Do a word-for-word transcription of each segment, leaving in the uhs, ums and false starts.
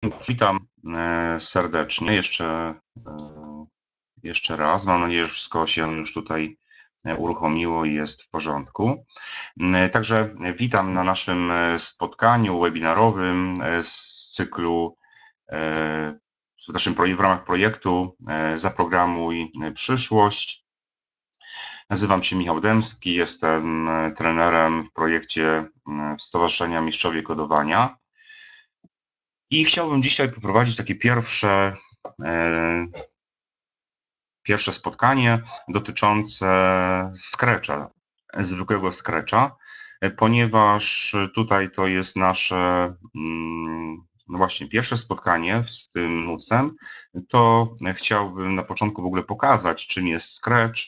Witam serdecznie jeszcze, jeszcze raz. Mam nadzieję, że wszystko się już tutaj uruchomiło i jest w porządku. Także witam na naszym spotkaniu webinarowym z cyklu, w naszym w ramach projektu Zaprogramuj przyszłość. Nazywam się Michał Dębski, jestem trenerem w projekcie Stowarzyszenia Mistrzowie Kodowania. I chciałbym dzisiaj poprowadzić takie pierwsze, e, pierwsze spotkanie dotyczące Scratcha, zwykłego Scratcha, ponieważ tutaj to jest nasze mm, no właśnie pierwsze spotkanie z tym nucem, to chciałbym na początku w ogóle pokazać, czym jest Scratch,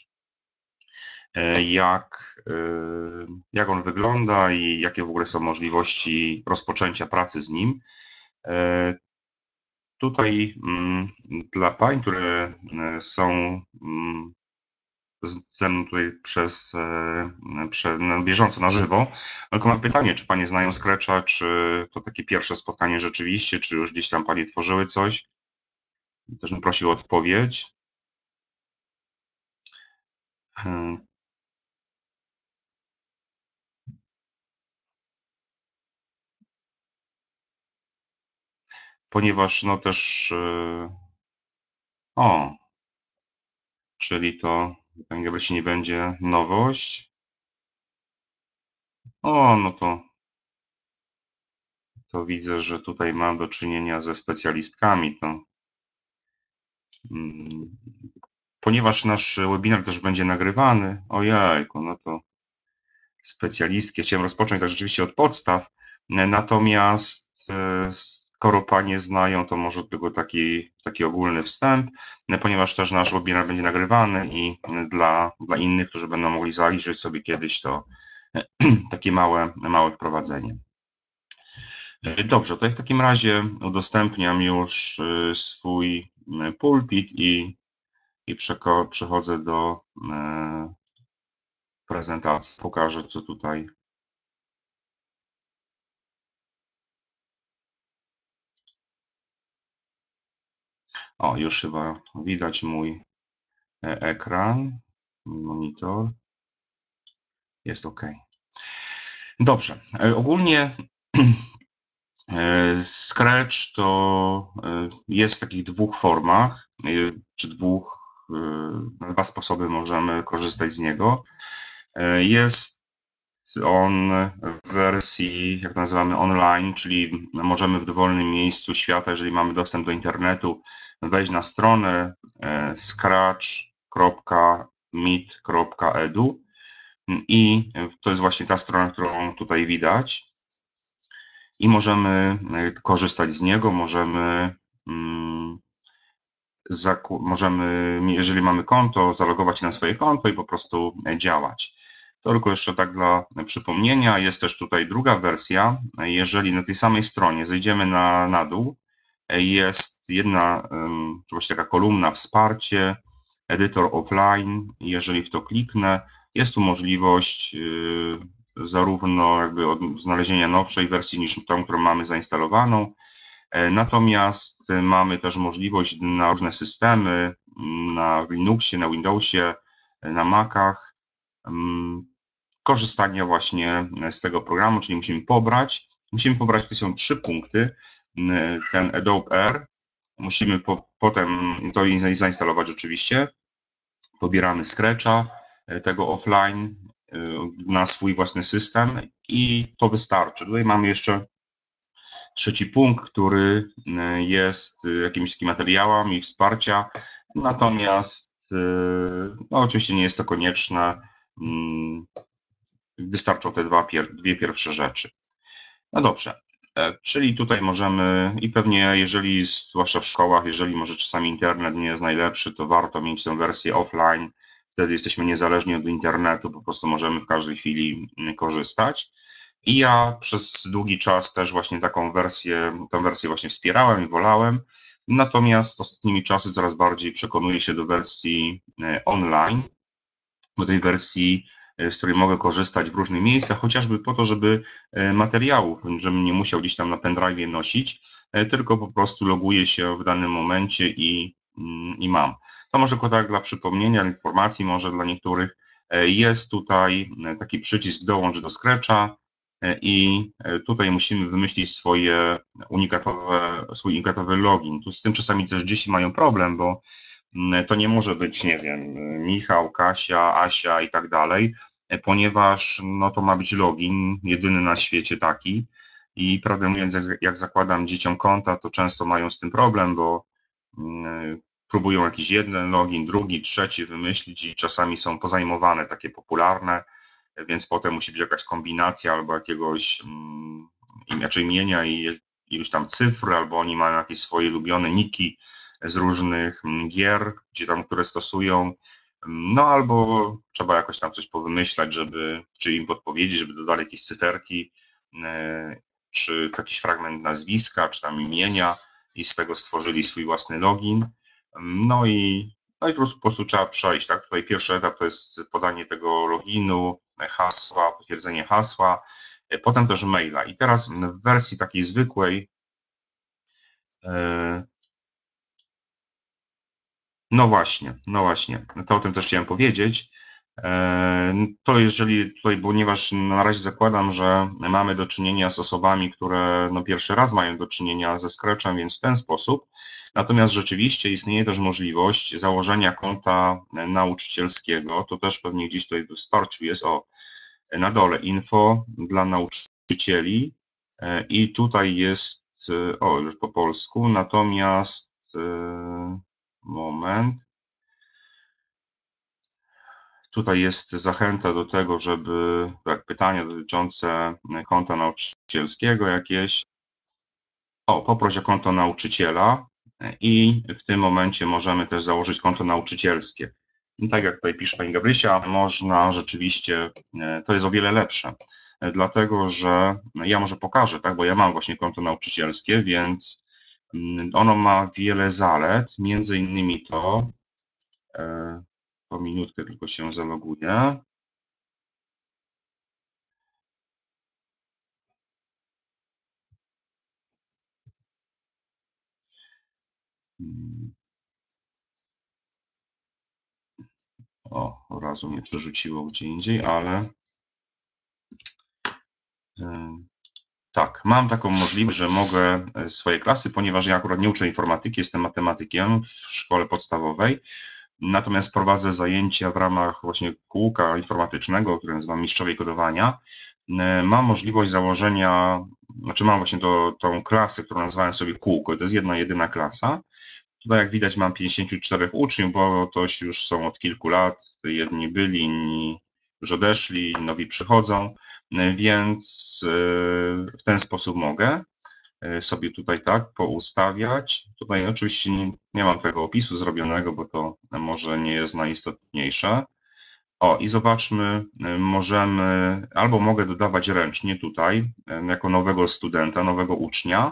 jak, jak on wygląda i jakie w ogóle są możliwości rozpoczęcia pracy z nim. Tutaj dla pań, które są ze mną tutaj przez, przez na bieżąco, na żywo, tylko mam pytanie, czy panie znają Scratcha, czy to takie pierwsze spotkanie rzeczywiście, czy już gdzieś tam panie tworzyły coś? Też bym prosił o odpowiedź. Ponieważ no też, o, czyli to, panie Gabriecie, nie będzie nowość. O, no to, to widzę, że tutaj mam do czynienia ze specjalistkami, to ponieważ nasz webinar też będzie nagrywany, ojejku, no to specjalistki, chciałem rozpocząć tak rzeczywiście od podstaw, natomiast skoro panie znają, to może tylko taki, taki ogólny wstęp, ponieważ też nasz webinar będzie nagrywany i dla, dla innych, którzy będą mogli zaliczyć sobie kiedyś, to takie małe, małe wprowadzenie. Dobrze, to ja w takim razie udostępniam już swój pulpit i, i przechodzę do prezentacji. Pokażę, co tutaj. O, już chyba widać mój ekran, monitor. Jest OK. Dobrze, ogólnie Scratch to jest w takich dwóch formach, czy dwóch, na dwa sposoby możemy korzystać z niego. Jest on w wersji, jak to nazywamy, online, czyli możemy w dowolnym miejscu świata, jeżeli mamy dostęp do internetu, wejść na stronę scratch kropka meet kropka edu i to jest właśnie ta strona, którą tutaj widać. I możemy korzystać z niego, możemy, możemy, jeżeli mamy konto, zalogować się na swoje konto i po prostu działać. To tylko jeszcze tak dla przypomnienia, jest też tutaj druga wersja. Jeżeli na tej samej stronie zejdziemy na, na dół, jest jedna, czy właściwie taka kolumna wsparcie, edytor offline. Jeżeli w to kliknę, jest tu możliwość zarówno jakby znalezienia nowszej wersji niż tą, którą mamy zainstalowaną. Natomiast mamy też możliwość na różne systemy, na Linuxie, na Windowsie, na Macach, korzystania właśnie z tego programu, czyli musimy pobrać. Musimy pobrać, to są trzy punkty, ten Adobe R, musimy po, potem to zainstalować oczywiście. Pobieramy Scratcha, tego offline, na swój własny system i to wystarczy. Tutaj mamy jeszcze trzeci punkt, który jest jakimiś takimi materiałami wsparcia, natomiast no, oczywiście nie jest to konieczne. Wystarczą te dwa, dwie pierwsze rzeczy. No dobrze, czyli tutaj możemy i pewnie jeżeli, zwłaszcza w szkołach, jeżeli może czasami internet nie jest najlepszy, to warto mieć tę wersję offline. Wtedy jesteśmy niezależni od internetu, po prostu możemy w każdej chwili korzystać. I ja przez długi czas też właśnie taką wersję, tę wersję właśnie wspierałem i wolałem. Natomiast ostatnimi czasy coraz bardziej przekonuję się do wersji online, do tej wersji z której mogę korzystać w różnych miejscach, chociażby po to, żeby materiałów, żebym nie musiał gdzieś tam na pendrive nosić, tylko po prostu loguję się w danym momencie i, i mam. To może tylko tak dla przypomnienia, informacji, może dla niektórych jest tutaj taki przycisk dołącz do Scratcha i tutaj musimy wymyślić swoje unikatowe, swój unikatowy login. Tu z tym czasami też dzieci mają problem, bo to nie może być, nie wiem, Michał, Kasia, Asia i tak dalej, ponieważ no to ma być login, jedyny na świecie taki i prawdę mówiąc, jak zakładam dzieciom konta, to często mają z tym problem, bo próbują jakiś jeden login, drugi, trzeci wymyślić i czasami są pozajmowane, takie popularne, więc potem musi być jakaś kombinacja albo jakiegoś inaczej imienia i iluś tam cyfr, albo oni mają jakieś swoje ulubione niki z różnych gier, gdzie tam, które stosują, no albo trzeba jakoś tam coś powymyślać, żeby, czy im podpowiedzieć, żeby dodali jakieś cyferki, czy jakiś fragment nazwiska, czy tam imienia i z tego stworzyli swój własny login. No i, no i po prostu, po prostu trzeba przejść, tak? Tutaj pierwszy etap to jest podanie tego loginu, hasła, potwierdzenie hasła, potem też maila. I teraz w wersji takiej zwykłej, no właśnie, no właśnie, to o tym też chciałem powiedzieć. To jeżeli tutaj, ponieważ na razie zakładam, że mamy do czynienia z osobami, które no pierwszy raz mają do czynienia ze Scratchem, więc w ten sposób. Natomiast rzeczywiście istnieje też możliwość założenia konta nauczycielskiego. To też pewnie gdzieś tutaj we wsparciu jest, o, na dole info dla nauczycieli i tutaj jest, o, już po polsku, natomiast moment. Tutaj jest zachęta do tego, żeby, tak, pytania dotyczące konta nauczycielskiego jakieś. O, poproś o konto nauczyciela i w tym momencie możemy też założyć konto nauczycielskie. I tak jak tutaj pisze pani Gabrysia, można rzeczywiście, to jest o wiele lepsze, dlatego że ja może pokażę, tak, bo ja mam właśnie konto nauczycielskie, więc ono ma wiele zalet, między innymi to, po minutkę tylko się zaloguję. O, od razu mnie przerzuciło gdzie indziej, ale tak, mam taką możliwość, że mogę swoje klasy, ponieważ ja akurat nie uczę informatyki, jestem matematykiem w szkole podstawowej, natomiast prowadzę zajęcia w ramach właśnie kółka informatycznego, które nazywam Mistrzowie Kodowania. Mam możliwość założenia, znaczy mam właśnie to, tą klasę, którą nazwałem sobie kółko, to jest jedna, jedyna klasa. Tutaj jak widać mam pięćdziesięciu czterech uczniów, bo to już są od kilku lat, jedni byli, inni już odeszli, nowi przychodzą, więc w ten sposób mogę sobie tutaj tak poustawiać. Tutaj oczywiście nie, nie mam tego opisu zrobionego, bo to może nie jest najistotniejsze. O, i zobaczmy, możemy, albo mogę dodawać ręcznie tutaj, jako nowego studenta, nowego ucznia,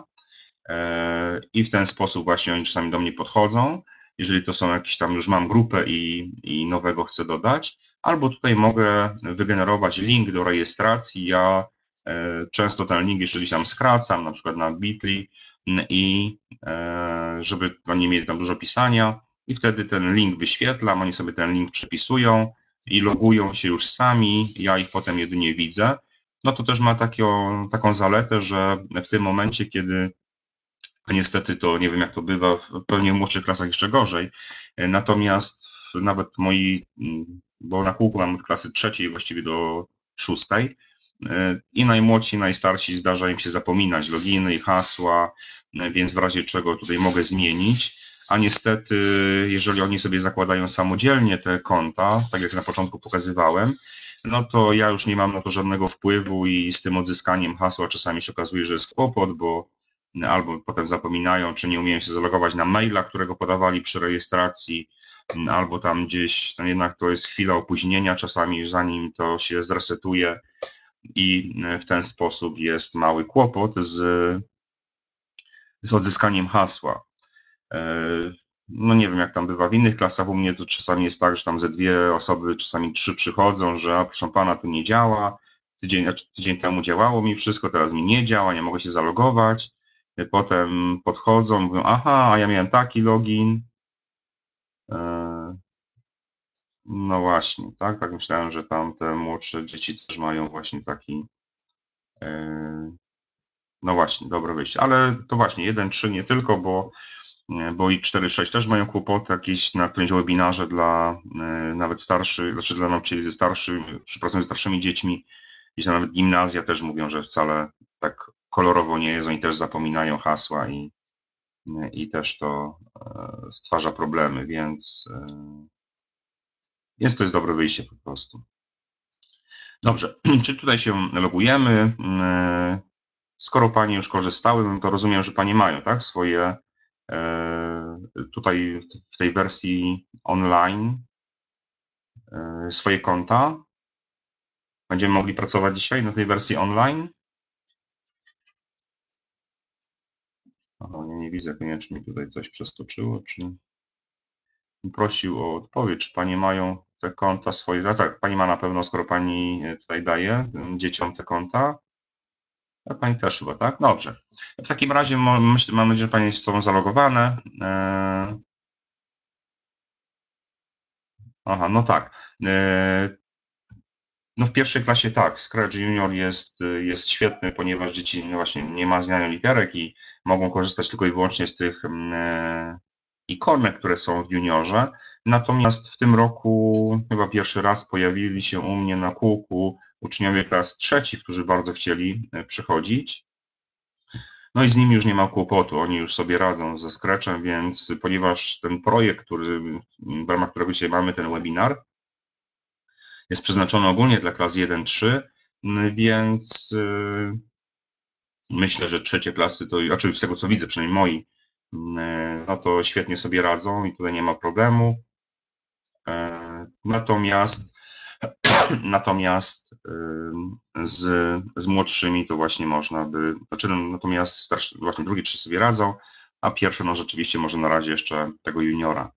i w ten sposób właśnie oni czasami do mnie podchodzą, jeżeli to są jakieś tam, już mam grupę i, i nowego chcę dodać, albo tutaj mogę wygenerować link do rejestracji. Ja często ten link, jeżeli tam skracam, na przykład na bit.ly i żeby oni nie mieli tam dużo pisania i wtedy ten link wyświetlam, oni sobie ten link przypisują i logują się już sami, ja ich potem jedynie widzę. No to też ma taką, taką zaletę, że w tym momencie, kiedy niestety to nie wiem jak to bywa, w pewnie w młodszych klasach jeszcze gorzej, natomiast nawet moi, bo na kółku mam od klasy trzeciej właściwie do szóstej i najmłodsi, najstarsi zdarza im się zapominać loginy i hasła, więc w razie czego tutaj mogę zmienić, a niestety jeżeli oni sobie zakładają samodzielnie te konta, tak jak na początku pokazywałem, no to ja już nie mam na to żadnego wpływu i z tym odzyskaniem hasła czasami się okazuje, że jest kłopot, bo albo potem zapominają, czy nie umieją się zalogować na maila, którego podawali przy rejestracji, albo tam gdzieś, no jednak to jest chwila opóźnienia czasami, zanim to się zresetuje i w ten sposób jest mały kłopot z, z odzyskaniem hasła. no nie wiem jak tam bywa w innych klasach, u mnie to czasami jest tak, że tam ze dwie osoby, czasami trzy przychodzą, że a, proszę pana, tu nie działa, tydzień, znaczy tydzień temu działało mi wszystko, teraz mi nie działa, nie mogę się zalogować, potem podchodzą, mówią, aha, a ja miałem taki login, no właśnie, tak, tak myślałem, że tam te młodsze dzieci też mają właśnie taki, no właśnie, dobre wyjście, ale to właśnie jeden trzy nie tylko, bo bo i cztery sześć też mają kłopoty jakieś na którymś webinarze dla nawet starszych, znaczy dla nauczycieli ze starszymi, czy pracują ze starszymi dziećmi, gdzieś nawet gimnazja też mówią, że wcale tak kolorowo nie jest, oni też zapominają hasła i, i też to stwarza problemy, więc, więc to jest dobre wyjście po prostu. Dobrze, czy tutaj się logujemy? Skoro Panie już korzystały, no to rozumiem, że Panie mają, tak, swoje tutaj w tej wersji online swoje konta. Będziemy mogli pracować dzisiaj na tej wersji online. Aha, ja nie widzę koniecznie, tutaj coś przeskoczyło, czy prosił o odpowiedź, czy Panie mają te konta swoje. No tak, Pani ma na pewno, skoro Pani tutaj daje dzieciom te konta. A Pani też chyba, tak? Dobrze. W takim razie myślę, mam nadzieję, że Panie są zalogowane. Aha, no tak. No w pierwszej klasie tak, Scratch Junior jest, jest świetny, ponieważ dzieci no właśnie nie ma znają literek i mogą korzystać tylko i wyłącznie z tych e, ikonek, które są w juniorze. Natomiast w tym roku chyba pierwszy raz pojawili się u mnie na kółku uczniowie klas trzecich, którzy bardzo chcieli przychodzić. No i z nimi już nie ma kłopotu, oni już sobie radzą ze Scratchem, więc ponieważ ten projekt, który, w ramach którego dzisiaj mamy ten webinar, jest przeznaczony ogólnie dla klas jeden trzy, więc myślę, że trzecie klasy, to, znaczy z tego co widzę, przynajmniej moi, no to świetnie sobie radzą i tutaj nie ma problemu. Natomiast natomiast z, z młodszymi to właśnie można by, znaczy natomiast starszy, właśnie drugie trzy sobie radzą, a pierwsze no rzeczywiście może na razie jeszcze tego juniora.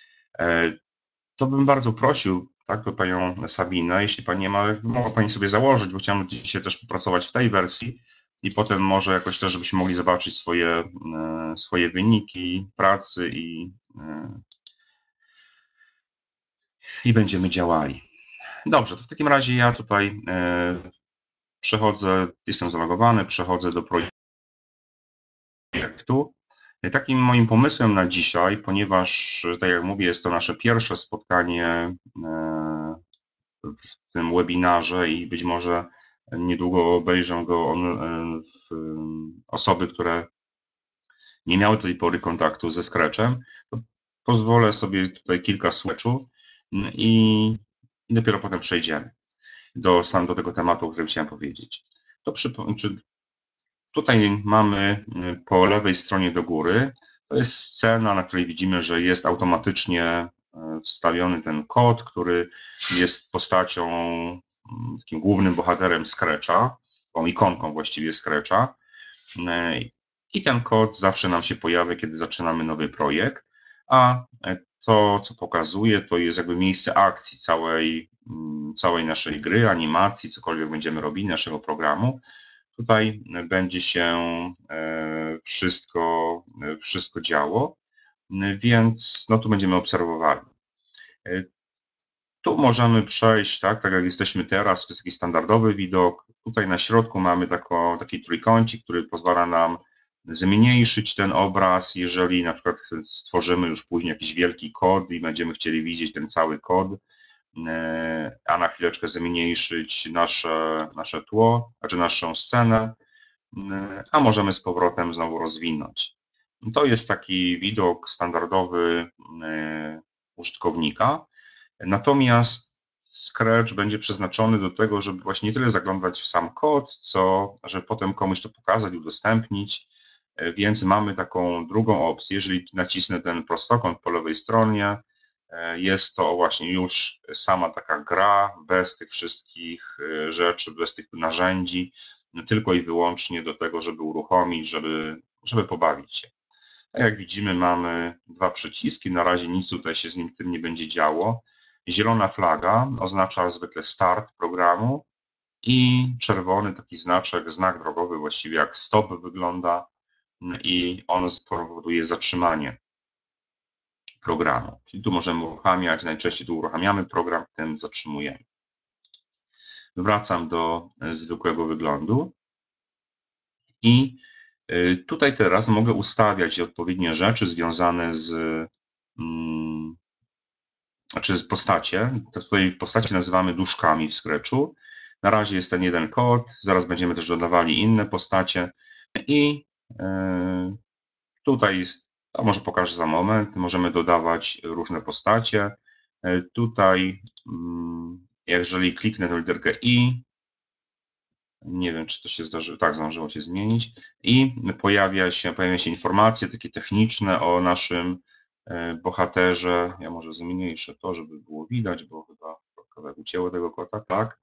To bym bardzo prosił, tak, to Panią Sabinę, jeśli Pani nie ma, mogła Pani sobie założyć, bo chciałem dzisiaj też popracować w tej wersji i potem może jakoś też, żebyśmy mogli zobaczyć swoje, swoje wyniki pracy i, i będziemy działali. Dobrze, to w takim razie ja tutaj przechodzę, jestem zalogowany, przechodzę do projektu. Takim moim pomysłem na dzisiaj, ponieważ, tak jak mówię, jest to nasze pierwsze spotkanie w tym webinarze i być może niedługo obejrzą go on, osoby, które nie miały do tej pory kontaktu ze Scratchem, to pozwolę sobie tutaj kilka słów i dopiero potem przejdziemy do, do tego tematu, o którym chciałem powiedzieć. To przy, czy tutaj mamy po lewej stronie do góry, to jest scena, na której widzimy, że jest automatycznie wstawiony ten kod, który jest postacią, takim głównym bohaterem Scratcha, tą ikonką właściwie Scratcha. I ten kod zawsze nam się pojawia, kiedy zaczynamy nowy projekt, a to, co pokazuje, to jest jakby miejsce akcji całej, całej naszej gry, animacji, cokolwiek będziemy robili, naszego programu. Tutaj będzie się wszystko, wszystko działo, więc no tu będziemy obserwowali. Tu możemy przejść, tak, tak jak jesteśmy teraz, to jest taki standardowy widok. Tutaj na środku mamy tako, taki trójkącik, który pozwala nam zmniejszyć ten obraz, jeżeli na przykład stworzymy już później jakiś wielki kod i będziemy chcieli widzieć ten cały kod, a na chwileczkę zmniejszyć nasze, nasze tło, znaczy naszą scenę, a możemy z powrotem znowu rozwinąć. To jest taki widok standardowy użytkownika, natomiast Scratch będzie przeznaczony do tego, żeby właśnie nie tyle zaglądać w sam kod, co żeby potem komuś to pokazać, udostępnić, więc mamy taką drugą opcję, jeżeli nacisnę ten prostokąt po lewej stronie, jest to właśnie już sama taka gra, bez tych wszystkich rzeczy, bez tych narzędzi, tylko i wyłącznie do tego, żeby uruchomić, żeby, żeby pobawić się. A jak widzimy, mamy dwa przyciski. Na razie nic tutaj się z nim tym nie będzie działo. Zielona flaga oznacza zwykle start programu i czerwony taki znaczek, znak drogowy, właściwie jak stop wygląda, i on spowoduje zatrzymanie programu. Czyli tu możemy uruchamiać, najczęściej tu uruchamiamy program, potem zatrzymujemy. Wracam do zwykłego wyglądu i tutaj teraz mogę ustawiać odpowiednie rzeczy związane z, znaczy z postacie. To tutaj postacie nazywamy duszkami w Scratchu. Na razie jest ten jeden kod, zaraz będziemy też dodawali inne postacie i tutaj jest, a może pokażę za moment, możemy dodawać różne postacie. Tutaj, jeżeli kliknę na literkę I, nie wiem, czy to się zdarzyło, tak, zdążyło się zmienić, i pojawia się, pojawia się informacje takie techniczne o naszym bohaterze. Ja może zmniejszę to, żeby było widać, bo chyba kawałek ucięło tego kota, tak.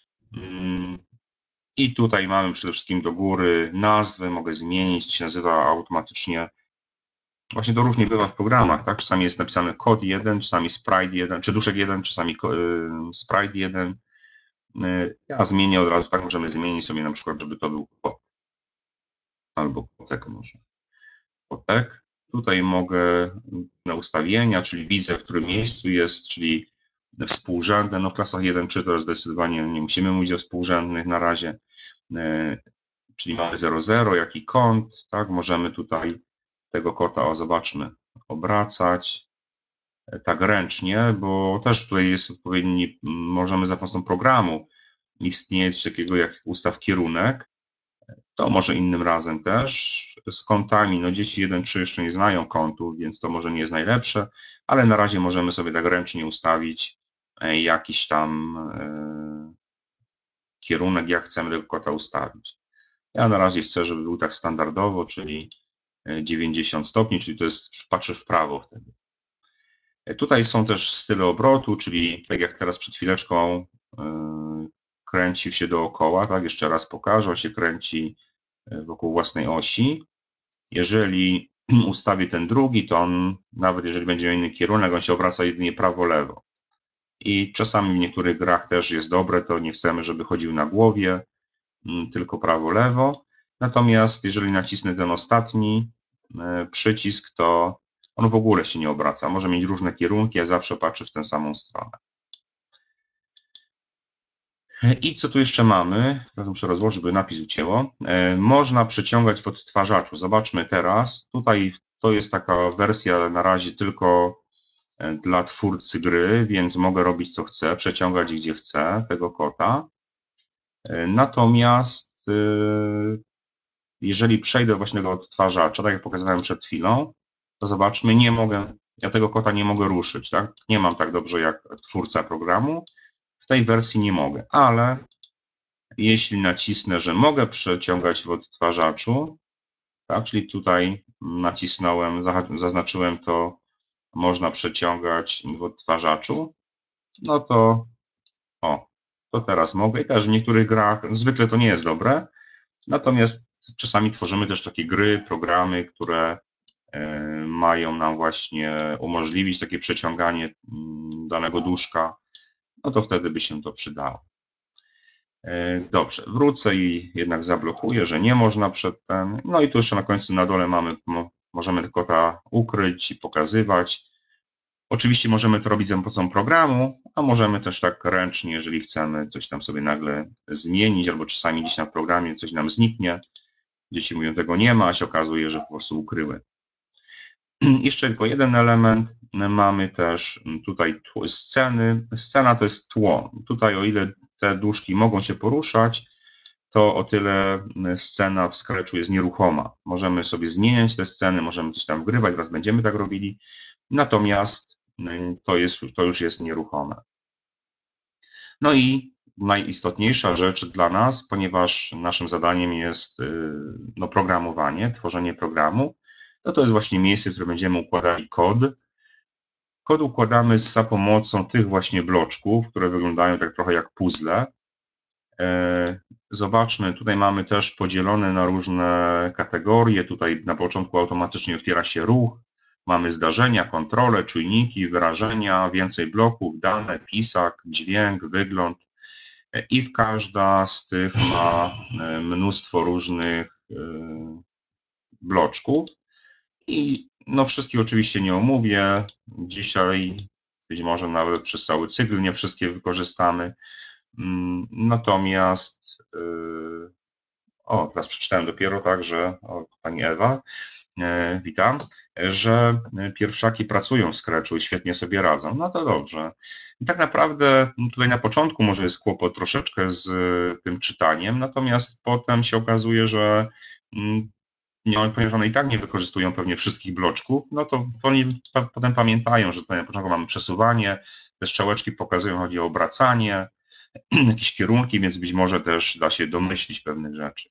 I tutaj mamy przede wszystkim do góry nazwę, mogę zmienić, to się nazywa automatycznie. Właśnie to różnie bywa w programach, tak? Czasami jest napisane kod jeden, czasami sprite jeden, czy duszek jeden, czasami sprite jeden. Ja zmienię od razu, tak możemy zmienić sobie na przykład, żeby to był kot. Albo kotek może. Kotek. Tutaj mogę na ustawienia, czyli widzę, w którym miejscu jest, czyli współrzędne. No w klasach jeden trzy to zdecydowanie nie musimy mówić o współrzędnych na razie. Czyli mamy zero zero, jaki kąt, tak? Możemy tutaj tego kota, o zobaczmy, obracać tak ręcznie, bo też tutaj jest odpowiedni, możemy za pomocą programu istnieć takiego jak ustaw kierunek, to może innym razem też. Z kątami, no dzieci jeden trzy jeszcze nie znają kątów, więc to może nie jest najlepsze, ale na razie możemy sobie tak ręcznie ustawić jakiś tam kierunek, jak chcemy tego kota ustawić. Ja na razie chcę, żeby był tak standardowo, czyli dziewięćdziesiąt stopni, czyli to jest, patrzę w prawo wtedy. Tutaj są też style obrotu, czyli tak jak teraz przed chwileczką kręcił się dookoła, tak, jeszcze raz pokażę, on się kręci wokół własnej osi. Jeżeli ustawię ten drugi, to on, nawet jeżeli będzie miał inny kierunek, on się obraca jedynie prawo-lewo. I czasami w niektórych grach też jest dobre, to nie chcemy, żeby chodził na głowie, tylko prawo-lewo. Natomiast jeżeli nacisnę ten ostatni przycisk, to on w ogóle się nie obraca. Może mieć różne kierunki, a zawsze patrzy w tę samą stronę. I co tu jeszcze mamy? Teraz muszę rozłożyć, by napis ucięło. Można przeciągać w odtwarzaczu. Zobaczmy teraz. Tutaj to jest taka wersja na razie tylko dla twórcy gry, więc mogę robić co chcę, przeciągać gdzie chcę tego kota. Natomiast jeżeli przejdę właśnie do odtwarzacza, tak jak pokazałem przed chwilą, to zobaczmy, nie mogę, ja tego kota nie mogę ruszyć, tak? Nie mam tak dobrze jak twórca programu. W tej wersji nie mogę, ale jeśli nacisnę, że mogę przeciągać w odtwarzaczu, tak, czyli tutaj nacisnąłem, zaznaczyłem to, można przeciągać w odtwarzaczu, no to o, to teraz mogę i też w niektórych grach, zwykle to nie jest dobre, natomiast czasami tworzymy też takie gry, programy, które mają nam właśnie umożliwić takie przeciąganie danego duszka, no to wtedy by się to przydało. Dobrze, wrócę i jednak zablokuję, że nie można przed ten. No i tu jeszcze na końcu na dole mamy, możemy kota ukryć i pokazywać. Oczywiście możemy to robić za pomocą programu, a możemy też tak ręcznie, jeżeli chcemy coś tam sobie nagle zmienić, albo czasami gdzieś na programie coś nam zniknie. Dzieci mówią, tego nie ma, a się okazuje, że po prostu ukryły. Jeszcze tylko jeden element. Mamy też tutaj sceny. Scena to jest tło. Tutaj o ile te duszki mogą się poruszać, to o tyle scena w Scratchu jest nieruchoma. Możemy sobie zmieniać te sceny, możemy coś tam wgrywać, zaraz będziemy tak robili. Natomiast to, jest, to już jest nieruchome. No i najistotniejsza rzecz dla nas, ponieważ naszym zadaniem jest no, programowanie, tworzenie programu, no to jest właśnie miejsce, w którym będziemy układali kod. Kod układamy za pomocą tych właśnie bloczków, które wyglądają tak trochę jak puzzle. Zobaczmy, tutaj mamy też podzielone na różne kategorie. Tutaj na początku automatycznie otwiera się ruch. Mamy zdarzenia, kontrole, czujniki, wyrażenia, więcej bloków, dane, pisak, dźwięk, wygląd. I w każda z tych ma mnóstwo różnych bloczków. I no wszystkich oczywiście nie omówię. Dzisiaj być może nawet przez cały cykl nie wszystkie wykorzystamy. Natomiast o, teraz przeczytałem dopiero tak, że o, pani Ewa, e, witam, że pierwszaki pracują w Scratchu i świetnie sobie radzą. No to dobrze. I tak naprawdę tutaj na początku może jest kłopot troszeczkę z tym czytaniem, natomiast potem się okazuje, że nie, ponieważ one i tak nie wykorzystują pewnie wszystkich bloczków, no to oni potem pamiętają, że tutaj na początku mamy przesuwanie, te strzałeczki pokazują, chodzi o obracanie, jakieś kierunki, więc być może też da się domyślić pewnych rzeczy.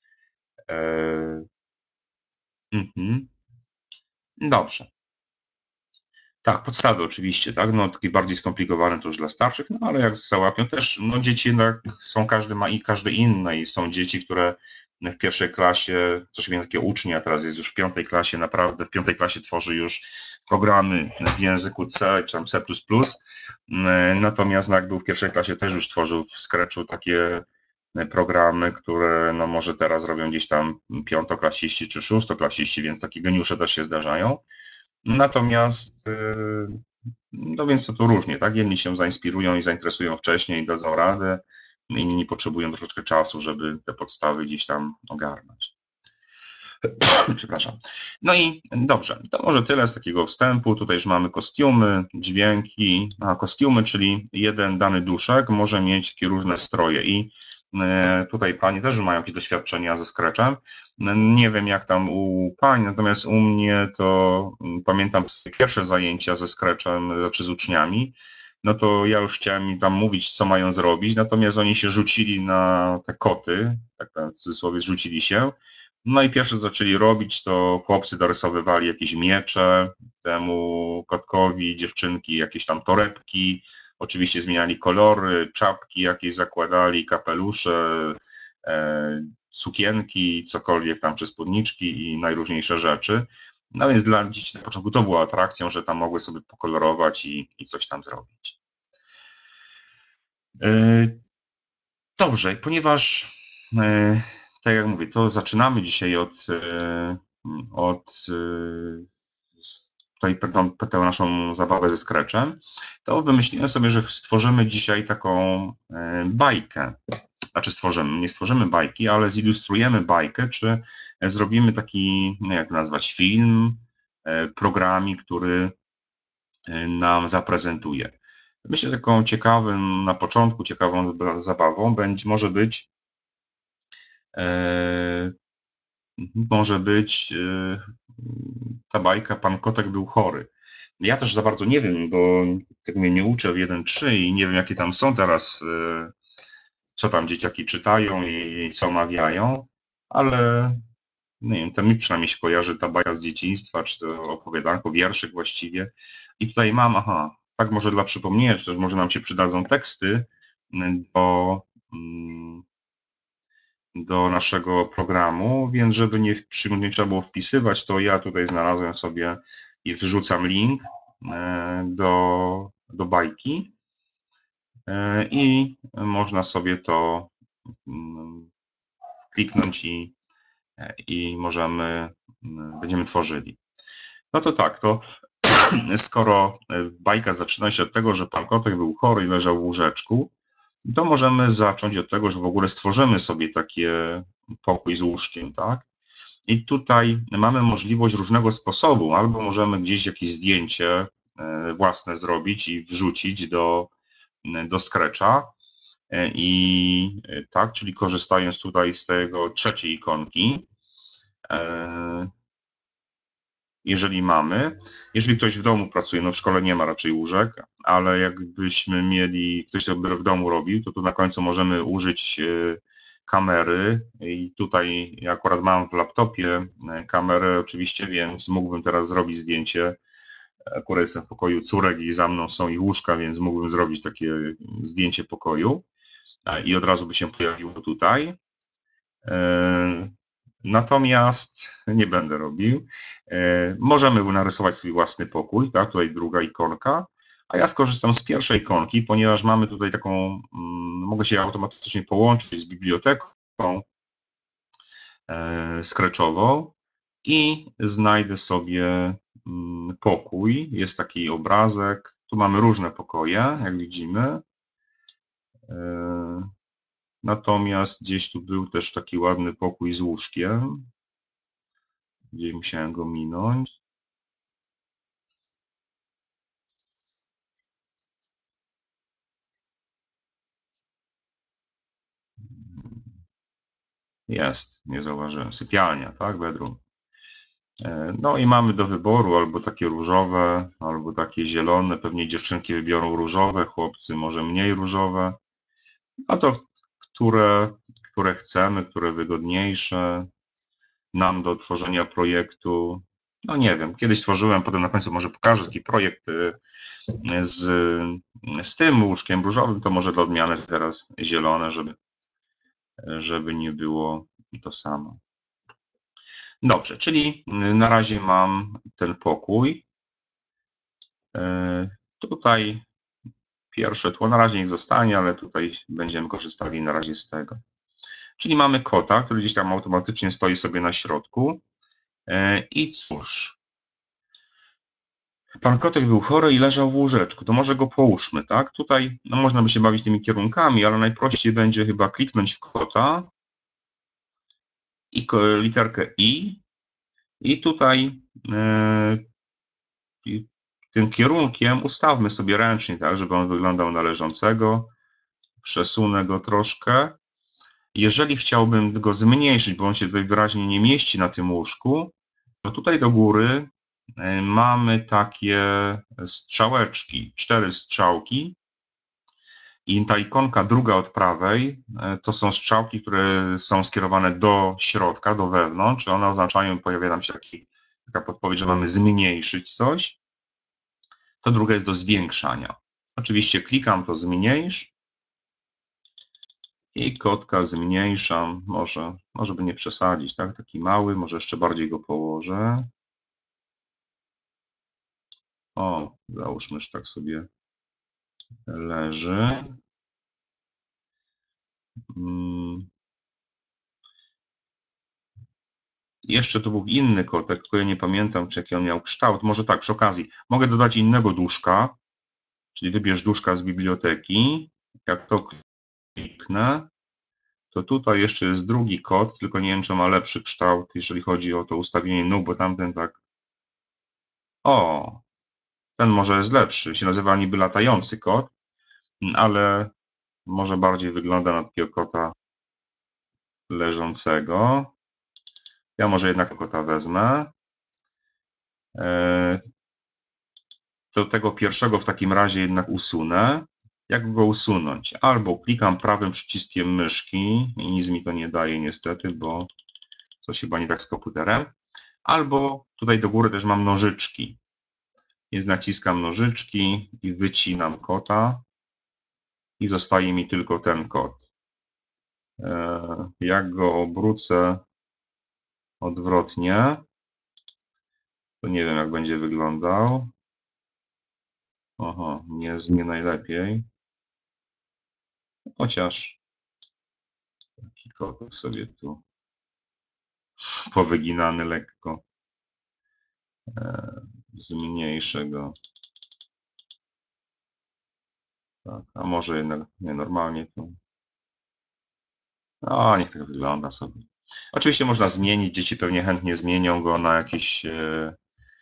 Mhm. Dobrze. Tak, podstawy oczywiście, tak, no takie bardziej skomplikowane to już dla starszych, no ale jak załapią też, no dzieci jednak są, każdy ma i każdy inny i są dzieci, które w pierwszej klasie, coś wiem, takie ucznie, a teraz jest już w piątej klasie, naprawdę w piątej klasie tworzy już programy w języku C, czy tam C plus plus, natomiast no, jak był w pierwszej klasie też już tworzył w Scratchu takie programy, które no może teraz robią gdzieś tam piątoklasiści czy szóstoklasiści, więc takie geniusze też się zdarzają. Natomiast, no więc to tu różnie, tak? Jedni się zainspirują i zainteresują wcześniej i dadzą radę, inni potrzebują troszeczkę czasu, żeby te podstawy gdzieś tam ogarnąć. Przepraszam. No i dobrze, to może tyle z takiego wstępu. Tutaj już mamy kostiumy, dźwięki, a kostiumy, czyli jeden dany duszek może mieć takie różne stroje i tutaj panie też mają jakieś doświadczenia ze Scratchem. Nie wiem jak tam u pań, natomiast u mnie to pamiętam swoje pierwsze zajęcia ze Scratchem, znaczy z uczniami, no to ja już chciałem im tam mówić, co mają zrobić, natomiast oni się rzucili na te koty, tak w cudzysłowie rzucili się, no i pierwsze co zaczęli robić, to chłopcy dorysowywali jakieś miecze temu kotkowi, dziewczynki jakieś tam torebki, oczywiście zmieniali kolory, czapki jakieś zakładali, kapelusze, e, sukienki, cokolwiek tam, czy spódniczki i najróżniejsze rzeczy. No więc dla dzieci na początku to było atrakcją, że tam mogły sobie pokolorować i, i coś tam zrobić. E, dobrze, ponieważ e, tak jak mówię, to zaczynamy dzisiaj od, od tutaj tę naszą zabawę ze Scratchem, to wymyśliłem sobie, że stworzymy dzisiaj taką bajkę. Znaczy stworzymy, nie stworzymy bajki, ale zilustrujemy bajkę, czy zrobimy taki, no jak nazwać, film, programik, który nam zaprezentuje. Myślę, że taką ciekawym, na początku ciekawą zabawą będzie, może być może być ta bajka Pan Kotek był chory. Ja też za bardzo nie wiem, bo tego mnie nie uczę w jeden trzy i nie wiem, jakie tam są teraz, co tam dzieciaki czytają i co omawiają, ale nie wiem, to mi przynajmniej się kojarzy ta bajka z dzieciństwa, czy to opowiadanko, wierszyk właściwie. I tutaj mam, aha, tak może dla przypomnienia, czy też może nam się przydadzą teksty, bo do naszego programu, więc żeby nie, nie trzeba było wpisywać, to ja tutaj znalazłem sobie i wrzucam link do, do bajki i można sobie to kliknąć i, i możemy, będziemy tworzyli. No to tak, to skoro bajka zaczyna się od tego, że pan kotek był chory i leżał w łóżeczku, to możemy zacząć od tego, że w ogóle stworzymy sobie takie pokój z łóżkiem, tak? I tutaj mamy możliwość różnego sposobu, albo możemy gdzieś jakieś zdjęcie własne zrobić i wrzucić do, do Scratcha i tak, czyli korzystając tutaj z tego trzeciej ikonki, jeżeli mamy, jeżeli ktoś w domu pracuje, no w szkole nie ma raczej łóżek, ale jakbyśmy mieli, ktoś to by w domu robił, to tu na końcu możemy użyć kamery i tutaj ja akurat mam w laptopie kamerę oczywiście, więc mógłbym teraz zrobić zdjęcie. Akurat jestem w pokoju córek i za mną są ich łóżka, więc mógłbym zrobić takie zdjęcie pokoju. i od razu by się pojawiło tutaj. Natomiast nie będę robił. Możemy narysować swój własny pokój, tak? Tutaj druga ikonka, a ja skorzystam z pierwszej ikonki, ponieważ mamy tutaj taką, mogę się automatycznie połączyć z biblioteką scratchową i znajdę sobie pokój. Jest taki obrazek. Tu mamy różne pokoje, jak widzimy. Natomiast gdzieś tu był też taki ładny pokój z łóżkiem, gdzie musiałem go minąć. Jest, nie zauważyłem. Sypialnia, tak? Bedroom. No i mamy do wyboru albo takie różowe, albo takie zielone. Pewnie dziewczynki wybiorą różowe, chłopcy może mniej różowe. A to, które, które chcemy, które wygodniejsze nam do tworzenia projektu. No nie wiem, kiedyś tworzyłem, potem na końcu może pokażę taki projekt z, z tym łóżkiem różowym, to może do odmiany teraz zielone, żeby, żeby nie było to samo. Dobrze, czyli na razie mam ten pokój. Tutaj pierwsze tło na razie niech zostanie, ale tutaj będziemy korzystali na razie z tego. Czyli mamy kota, który gdzieś tam automatycznie stoi sobie na środku. I cóż, pan kotek był chory i leżał w łóżeczku, to może go połóżmy, tak? Tutaj no, można by się bawić tymi kierunkami, ale najprościej będzie chyba kliknąć w kota i literkę I i tutaj yy, tym kierunkiem ustawmy sobie ręcznie, tak, żeby on wyglądał na leżącego. Przesunę go troszkę. Jeżeli chciałbym go zmniejszyć, bo on się tutaj wyraźnie nie mieści na tym łóżku, to tutaj do góry mamy takie strzałeczki, cztery strzałki i ta ikonka druga od prawej to są strzałki, które są skierowane do środka, do wewnątrz, one oznaczają, pojawia nam się taki, taka podpowiedź, że mamy zmniejszyć coś. To druga jest do zwiększania. Oczywiście klikam to zmniejsz i kotka zmniejszam, może, może by nie przesadzić, tak? Taki mały, może jeszcze bardziej go położę. O, załóżmy, że tak sobie leży. Jeszcze tu był inny kotek, tylko ja nie pamiętam, czy jaki on miał kształt. Może tak, przy okazji, mogę dodać innego duszka, czyli wybierz duszka z biblioteki. Jak to kliknę, to tutaj jeszcze jest drugi kot, tylko nie wiem, czy ma lepszy kształt, jeżeli chodzi o to ustawienie nóg, bo tamten tak... O, ten może jest lepszy, się nazywa niby latający kot, ale może bardziej wygląda na takiego kota leżącego. Ja może jednak tego kota wezmę. To tego pierwszego w takim razie jednak usunę. Jak go usunąć? Albo klikam prawym przyciskiem myszki i nic mi to nie daje niestety, bo coś chyba nie tak z komputerem. Albo tutaj do góry też mam nożyczki. Więc naciskam nożyczki i wycinam kota i zostaje mi tylko ten kot. Jak go obrócę odwrotnie, to nie wiem, jak będzie wyglądał. Oho, nie, nie najlepiej. Chociaż taki kotek sobie tu powyginany lekko. Zmniejszę go. Tak, a może jednak nie normalnie tu. A niech tak wygląda sobie. Oczywiście można zmienić, dzieci pewnie chętnie zmienią go na jakiś e,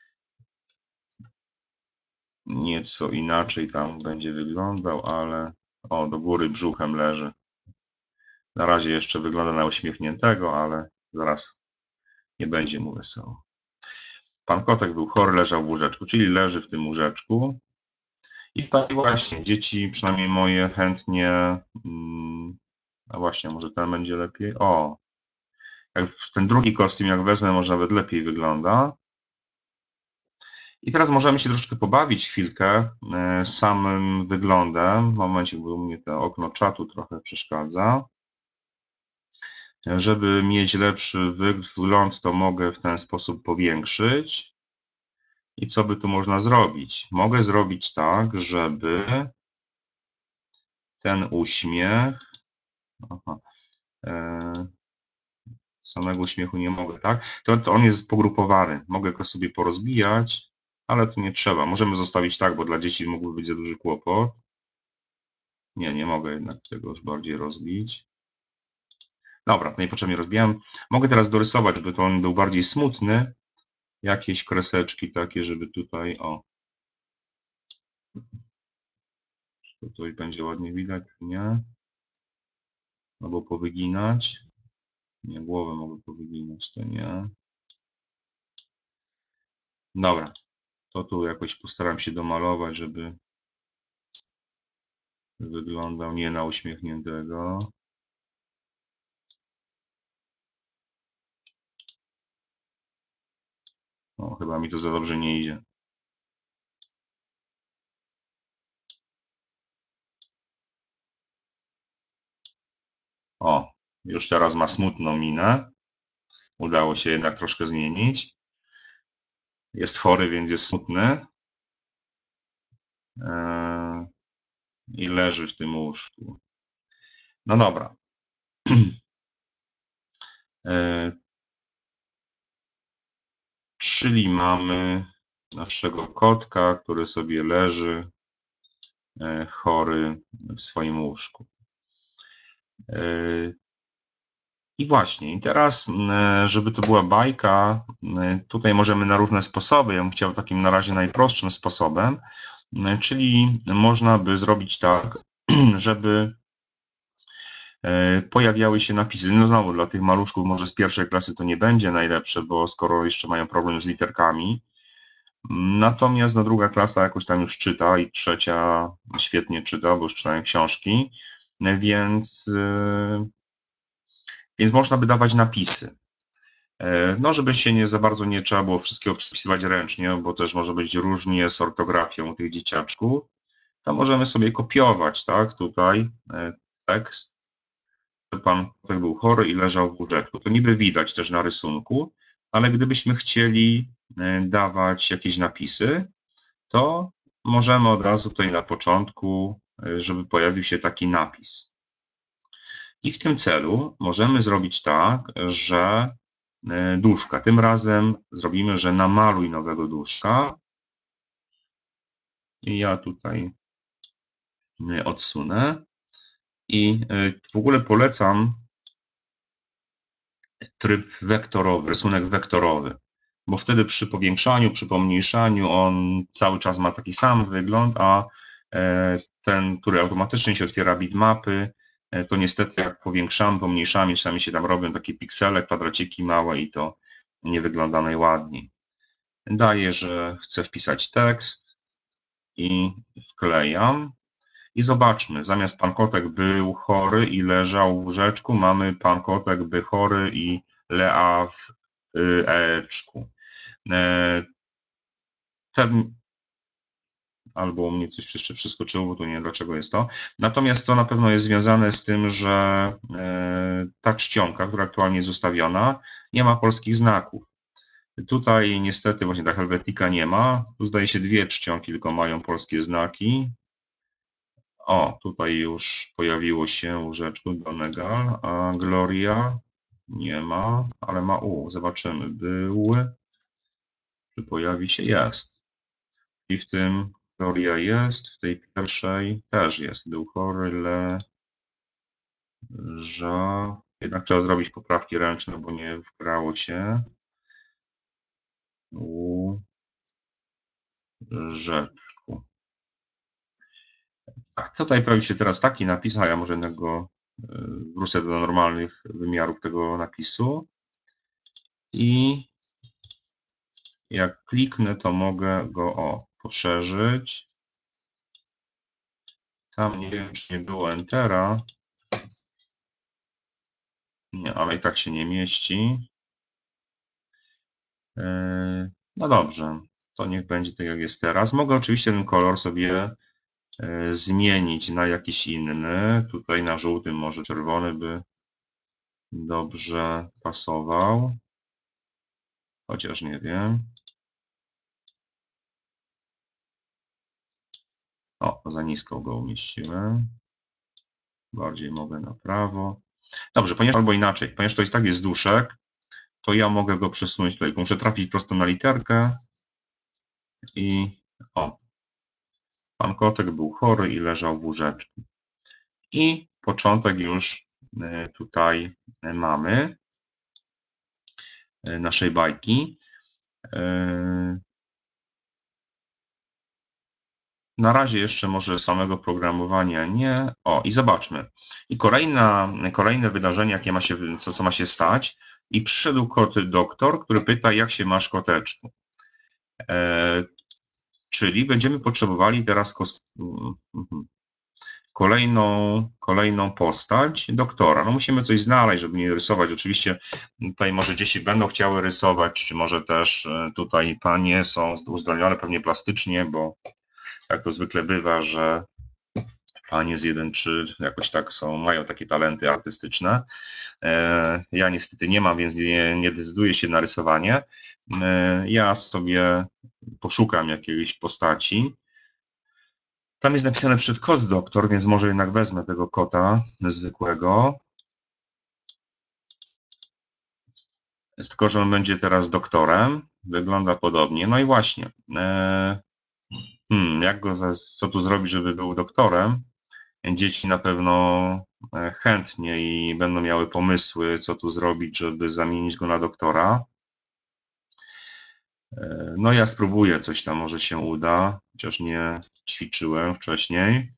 nieco inaczej tam będzie wyglądał, ale o, do góry brzuchem leży. Na razie jeszcze wygląda na uśmiechniętego, ale zaraz nie będzie mu wesoło. Pan kotek był chory, leżał w łóżeczku, czyli leży w tym łóżeczku. I tak właśnie, dzieci, przynajmniej moje, chętnie, a właśnie, może ten będzie lepiej. O, jak ten drugi kostium, jak wezmę, może nawet lepiej wygląda. I teraz możemy się troszkę pobawić chwilkę samym wyglądem. W momencie, bo mnie to okno czatu trochę przeszkadza. Żeby mieć lepszy wygląd, to mogę w ten sposób powiększyć. I co by tu można zrobić? Mogę zrobić tak, żeby ten uśmiech, aha, e, samego uśmiechu nie mogę, tak? To, to on jest pogrupowany. Mogę go sobie porozbijać, ale tu nie trzeba. Możemy zostawić tak, bo dla dzieci mógłby być za duży kłopot. Nie, nie mogę jednak tego już bardziej rozbić. Dobra, to niepotrzebnie rozbijam. Mogę teraz dorysować, żeby to on był bardziej smutny. Jakieś kreseczki takie, żeby tutaj, o. Tutaj będzie ładnie widać, nie? Albo powyginać. Nie, głowę mogę powyginać, to nie. Dobra, to tu jakoś postaram się domalować, żeby wyglądał nie na uśmiechniętego. O, chyba mi to za dobrze nie idzie. O, już teraz ma smutną minę. Udało się jednak troszkę zmienić. Jest chory, więc jest smutny. Eee, I leży w tym łóżku. No dobra. Eee, czyli mamy naszego kotka, który sobie leży e, chory w swoim łóżku. E, I właśnie, i teraz, e, żeby to była bajka, e, tutaj możemy na różne sposoby. Ja bym chciał takim na razie najprostszym sposobem, e, czyli można by zrobić tak, żeby e, pojawiały się napisy. No znowu, dla tych maluszków może z pierwszej klasy to nie będzie najlepsze, bo skoro jeszcze mają problem z literkami. Natomiast no, druga klasa jakoś tam już czyta i trzecia świetnie czyta, bo już czytają książki, więc, więc można by dawać napisy. No, żeby się nie za bardzo nie trzeba było wszystkiego przepisywać ręcznie, bo też może być różnie z ortografią tych dzieciaczków, to możemy sobie kopiować, tak, tutaj tekst. Pan kotek był chory i leżał w łóżeczku. To niby widać też na rysunku, ale gdybyśmy chcieli dawać jakieś napisy, to możemy od razu tutaj na początku, żeby pojawił się taki napis. I w tym celu możemy zrobić tak, że duszka, tym razem zrobimy, że namaluj nowego duszka. I ja tutaj odsunę. I w ogóle polecam tryb wektorowy, rysunek wektorowy, bo wtedy przy powiększaniu, przy pomniejszaniu on cały czas ma taki sam wygląd, a ten, który automatycznie się otwiera bitmapy, to niestety jak powiększamy, pomniejszamy, czasami się tam robią takie piksele, kwadraciki małe i to nie wygląda najładniej. Daję, że chcę wpisać tekst i wklejam. I zobaczmy, zamiast pan kotek był chory i leżał w łóżeczku, mamy pan kotek by chory i lea w eczku. Ten, albo u mnie coś jeszcze przeskoczyło, bo tu nie wiem dlaczego jest to. Natomiast to na pewno jest związane z tym, że ta czcionka, która aktualnie jest ustawiona, nie ma polskich znaków. Tutaj niestety właśnie ta Helvetica nie ma. Tu zdaje się dwie czcionki tylko mają polskie znaki. O, tutaj już pojawiło się łóżeczko Donegal, a Gloria nie ma, ale ma U. Zobaczymy. Był. Czy pojawi się? Jest. I w tym Gloria jest, w tej pierwszej też jest. Był chory, le, że. Jednak trzeba zrobić poprawki ręczne, bo nie wgrało się. U. Rzeczku. Tak, tutaj pojawi się teraz taki napis, a ja może jednak go wrócę do normalnych wymiarów tego napisu. I jak kliknę, to mogę go o, poszerzyć. Tam nie wiem, czy nie było Entera. Nie, ale i tak się nie mieści. No dobrze. to niech będzie tak jak jest teraz. Mogę oczywiście ten kolor sobie zmienić na jakiś inny. Tutaj na żółtym może czerwony by dobrze pasował. Chociaż nie wiem. O, za nisko go umieściłem. Bardziej mogę na prawo. Dobrze, ponieważ albo inaczej, ponieważ to i tak jest duszek, to ja mogę go przesunąć tutaj. Muszę trafić prosto na literkę i o, pan kotek był chory i leżał w łóżeczku. I początek już tutaj mamy naszej bajki. Na razie jeszcze może samego programowania nie. O, i zobaczmy. I kolejna, kolejne wydarzenie, jakie ma się, co, co ma się stać. I przyszedł kot doktor, który pyta, jak się masz, koteczku. E, czyli będziemy potrzebowali teraz kolejną, kolejną postać doktora. No musimy coś znaleźć, żeby nie rysować. Oczywiście tutaj może dzieci będą chciały rysować, czy może też tutaj panie są uzdolnione pewnie plastycznie, bo jak to zwykle bywa, że panie z jeden trzy jakoś tak są, mają takie talenty artystyczne. Ja niestety nie mam, więc nie, nie decyduję się na rysowanie. Ja sobie poszukam jakiejś postaci. Tam jest napisane przed kot doktor, więc może jednak wezmę tego kota zwykłego. Jest tylko, że on będzie teraz doktorem. Wygląda podobnie. No i właśnie. Hmm, jak go, co tu zrobić, żeby był doktorem? Dzieci na pewno chętnie i będą miały pomysły, co tu zrobić, żeby zamienić go na doktora. No ja spróbuję, coś tam może się uda, chociaż nie ćwiczyłem wcześniej.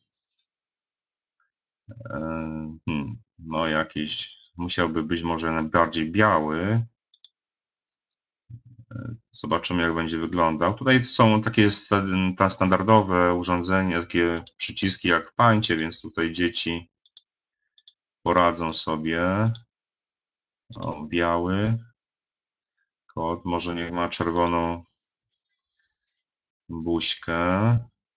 Hmm, no jakiś, musiałby być może bardziej biały. Zobaczymy, jak będzie wyglądał. Tutaj są takie standardowe urządzenia, takie przyciski jak w Paincie, więc tutaj dzieci poradzą sobie. O, biały kot, może niech ma czerwoną buźkę.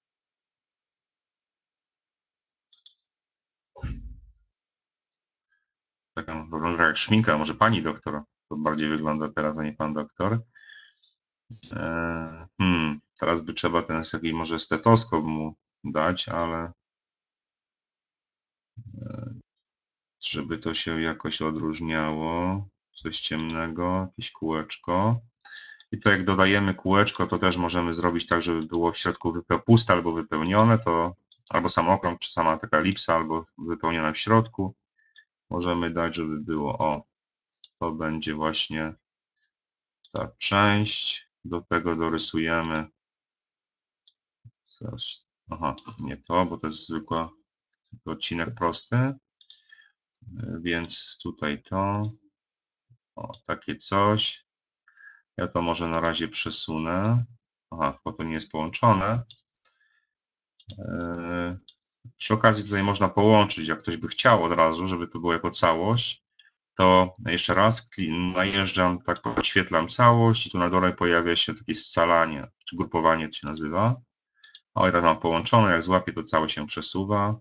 Taka wygląda jak szminka, może pani doktor. To bardziej wygląda teraz, a nie pan doktor. Hmm, teraz by trzeba ten taki może stetoskop mu dać, ale żeby to się jakoś odróżniało. Coś ciemnego, jakieś kółeczko. I to jak dodajemy kółeczko, to też możemy zrobić tak, żeby było w środku puste albo wypełnione, to albo sam okrąg, czy sama taka elipsa, albo wypełniona w środku. Możemy dać, żeby było, o, to będzie właśnie ta część. Do tego dorysujemy coś. Aha, nie to, bo to jest zwykły odcinek prosty. Więc tutaj to. O, takie coś. Ja to może na razie przesunę. Aha, bo to nie jest połączone. Przy okazji tutaj można połączyć, jak ktoś by chciał od razu, żeby to było jako całość, to jeszcze raz najeżdżam, tak podświetlam całość i tu na dole pojawia się takie scalanie, czy grupowanie to się nazywa. O, i teraz mam połączone, jak złapię, to całe się przesuwa.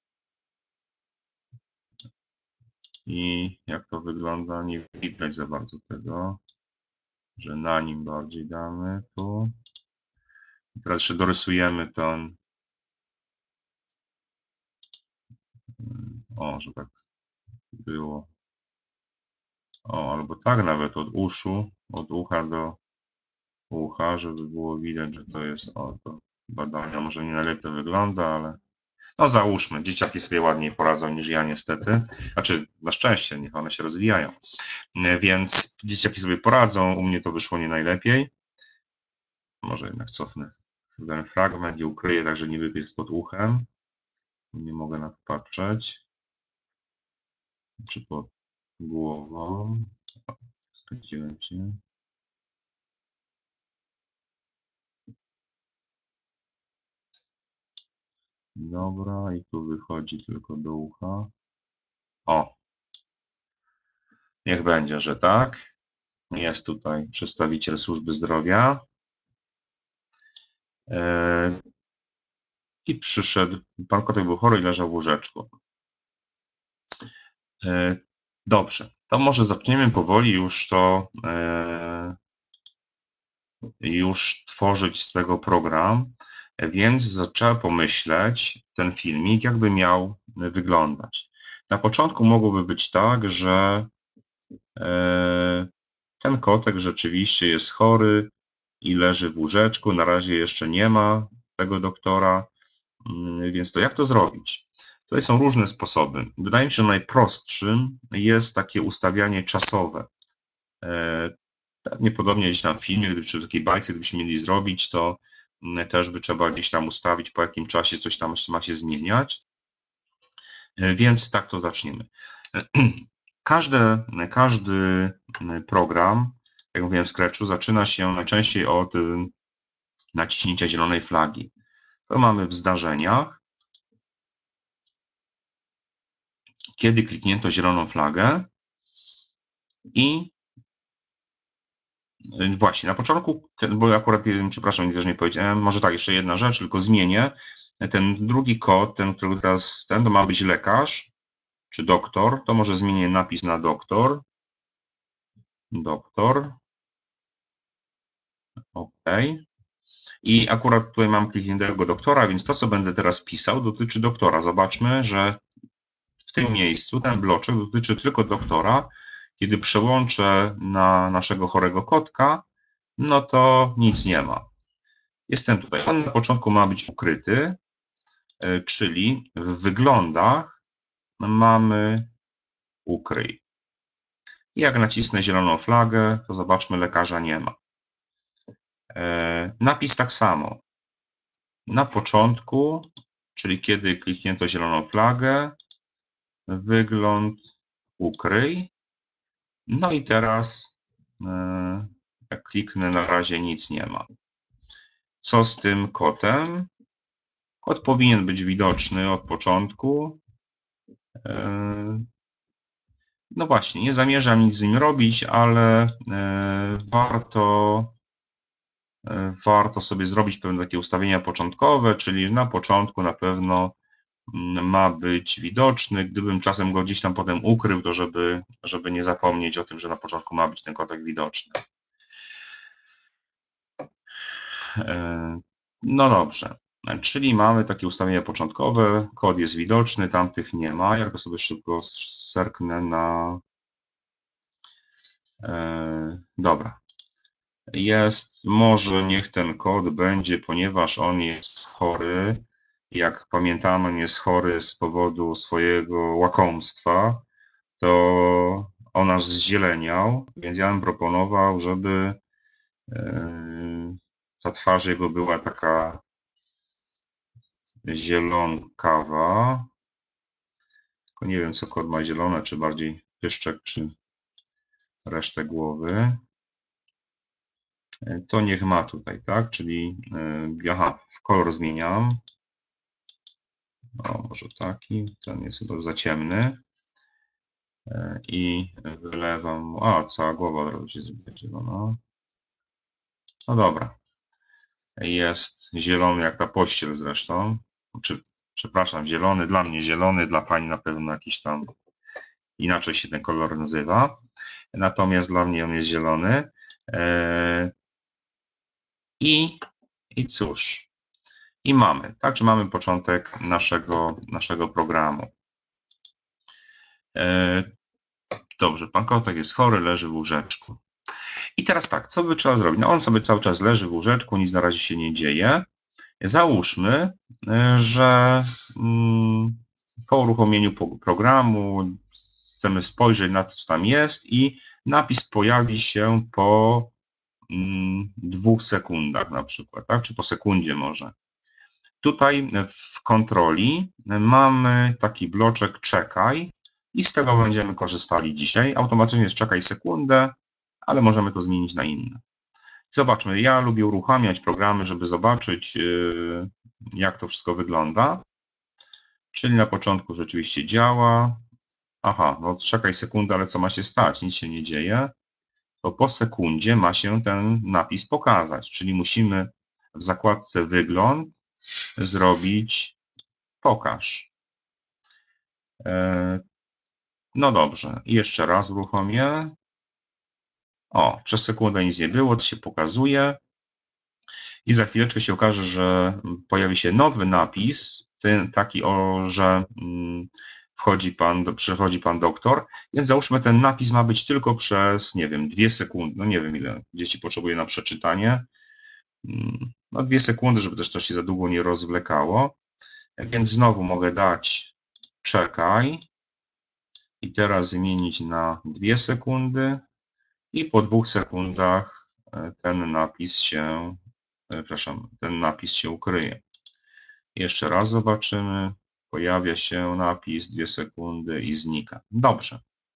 I jak to wygląda, nie widać za bardzo tego, że na nim bardziej damy tu. I teraz jeszcze dorysujemy ten, o, że tak było. O, albo tak nawet od uszu, od ucha do ucha, żeby było widać, że to jest o, to badania. Może nie najlepiej to wygląda, ale no załóżmy, dzieciaki sobie ładniej poradzą niż ja niestety. Znaczy, na szczęście, niech one się rozwijają. Więc dzieciaki sobie poradzą, u mnie to wyszło nie najlepiej. Może jednak cofnę ten fragment i ukryję, tak że nie wybiegł pod uchem. Nie mogę na to patrzeć. Czy pod głową. Zgodziłem się. Dobra, i tu wychodzi tylko do ucha. O, niech będzie, że tak. Jest tutaj przedstawiciel służby zdrowia. I przyszedł, pan kotek był chory i leżał w łóżeczku. Dobrze, to może zaczniemy powoli już to, już tworzyć z tego program, więc trzeba pomyśleć ten filmik, jakby miał wyglądać. Na początku mogłoby być tak, że ten kotek rzeczywiście jest chory i leży w łóżeczku, na razie jeszcze nie ma tego doktora, więc to jak to zrobić? Tutaj są różne sposoby. Wydaje mi się, że najprostszym jest takie ustawianie czasowe. Pewnie podobnie gdzieś tam w filmie, gdyby przy takiej bajce, gdybyśmy mieli zrobić, to też by trzeba gdzieś tam ustawić, po jakim czasie coś tam ma się zmieniać. Więc tak to zaczniemy. Każdy, każdy program, jak mówiłem w Scratchu, zaczyna się najczęściej od naciśnięcia zielonej flagi. To mamy w zdarzeniach. Kiedy kliknięto zieloną flagę i właśnie na początku, bo akurat, przepraszam, też nie powiedziałem, może tak, jeszcze jedna rzecz, tylko zmienię. Ten drugi kod, ten, który teraz, ten to ma być lekarz, czy doktor, to może zmienię napis na doktor. Doktor. OK. I akurat tutaj mam klikniętego doktora, więc to, co będę teraz pisał, dotyczy doktora. Zobaczmy, że w tym miejscu ten bloczek dotyczy tylko doktora. Kiedy przełączę na naszego chorego kotka, no to nic nie ma. Jestem tutaj. On na początku ma być ukryty, czyli w wyglądach mamy ukryj. I jak nacisnę zieloną flagę, to zobaczmy, lekarza nie ma. Napis tak samo. Na początku, czyli kiedy kliknięto zieloną flagę, wygląd ukryj. No i teraz jak kliknę, na razie nic nie ma. Co z tym kotem? Kot powinien być widoczny od początku. No właśnie, nie zamierzam nic z nim robić, ale warto, warto sobie zrobić pewne takie ustawienia początkowe, czyli na początku na pewno ma być widoczny. Gdybym czasem go gdzieś tam potem ukrył, to żeby, żeby nie zapomnieć o tym, że na początku ma być ten kotek widoczny. No dobrze, czyli mamy takie ustawienia początkowe, kod jest widoczny, tamtych nie ma. Ja go sobie szybko zerknę na... Dobra. Jest, może niech ten kod będzie, ponieważ on jest chory. Jak pamiętamy, on jest chory z powodu swojego łakomstwa, to on nas zzieleniał, więc ja bym proponował, żeby ta twarz jego była taka zielonkawa. Tylko nie wiem, co kod ma zielone, czy bardziej pyszczek, czy resztę głowy. To niech ma tutaj, tak? Czyli aha, w kolor zmieniam. O, może taki, ten jest chyba za ciemny. I wylewam, a cała głowa od razu się zrobi zielona. No dobra. Jest zielony jak ta pościel zresztą. Czy, przepraszam, zielony, dla mnie zielony, dla pani na pewno jakiś tam inaczej się ten kolor nazywa. Natomiast dla mnie on jest zielony. I, i cóż, i mamy, także mamy początek naszego, naszego programu. Dobrze, pan kotek jest chory, leży w łóżeczku. I teraz tak, co by trzeba zrobić? No on sobie cały czas leży w łóżeczku, nic na razie się nie dzieje. Załóżmy, że po uruchomieniu programu chcemy spojrzeć na to, co tam jest i napis pojawi się po dwóch sekundach na przykład, tak? Czy po sekundzie może. Tutaj w kontroli mamy taki bloczek czekaj i z tego będziemy korzystali dzisiaj. Automatycznie jest czekaj sekundę, ale możemy to zmienić na inne. Zobaczmy, ja lubię uruchamiać programy, żeby zobaczyć, jak to wszystko wygląda. Czyli na początku rzeczywiście działa. Aha, no czekaj sekundę, ale co ma się stać? Nic się nie dzieje. To po sekundzie ma się ten napis pokazać, czyli musimy w zakładce Wygląd zrobić Pokaż. No dobrze, i jeszcze raz uruchomię. O, przez sekundę nic nie było, to się pokazuje. I za chwileczkę się okaże, że pojawi się nowy napis, ten, taki, o, że wchodzi pan, przychodzi pan doktor, więc załóżmy, ten napis ma być tylko przez, nie wiem, dwie sekundy, no nie wiem, ile dzieci potrzebuje na przeczytanie. No dwie sekundy, żeby też to się za długo nie rozwlekało. Więc znowu mogę dać czekaj i teraz zmienić na dwie sekundy i po dwóch sekundach ten napis się, przepraszam, ten napis się ukryje. Jeszcze raz zobaczymy. Pojawia się napis, dwie sekundy i znika. Dobrze.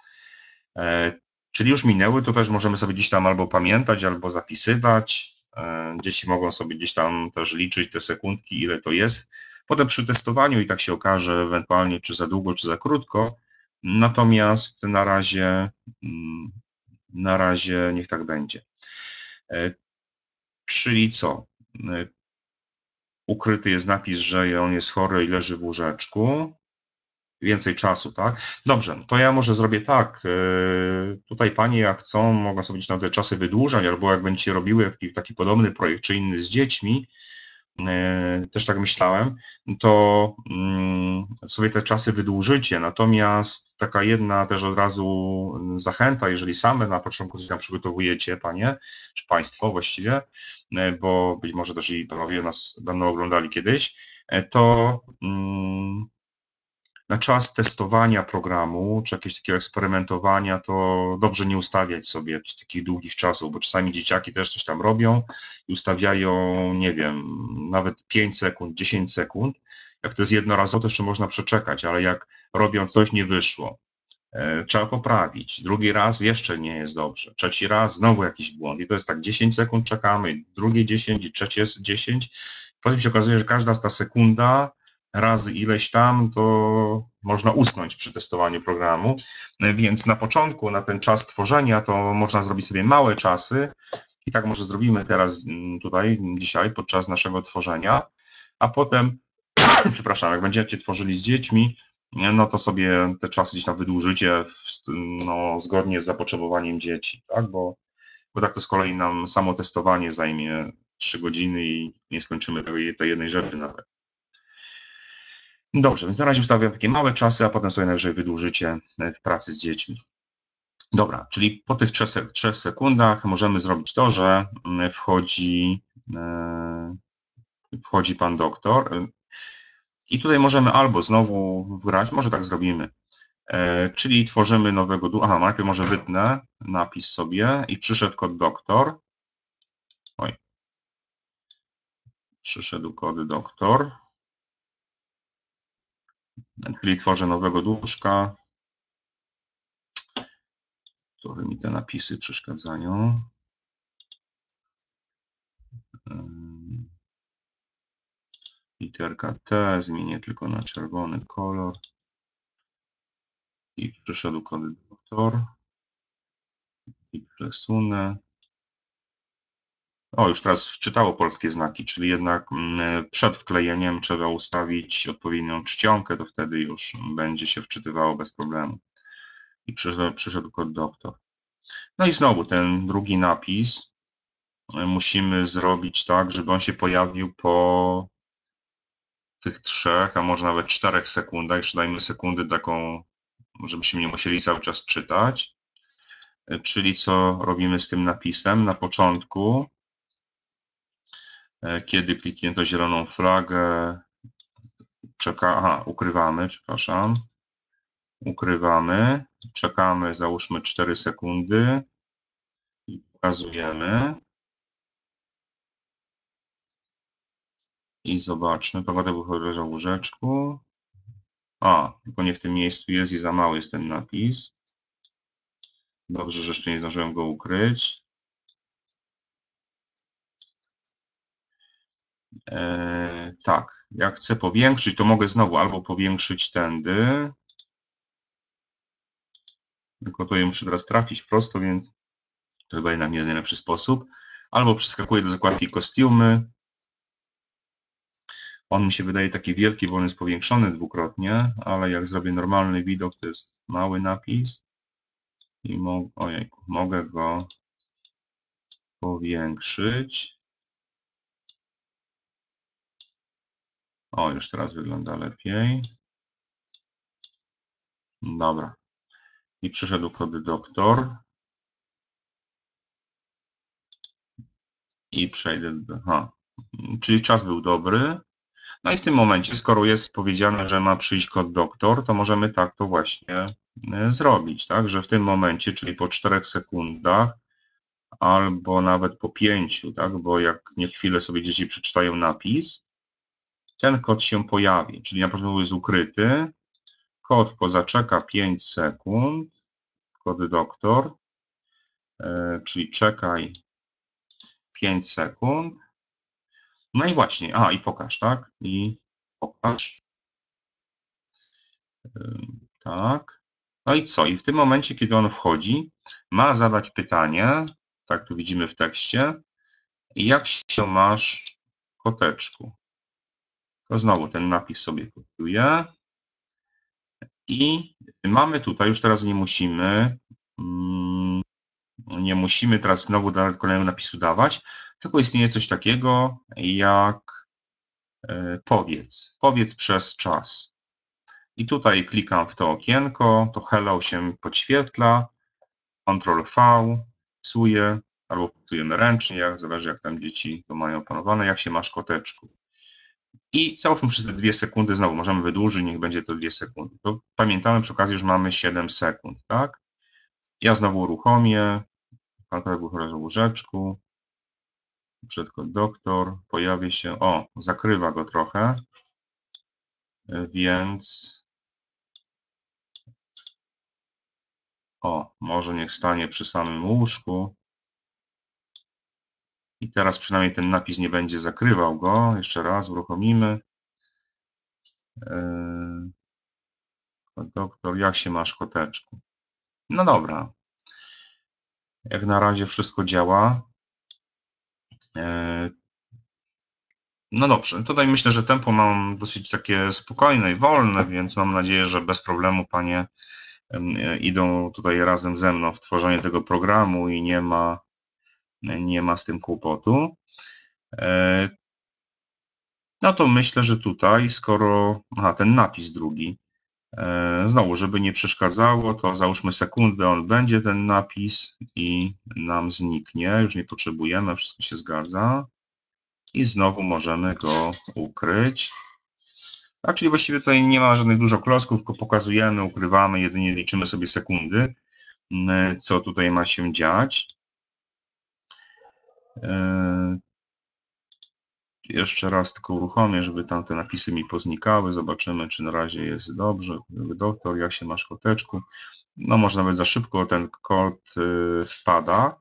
Czyli już minęły, to też możemy sobie gdzieś tam albo pamiętać, albo zapisywać. Dzieci mogą sobie gdzieś tam też liczyć te sekundki, ile to jest. Potem przy testowaniu i tak się okaże ewentualnie, czy za długo, czy za krótko. Natomiast na razie, na razie niech tak będzie. Czyli co? Ukryty jest napis, że on jest chory i leży w łóżeczku. Więcej czasu, tak? Dobrze, to ja może zrobię tak. Tutaj panie, jak chcą, mogą sobie gdzieś tam te czasy wydłużać, albo jak będziecie robiły taki, taki podobny projekt, czy inny z dziećmi, też tak myślałem, to sobie te czasy wydłużycie. Natomiast taka jedna też od razu zachęta, jeżeli same na początku coś tam przygotowujecie, panie, czy państwo właściwie, bo być może też i panowie nas będą oglądali kiedyś, to na czas testowania programu, czy jakiegoś takiego eksperymentowania, to dobrze nie ustawiać sobie takich długich czasów, bo czasami dzieciaki też coś tam robią i ustawiają, nie wiem, nawet pięć sekund, dziesięć sekund. Jak to jest jednorazowo, to jeszcze można przeczekać, ale jak robią coś, nie wyszło, trzeba poprawić. Drugi raz jeszcze nie jest dobrze. Trzeci raz znowu jakiś błąd. I to jest tak dziesięć sekund czekamy, drugie dziesięć i trzecie jest dziesięć. Potem się okazuje, że każda ta sekunda razy ileś tam, to można usnąć przy testowaniu programu. Więc na początku, na ten czas tworzenia, to można zrobić sobie małe czasy. I tak może zrobimy teraz tutaj, dzisiaj, podczas naszego tworzenia. A potem, przepraszam, jak będziecie tworzyli z dziećmi, no to sobie te czasy gdzieś tam wydłużycie w, no, zgodnie z zapotrzebowaniem dzieci, tak? Bo, bo tak to z kolei nam samo testowanie zajmie trzy godziny i nie skończymy tej, tej jednej rzeczy nawet. Dobrze, więc na razie ustawiam takie małe czasy, a potem sobie najwyżej wydłużycie w pracy z dziećmi. Dobra, czyli po tych trzech sekundach możemy zrobić to, że wchodzi, wchodzi pan doktor. I tutaj możemy albo znowu wgrać, może tak zrobimy, czyli tworzymy nowego, aha, najpierw może wytnę napis sobie i przyszedł kod doktor. Oj, przyszedł kod doktor, czyli tworzę nowego dłużka. Trochę mi te napisy przeszkadzają. Literka T, zmienię tylko na czerwony kolor. I przyszedł kod doktor. I przesunę. O, już teraz wczytało polskie znaki, czyli jednak przed wklejeniem trzeba ustawić odpowiednią czcionkę, to wtedy już będzie się wczytywało bez problemu. I przyszedł, przyszedł kod doktor. No i znowu ten drugi napis musimy zrobić tak, żeby on się pojawił po tych trzech, a może nawet czterech sekundach. Jeszcze dajmy sekundy taką, żebyśmy nie musieli cały czas czytać. Czyli co robimy z tym napisem? Na początku, kiedy kliknięto zieloną flagę, czeka, aha, ukrywamy, przepraszam, ukrywamy, czekamy, załóżmy cztery sekundy i pokazujemy. I zobaczmy, pogoda wychodzi w łóżeczku. A, tylko nie w tym miejscu jest i za mały jest ten napis. Dobrze, że jeszcze nie zdążyłem go ukryć. E, tak, jak chcę powiększyć, to mogę znowu albo powiększyć tędy. Tylko to je muszę teraz trafić prosto, więc to chyba jednak nie jest najlepszy sposób. Albo przeskakuję do zakładki kostiumy On mi się wydaje taki wielki, bo on jest powiększony dwukrotnie, ale jak zrobię normalny widok, to jest mały napis i mo ojejku, mogę go powiększyć. O, już teraz wygląda lepiej. Dobra. I przyszedł kod doktor. I przejdę do... Aha. Czyli czas był dobry. No i w tym momencie, skoro jest powiedziane, że ma przyjść kod doktor, to możemy tak to właśnie zrobić, tak? Że w tym momencie, czyli po czterech sekundach, albo nawet po pięciu, tak? Bo jak nie chwilę sobie dzieci przeczytają napis, ten kod się pojawi, czyli na początku jest ukryty, kod pozaczeka pięć sekund, kod doktor, czyli czekaj pięć sekund, no i właśnie, a i pokaż, tak? I pokaż, tak. No i co? I w tym momencie, kiedy on wchodzi, ma zadać pytanie, tak tu widzimy w tekście, jak się masz, koteczku? To znowu ten napis sobie kopiuję. I mamy tutaj, już teraz nie musimy, nie musimy teraz znowu kolejnego napisu dawać, tylko istnieje coś takiego jak powiedz, powiedz przez czas. I tutaj klikam w to okienko, to hello się podświetla, kontrol V, psuję, albo psujemy ręcznie, jak zależy jak tam dzieci to mają opanowane, jak się masz, koteczku. I załóżmy przez te dwie sekundy, znowu możemy wydłużyć, niech będzie to dwie sekundy. To pamiętamy, przy okazji już mamy siedem sekund, tak? Ja znowu uruchomię, kalkulator w łóżeczku, przed kod doktor, pojawi się, o, zakrywa go trochę, więc o, może niech stanie przy samym łóżku. I teraz przynajmniej ten napis nie będzie zakrywał go. Jeszcze raz uruchomimy. Kod doktor, jak się masz, koteczku? No dobra. Jak na razie wszystko działa. No dobrze, tutaj myślę, że tempo mam dosyć takie spokojne i wolne, więc mam nadzieję, że bez problemu panie idą tutaj razem ze mną w tworzenie tego programu i nie ma, nie ma z tym kłopotu. No to myślę, że tutaj, skoro, aha, ten napis drugi, znowu, żeby nie przeszkadzało, to załóżmy sekundę, on będzie ten napis i nam zniknie, już nie potrzebujemy, wszystko się zgadza. I znowu możemy go ukryć. Tak, czyli właściwie tutaj nie ma żadnych dużo klocków, tylko pokazujemy, ukrywamy, jedynie liczymy sobie sekundy, co tutaj ma się dziać. Jeszcze raz tylko uruchomię, żeby tam te napisy mi poznikały. Zobaczymy, czy na razie jest dobrze. Doktor, jak się masz, koteczku? No może nawet za szybko ten kod wpada.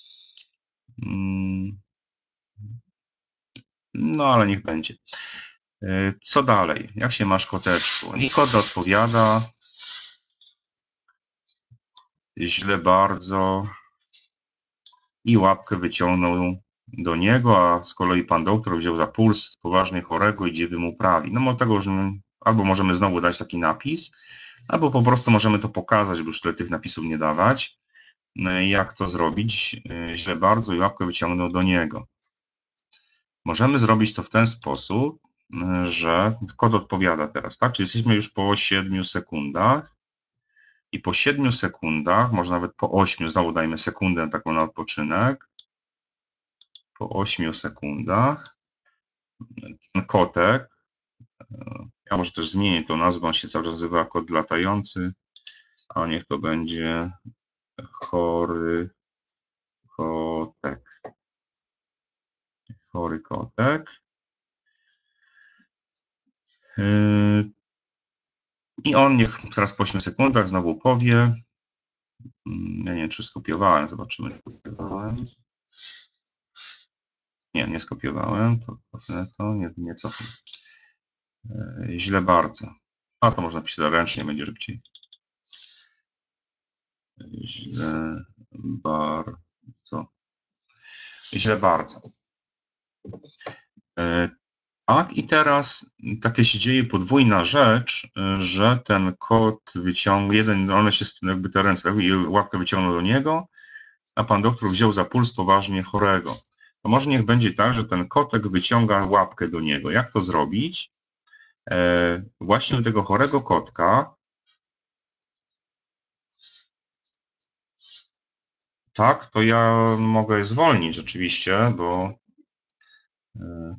No ale niech będzie. Co dalej? Jak się masz, koteczku? I kod odpowiada. Źle bardzo. I łapkę wyciągnął do niego, a z kolei pan doktor wziął za puls poważnie chorego i idzie mu prawi. No bo tego już, albo możemy znowu dać taki napis, albo po prostu możemy to pokazać, żeby już tyle tych napisów nie dawać. Jak to zrobić? Źle bardzo i łapkę wyciągnął do niego. Możemy zrobić to w ten sposób, że kod odpowiada teraz, tak? Czyli jesteśmy już po siedmiu sekundach i po siedmiu sekundach, może nawet po ośmiu, znowu dajmy sekundę taką na odpoczynek. Po ośmiu sekundach ten kotek, ja może też zmienię tą nazwę, on się cały czas nazywa kod latający, a niech to będzie chory kotek. Chory kotek. I on niech teraz po ośmiu sekundach znowu powie. Ja nie wiem, czy skopiowałem, zobaczymy. Skopiowałem. Nie, nie skopiowałem, to to nie, nie cofnę. Źle bardzo. A to można pisać ręcznie, będzie szybciej. Źle bardzo. Źle bardzo. Tak, i teraz takie się dzieje podwójna rzecz, że ten kot wyciąga, jeden, one się jakby te ręce, i łapkę wyciągnął do niego, a pan doktor wziął za puls poważnie chorego. To może niech będzie tak, że ten kotek wyciąga łapkę do niego. Jak to zrobić? E, właśnie u tego chorego kotka, tak, to ja mogę zwolnić oczywiście, bo e,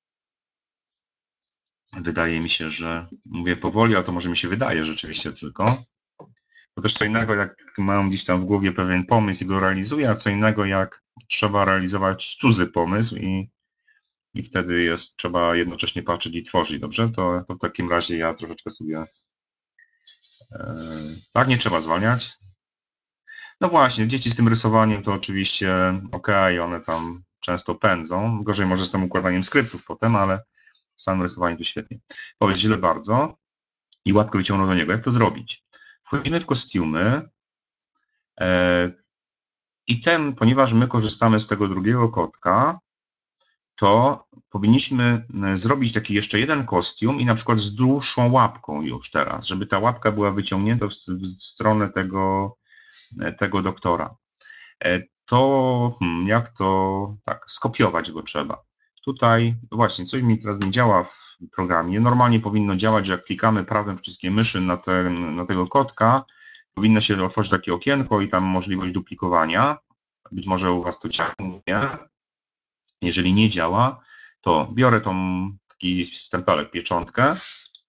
wydaje mi się, że mówię powoli, ale to może mi się wydaje rzeczywiście tylko. To też co innego, jak mam gdzieś tam w głowie pewien pomysł i go realizuję, a co innego, jak trzeba realizować cudzy pomysł i, i wtedy jest, trzeba jednocześnie patrzeć i tworzyć, dobrze? To, to w takim razie ja troszeczkę sobie, e, tak, nie trzeba zwalniać. No właśnie, dzieci z tym rysowaniem to oczywiście ok, one tam często pędzą. Gorzej może z tym układaniem skryptów potem, ale samym rysowaniem to świetnie. Powiedz źle bardzo i łapkę wyciągnął do niego. Jak to zrobić? Wchodzimy w kostiumy e, i ten, ponieważ my korzystamy z tego drugiego kotka, to powinniśmy zrobić taki jeszcze jeden kostium i na przykład z dłuższą łapką już teraz, żeby ta łapka była wyciągnięta w, w stronę tego, tego doktora. To hmm, jak to tak, skopiować go trzeba. Tutaj właśnie coś mi teraz nie działa w programie. Normalnie powinno działać, że jak klikamy prawym przyciskiem myszy na, ten, na tego kotka, powinno się otworzyć takie okienko i tam możliwość duplikowania. Być może u Was to działa. Jeżeli nie działa, to biorę tą taki stempelek, pieczątkę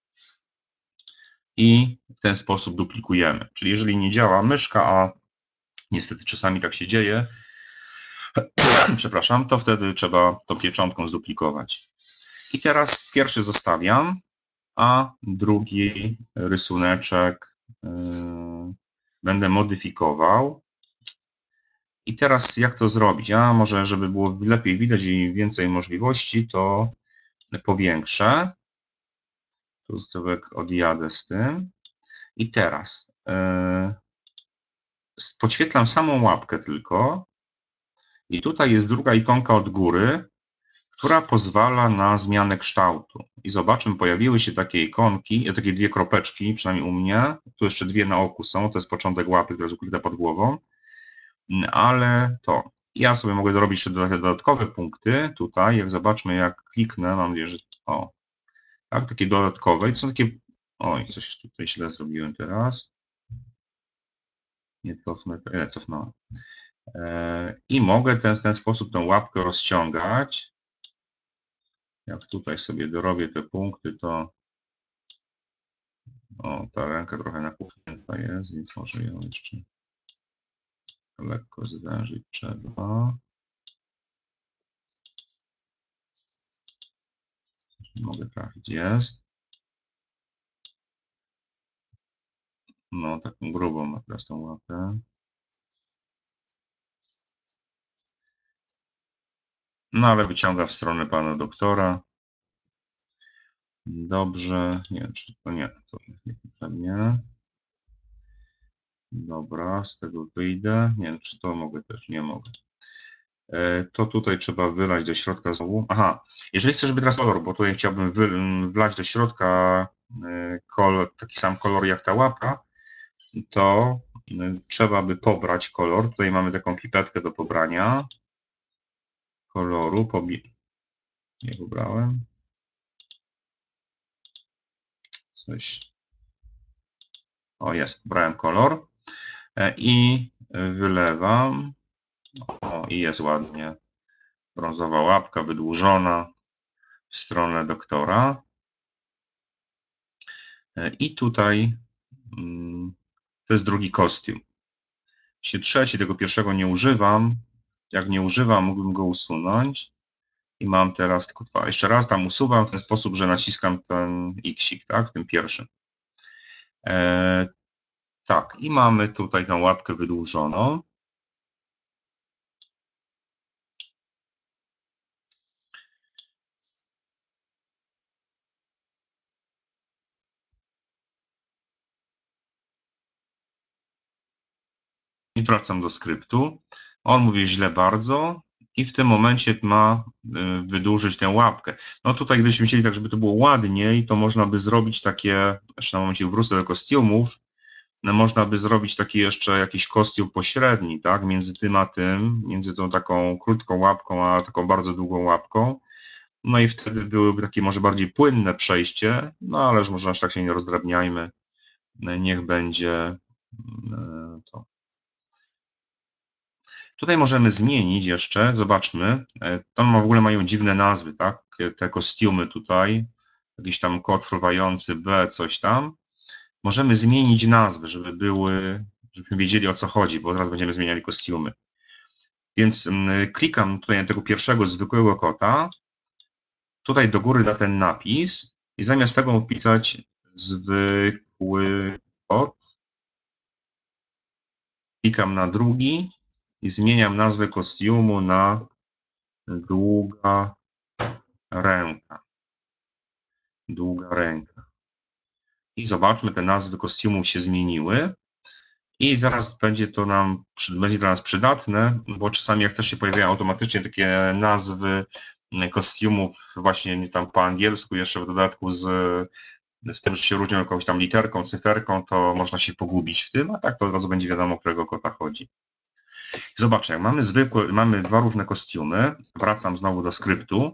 i w ten sposób duplikujemy. Czyli jeżeli nie działa myszka, a niestety czasami tak się dzieje, przepraszam, to wtedy trzeba to pieczątką zduplikować. I teraz pierwszy zostawiam, a drugi rysuneczek yy, będę modyfikował. I teraz jak to zrobić? A może, żeby było lepiej widać i więcej możliwości, to powiększę. Tu sobie odjadę z tym. I teraz yy, podświetlam samą łapkę tylko. I tutaj jest druga ikonka od góry, która pozwala na zmianę kształtu. I zobaczmy, pojawiły się takie ikonki, takie dwie kropeczki, przynajmniej u mnie. Tu jeszcze dwie na oku są, to jest początek łapy, która jest ukryta pod głową. Ale to, ja sobie mogę dorobić jeszcze dodatkowe punkty. Tutaj, jak zobaczmy, jak kliknę, mam nadzieję, że o, tak, takie dodatkowe. I to są takie, oj, coś tutaj źle zrobiłem teraz. Nie cofnę, nie, cofnąłem. I mogę ten, w ten sposób tę łapkę rozciągać. Jak tutaj sobie dorobię te punkty, to o, ta ręka trochę napuchnięta jest, więc może ją jeszcze lekko zwężyć trzeba. Mogę trafić, jest. No, taką grubą ma teraz tą łapę. No, ale wyciąga w stronę pana doktora. Dobrze, nie wiem, czy to nie, to niepotrzebnie. Dobra, z tego wyjdę. Nie wiem, czy to mogę też, nie mogę. To tutaj trzeba wylać do środka znowu. Aha, jeżeli chcę, żeby teraz kolor, bo tutaj chciałbym wy, wlać do środka kolor, taki sam kolor jak ta łapa, to trzeba by pobrać kolor. Tutaj mamy taką pipetkę do pobrania koloru. Pobi nie pobrałem. Coś. O, jest, pobrałem kolor i wylewam. O, i jest ładnie. Brązowa łapka wydłużona w stronę doktora. I tutaj to jest drugi kostium. Jeśli trzeci, tego pierwszego nie używam. Jak nie używam, mógłbym go usunąć. I mam teraz tylko dwa. Jeszcze raz tam usuwam w ten sposób, że naciskam ten X-ik, tak, w tym pierwszym. E, tak, i mamy tutaj tą łapkę wydłużoną. I wracam do skryptu. On mówi źle bardzo i w tym momencie ma wydłużyć tę łapkę. No tutaj, gdybyśmy chcieli tak, żeby to było ładniej, to można by zrobić takie, jeszcze na momencie wrócę do kostiumów, no można by zrobić taki jeszcze jakiś kostium pośredni, tak, między tym a tym, między tą taką krótką łapką, a taką bardzo długą łapką. No i wtedy byłyby takie może bardziej płynne przejście, no ależ może aż tak się nie rozdrabniajmy. Niech będzie to. Tutaj możemy zmienić jeszcze, zobaczmy, tam w ogóle mają dziwne nazwy, tak, te kostiumy tutaj, jakiś tam kot fruwający, B, coś tam. Możemy zmienić nazwy, żeby były, żebyśmy wiedzieli, o co chodzi, bo zaraz będziemy zmieniali kostiumy. Więc klikam tutaj na tego pierwszego zwykłego kota, tutaj do góry na ten napis i zamiast tego wpisać zwykły kot, klikam na drugi i zmieniam nazwę kostiumu na długa ręka. Długa ręka. I zobaczmy, te nazwy kostiumów się zmieniły. I zaraz będzie to nam, będzie dla nas przydatne, bo czasami jak też się pojawiają automatycznie takie nazwy kostiumów właśnie tam po angielsku, jeszcze w dodatku z, z tym, że się różnią jakąś tam literką, cyferką, to można się pogubić w tym, a tak to od razu będzie wiadomo, o którego kota chodzi. Zobaczcie, jak mamy zwykłe, mamy dwa różne kostiumy, wracam znowu do skryptu,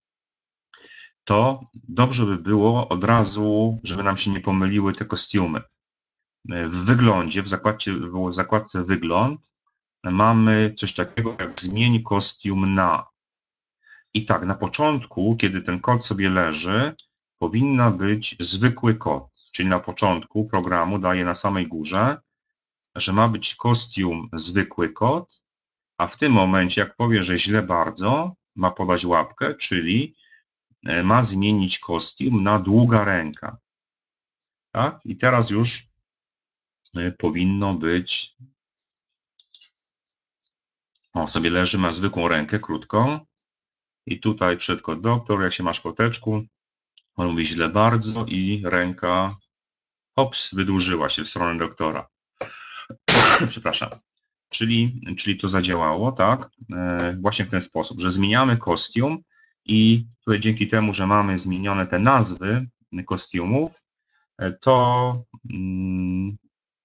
to dobrze by było od razu, żeby nam się nie pomyliły te kostiumy. W wyglądzie, w zakładce, w zakładce wygląd mamy coś takiego jak zmień kostium na. I tak, na początku, kiedy ten kod sobie leży, powinna być zwykły kod, czyli na początku programu daje na samej górze, że ma być kostium zwykły kod, a w tym momencie, jak powie, że źle bardzo, ma podać łapkę, czyli ma zmienić kostium na długa ręka. Tak? I teraz już powinno być, o, sobie leży, ma zwykłą rękę, krótką i tutaj przed kod doktor, jak się masz koteczku, on mówi źle bardzo i ręka, hops, wydłużyła się w stronę doktora. Przepraszam. Czyli, czyli to zadziałało, tak, e, właśnie w ten sposób, że zmieniamy kostium i tutaj dzięki temu, że mamy zmienione te nazwy kostiumów, to mm,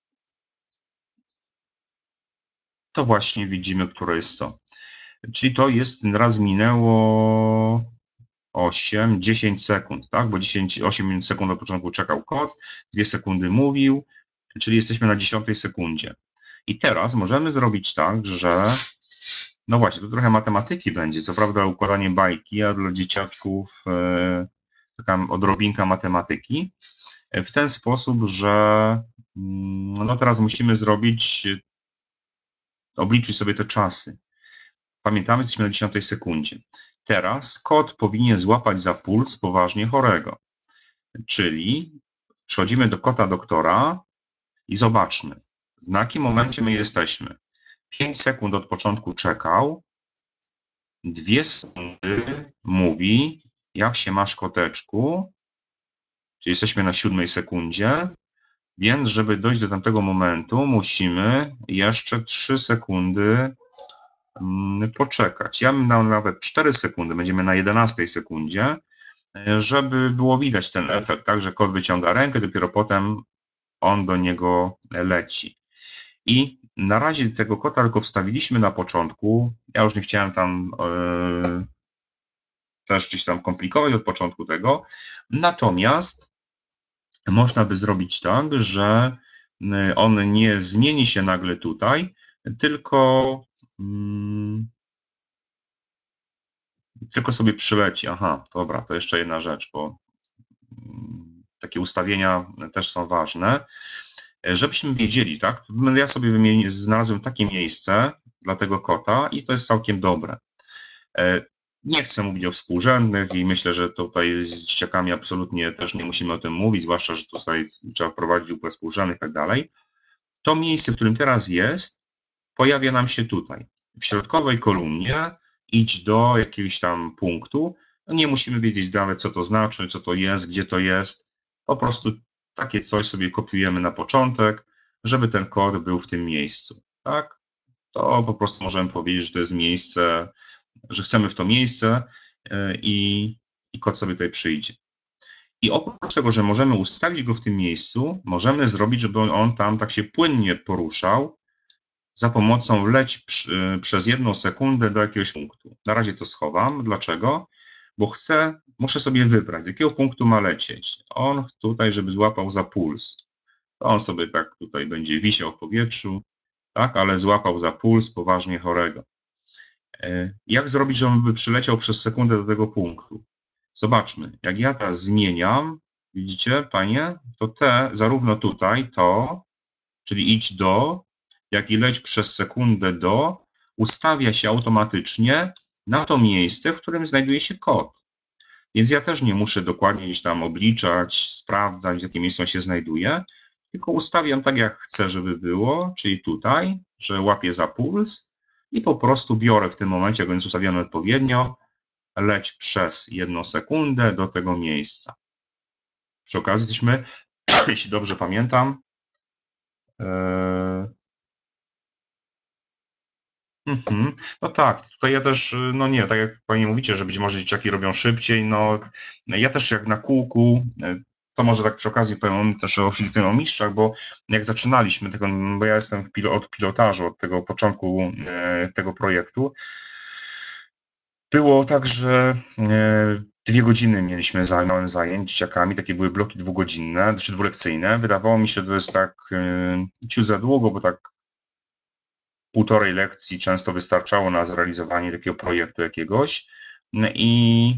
to właśnie widzimy, które jest to. Czyli to jest, raz minęło osiem, dziesięć sekund, tak? Bo dziesięć, osiem sekund od początku czekał kod, dwie sekundy mówił, czyli jesteśmy na dziesiątej sekundzie. I teraz możemy zrobić tak, że no właśnie, tu trochę matematyki będzie, co prawda układanie bajki, a dla dzieciaczków e, taka odrobinka matematyki, w ten sposób, że no teraz musimy zrobić, obliczyć sobie te czasy. Pamiętamy, jesteśmy na dziesiątej sekundzie. Teraz kot powinien złapać za puls poważnie chorego. Czyli przechodzimy do kota doktora i zobaczmy, na jakim momencie my jesteśmy. pięć sekund od początku czekał, dwie sekundy mówi, jak się masz koteczku, czyli jesteśmy na siódmej sekundzie, więc żeby dojść do tamtego momentu, musimy jeszcze trzy sekundy poczekać. Ja bym dał nawet cztery sekundy, będziemy na jedenastej sekundzie, żeby było widać ten efekt, tak, że kot wyciąga rękę, dopiero potem on do niego leci. I na razie tego kota tylko wstawiliśmy na początku, ja już nie chciałem tam yy, też gdzieś tam komplikować od początku tego, natomiast można by zrobić tak, że on nie zmieni się nagle tutaj, tylko yy, tylko sobie przyleci. Aha, dobra, to jeszcze jedna rzecz, bo takie ustawienia też są ważne. Żebyśmy wiedzieli, tak? Ja sobie wymieni, znalazłem takie miejsce dla tego kota i to jest całkiem dobre. Nie chcę mówić o współrzędnych i myślę, że tutaj z dzieciakami absolutnie też nie musimy o tym mówić, zwłaszcza, że tutaj trzeba wprowadzić układ współrzędnych i tak dalej. To miejsce, w którym teraz jest, pojawia nam się tutaj. W środkowej kolumnie idź do jakiegoś tam punktu. Nie musimy wiedzieć nawet, co to znaczy, co to jest, gdzie to jest. Po prostu takie coś sobie kopiujemy na początek, żeby ten kod był w tym miejscu. Tak? To po prostu możemy powiedzieć, że to jest miejsce że chcemy w to miejsce i, i kot sobie tutaj przyjdzie. I oprócz tego, że możemy ustawić go w tym miejscu, możemy zrobić, żeby on tam tak się płynnie poruszał za pomocą leć przy, przez jedną sekundę do jakiegoś punktu. Na razie to schowam. Dlaczego? Bo chcę, muszę sobie wybrać, z jakiego punktu ma lecieć. On tutaj, żeby złapał za puls. To on sobie tak tutaj będzie wisiał w powietrzu, tak, ale złapał za puls poważnie chorego. Jak zrobić, żeby on by przyleciał przez sekundę do tego punktu? Zobaczmy, jak ja teraz zmieniam, widzicie, panie, to te, zarówno tutaj, to, czyli idź do, jak i leć przez sekundę do, ustawia się automatycznie na to miejsce, w którym znajduje się kot. Więc ja też nie muszę dokładnie gdzieś tam obliczać, sprawdzać, w jakim miejscu on się znajduje, tylko ustawiam tak, jak chcę, żeby było, czyli tutaj, że łapię za puls i po prostu biorę w tym momencie, jak on jest ustawiony odpowiednio, leć przez jedną sekundę do tego miejsca. Przy okazji jesteśmy, jeśli dobrze pamiętam, yy... mhm. No tak, tutaj ja też, no nie, tak jak Pani mówicie, że być może dzieciaki robią szybciej, no ja też jak na kółku, to może tak przy okazji powiem też o filmomistrzach, bo jak zaczynaliśmy, tego, bo ja jestem w pilo, od pilotażu, od tego początku e, tego projektu, było tak, że e, dwie godziny mieliśmy zajmować zajęć dzieciakami, takie były bloki dwugodzinne, czy dwulekcyjne. Wydawało mi się, że to jest tak e, ciut za długo, bo tak półtorej lekcji często wystarczało na zrealizowanie takiego projektu jakiegoś. I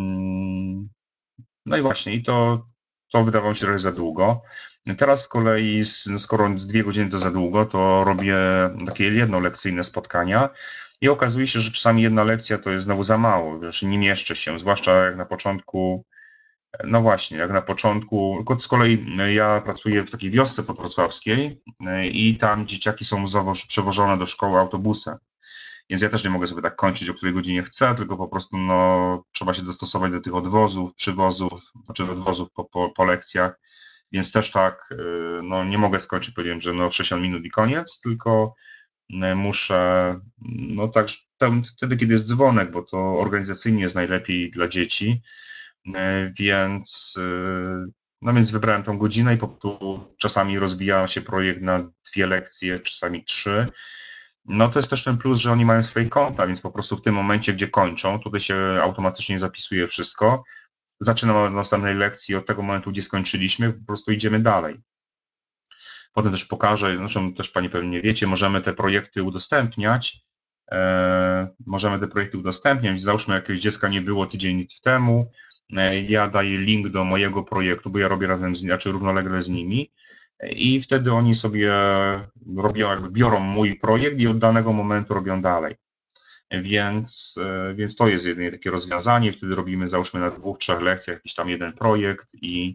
no i właśnie, i to, to wydawało mi się trochę za długo. Teraz z kolei, skoro dwie godziny to za długo, to robię takie jednolekcyjne spotkania i okazuje się, że czasami jedna lekcja to jest znowu za mało, że nie mieszczę się, zwłaszcza jak na początku. No właśnie, jak na początku, tylko z kolei ja pracuję w takiej wiosce podwrocławskiej i tam dzieciaki są przewożone do szkoły autobusem, więc ja też nie mogę sobie tak kończyć, o której godzinie chcę, tylko po prostu no, trzeba się dostosować do tych odwozów, przywozów, znaczy odwozów po, po, po lekcjach, więc też tak, no nie mogę skończyć, powiedziałem, że no sześćdziesiąt minut i koniec, tylko muszę, no tak, wtedy, kiedy jest dzwonek, bo to organizacyjnie jest najlepiej dla dzieci, więc, no więc wybrałem tą godzinę i po prostu czasami rozbija się projekt na dwie lekcje, czasami trzy. No to jest też ten plus, że oni mają swoje konta, więc po prostu w tym momencie, gdzie kończą, tutaj się automatycznie zapisuje wszystko. Zaczynamy od następnej lekcji, od tego momentu, gdzie skończyliśmy, po prostu idziemy dalej. Potem też pokażę, zresztą też Pani pewnie wiecie, możemy te projekty udostępniać. E, możemy te projekty udostępniać. Załóżmy, jakiegoś dziecka nie było tydzień temu. E, ja daję link do mojego projektu, bo ja robię razem z nimi, znaczy równolegle z nimi. I wtedy oni sobie robią, jakby biorą mój projekt i od danego momentu robią dalej. Więc, więc to jest jedynie takie rozwiązanie. Wtedy robimy, załóżmy, na dwóch, trzech lekcjach jakiś tam jeden projekt i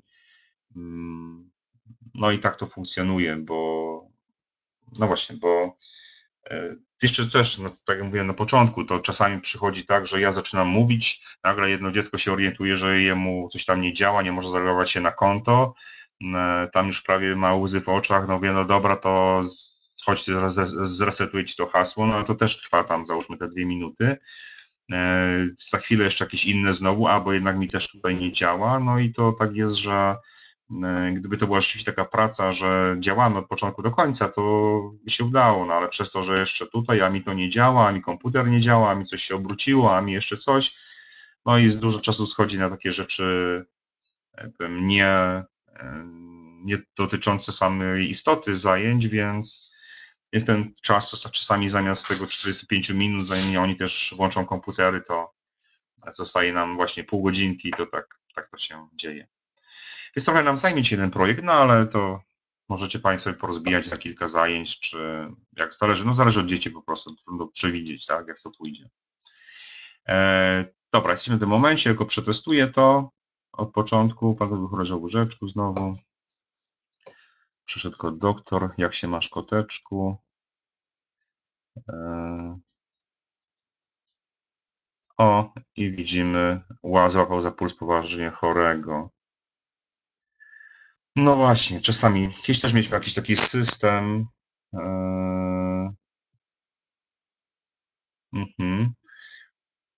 no i tak to funkcjonuje, bo no właśnie, bo jeszcze też, no, tak jak mówiłem na początku, to czasami przychodzi tak, że ja zaczynam mówić, nagle jedno dziecko się orientuje, że jemu coś tam nie działa, nie może zalogować się na konto, tam już prawie ma łzy w oczach, no mówię, no dobra, to chodź, zresetuję ci to hasło, no ale to też trwa tam, załóżmy, te dwie minuty. Za chwilę jeszcze jakieś inne znowu, a bo jednak mi też tutaj nie działa, no i to tak jest, że gdyby to była rzeczywiście taka praca, że działamy od początku do końca, to by się udało, no ale przez to, że jeszcze tutaj, a mi to nie działa, a mi komputer nie działa, a mi coś się obróciło, a mi jeszcze coś, no i dużo czasu schodzi na takie rzeczy nie, nie dotyczące samej istoty zajęć, więc jest ten czas, czasami zamiast tego czterdziestu pięciu minut, zanim oni też włączą komputery, to zostaje nam właśnie pół godzinki, to tak, tak to się dzieje. Więc trochę nam zajmie się ten projekt, no ale to możecie Państwo sobie porozbijać na kilka zajęć, czy jak zależy, no zależy od dzieci po prostu, trudno przewidzieć, tak, jak to pójdzie. E, dobra, jesteśmy w tym momencie, jako przetestuję to od początku, Pan wychodził łóżeczku znowu. Przyszedł kot doktor, jak się masz, koteczku? E, o, i widzimy, ła, złapał za puls poważnie chorego. No właśnie, czasami, kiedyś też mieliśmy jakiś taki system. E, mhm.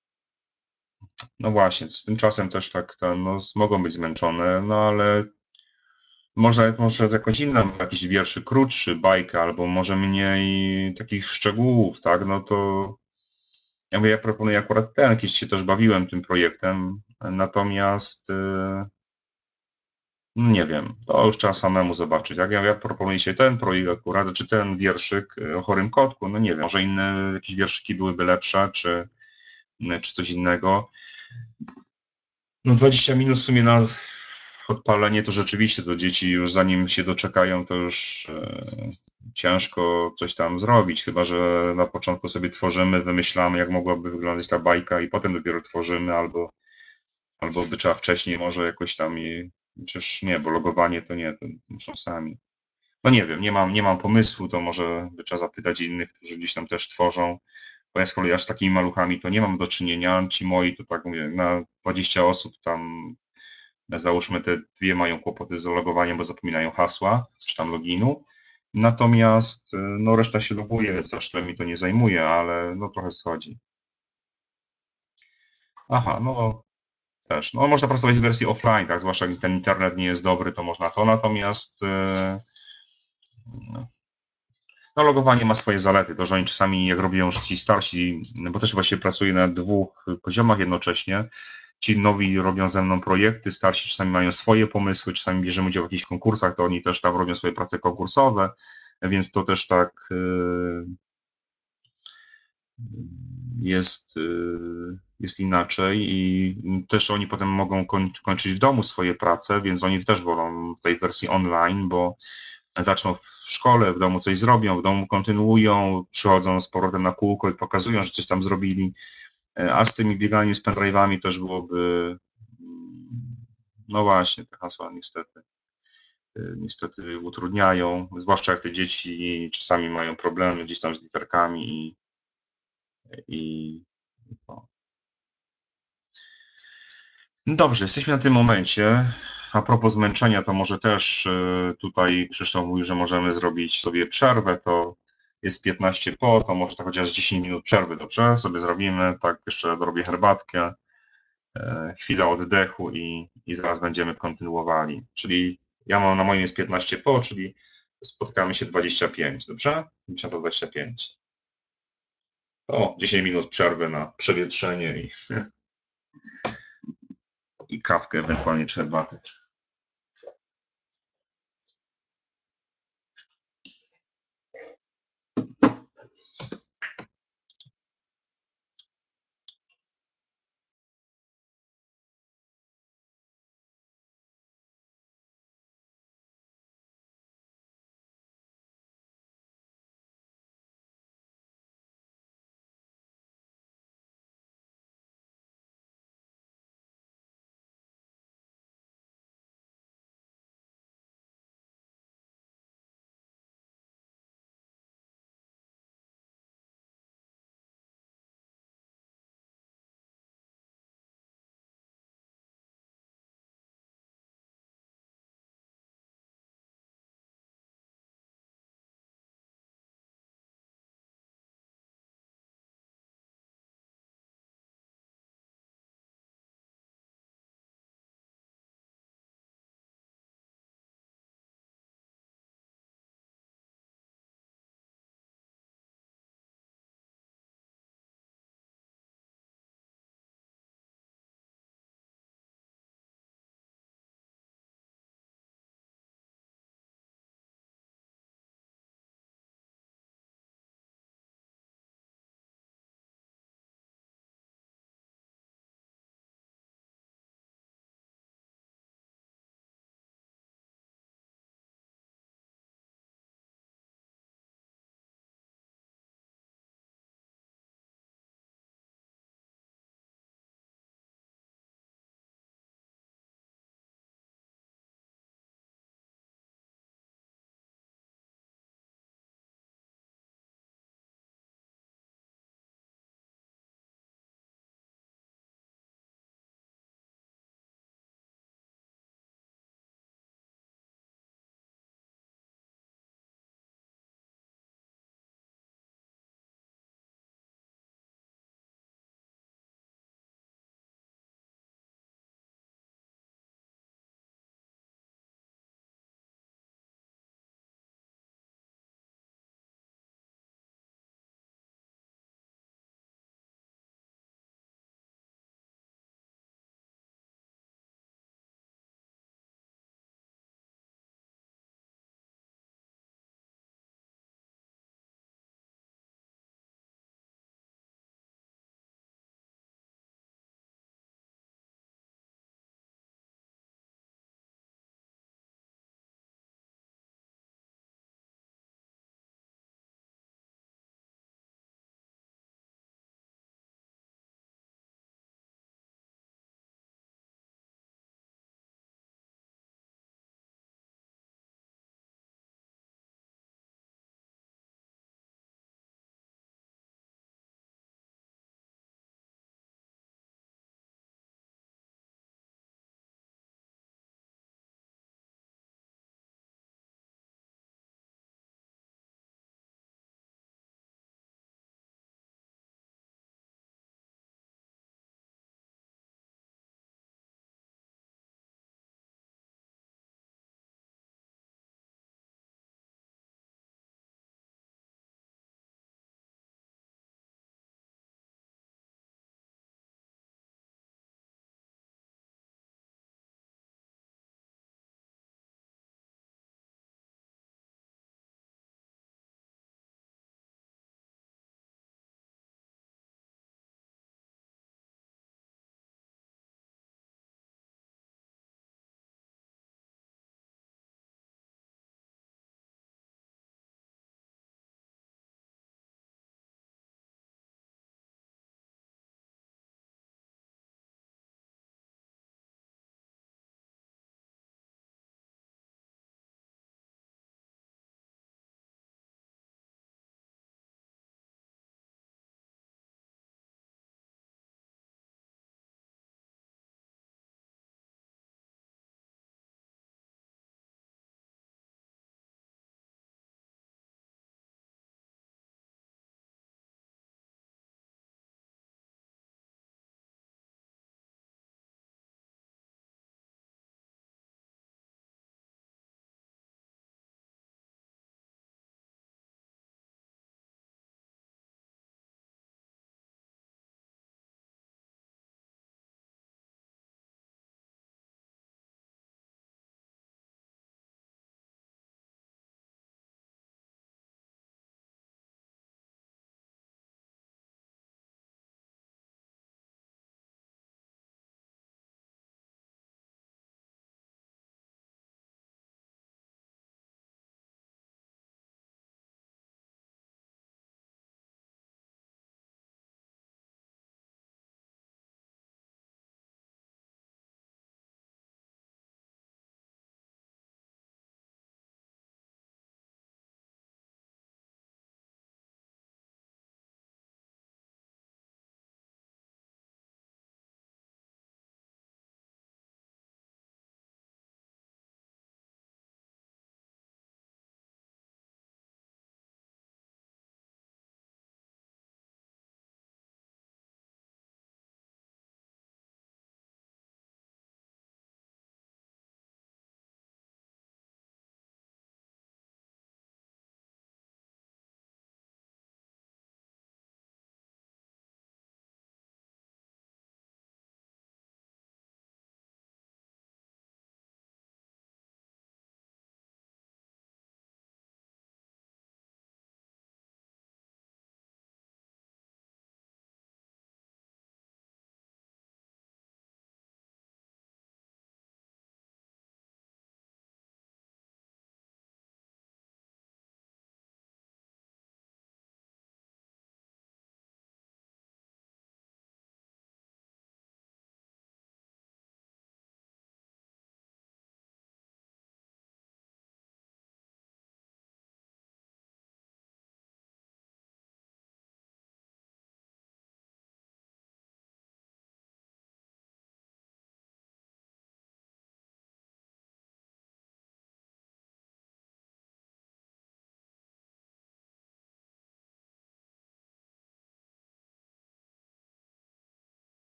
No właśnie, z tym czasem też tak, to, no, mogą być zmęczone, no ale może, może jakąś inną, jakiś wierszy krótszy, bajka, albo może mniej takich szczegółów, tak, no to ja mówię, ja proponuję akurat ten, kiedyś się też bawiłem tym projektem, natomiast yy, nie wiem, to już trzeba samemu zobaczyć. Jak ja, ja proponuję się ten projekt akurat, czy ten wierszyk o chorym kotku, no nie wiem, może inne jakieś wierszyki byłyby lepsze, czy, czy coś innego. No dwadzieścia minut w sumie na odpalenie to rzeczywiście to dzieci już zanim się doczekają, to już e, ciężko coś tam zrobić, chyba że na początku sobie tworzymy, wymyślamy, jak mogłaby wyglądać ta bajka i potem dopiero tworzymy, albo, albo by trzeba wcześniej może jakoś tam i przecież nie, bo logowanie to nie, to muszą sami. No nie wiem, nie mam, nie mam pomysłu, to może by trzeba zapytać innych, którzy gdzieś tam też tworzą, bo ja z kolei aż z takimi maluchami to nie mam do czynienia, ci moi to tak mówię, na dwadzieścia osób tam załóżmy te dwie mają kłopoty z zalogowaniem, bo zapominają hasła, czy tam loginu. Natomiast no reszta się loguje, zresztą mi to nie zajmuje, ale no trochę schodzi. Aha, no też. No można pracować w wersji offline, tak, zwłaszcza gdy ten internet nie jest dobry, to można to, natomiast no logowanie ma swoje zalety, to że oni czasami jak robią już ci starsi, bo też właśnie pracuję na dwóch poziomach jednocześnie, ci nowi robią ze mną projekty, starsi czasami mają swoje pomysły, czasami bierzemy udział w jakichś konkursach, to oni też tam robią swoje prace konkursowe, więc to też tak y, jest, y, jest inaczej i też oni potem mogą kończyć w domu swoje prace, więc oni też wolą w tej wersji online, bo zaczną w szkole, w domu coś zrobią, w domu kontynuują, przychodzą z powrotem na kółko i pokazują, że coś tam zrobili. A z tymi bieganiem z pendrive'ami też byłoby, no właśnie, te hasła niestety, niestety utrudniają, zwłaszcza jak te dzieci czasami mają problemy gdzieś tam z literkami i, i no. Dobrze, jesteśmy na tym momencie. A propos zmęczenia, to może też tutaj Krzysztof mówi, że możemy zrobić sobie przerwę, to jest piętnaście po, to może to chociaż dziesięć minut przerwy, dobrze? Sobie zrobimy, tak jeszcze dorobię herbatkę, chwila oddechu i, i zaraz będziemy kontynuowali. Czyli ja mam na moim jest piętnaście po, czyli spotkamy się dwadzieścia pięć, dobrze? dziesiąt dwadzieścia pięć. O, dziesięć minut przerwy na przewietrzenie i, i kawkę, ewentualnie czy herbatę.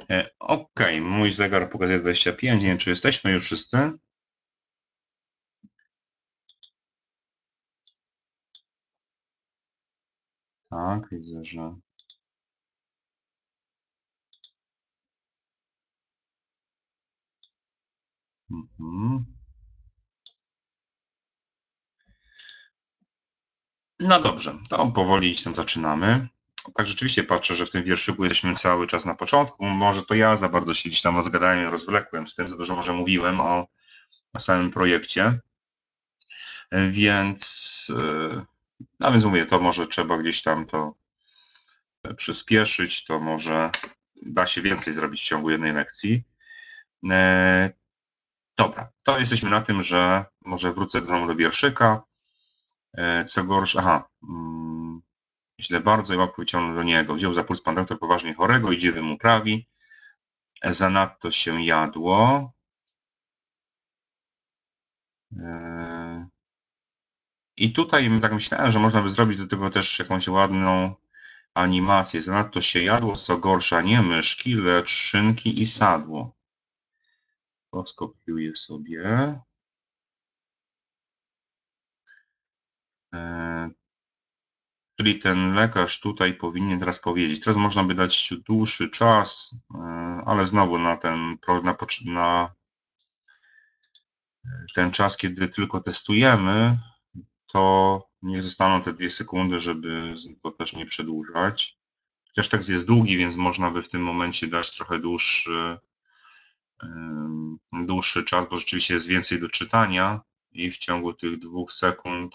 Ok, mój zegar pokazuje dwadzieścia pięć. Nie wiem, czy jesteśmy już wszyscy? Tak, widzę, że... Mhm. No dobrze, to powoli z tym zaczynamy. Tak, rzeczywiście patrzę, że w tym wierszyku jesteśmy cały czas na początku. Może to ja za bardzo się gdzieś tam rozgadałem i rozwlekłem z tym, za dużo może mówiłem o, o samym projekcie. Więc, no więc mówię, to może trzeba gdzieś tam to przyspieszyć, to może da się więcej zrobić w ciągu jednej lekcji. Dobra, to jesteśmy na tym, że może wrócę znowu do wierszyka. Co gorsze, aha, źle bardzo i łapy wyciągnął do niego. Wziął za puls pan doktor poważnie chorego i dziewy mu prawi. Zanadto się jadło. I tutaj tak myślałem, że można by zrobić do tego też jakąś ładną animację. Zanadto się jadło, co gorsza, nie myszki, lecz szynki i sadło. To skopiuję sobie. Czyli ten lekarz tutaj powinien teraz powiedzieć. Teraz można by dać dłuższy czas, ale znowu na ten, na, na ten czas, kiedy tylko testujemy, to nie zostaną te dwie sekundy, żeby to też nie przedłużać. Chociaż tekst jest długi, więc można by w tym momencie dać trochę dłuższy, dłuższy czas, bo rzeczywiście jest więcej do czytania i w ciągu tych dwóch sekund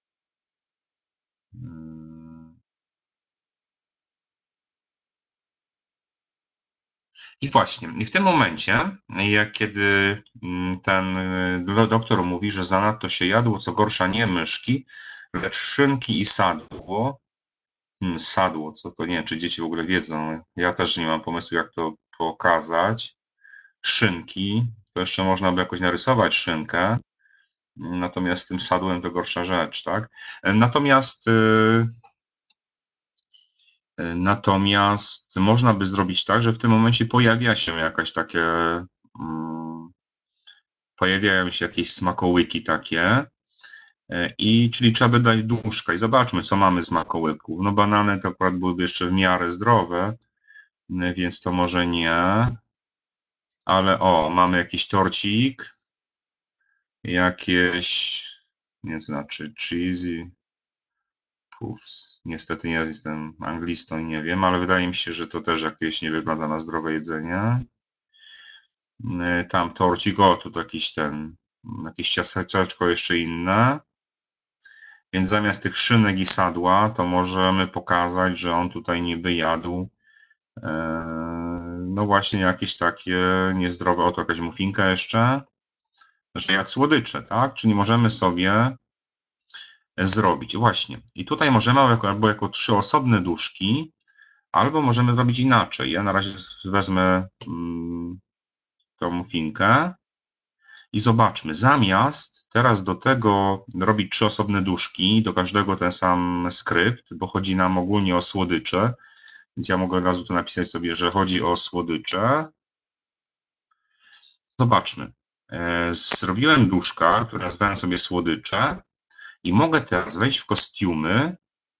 I właśnie, i w tym momencie, jak kiedy ten doktor mówi, że zanadto się jadło, co gorsza nie myszki, lecz szynki i sadło. Hmm, sadło, co to nie wiem, czy dzieci w ogóle wiedzą. Ja też nie mam pomysłu, jak to pokazać. Szynki, to jeszcze można by jakoś narysować szynkę, natomiast z tym sadłem to gorsza rzecz, tak? Natomiast Natomiast można by zrobić tak, że w tym momencie pojawia się jakaś takie, pojawiają się jakieś smakołyki takie, i czyli trzeba by dać duszka i zobaczmy, co mamy z smakołyków. No banany to akurat byłyby jeszcze w miarę zdrowe, więc to może nie, ale o, mamy jakiś torcik, jakieś, nie znaczy cheesy, puffs. Niestety nie jestem anglistą i nie wiem, ale wydaje mi się, że to też jakieś nie wygląda na zdrowe jedzenie. Tam torcik, o, tu jakiś ten, jakieś ciasteczko jeszcze inne. Więc zamiast tych szynek i sadła, to możemy pokazać, że on tutaj niby jadł no właśnie jakieś takie niezdrowe, oto jakaś muffinka jeszcze, że jadł słodycze, tak? Czyli możemy sobie zrobić, właśnie. I tutaj możemy jako, albo jako trzy osobne duszki, albo możemy zrobić inaczej. Ja na razie wezmę mm, tą muffinkę i zobaczmy, zamiast teraz do tego robić trzy osobne duszki, do każdego ten sam skrypt, bo chodzi nam ogólnie o słodycze, więc ja mogę od razu tu napisać sobie, że chodzi o słodycze. Zobaczmy. Zrobiłem duszka, które nazwałem sobie słodycze i mogę teraz wejść w kostiumy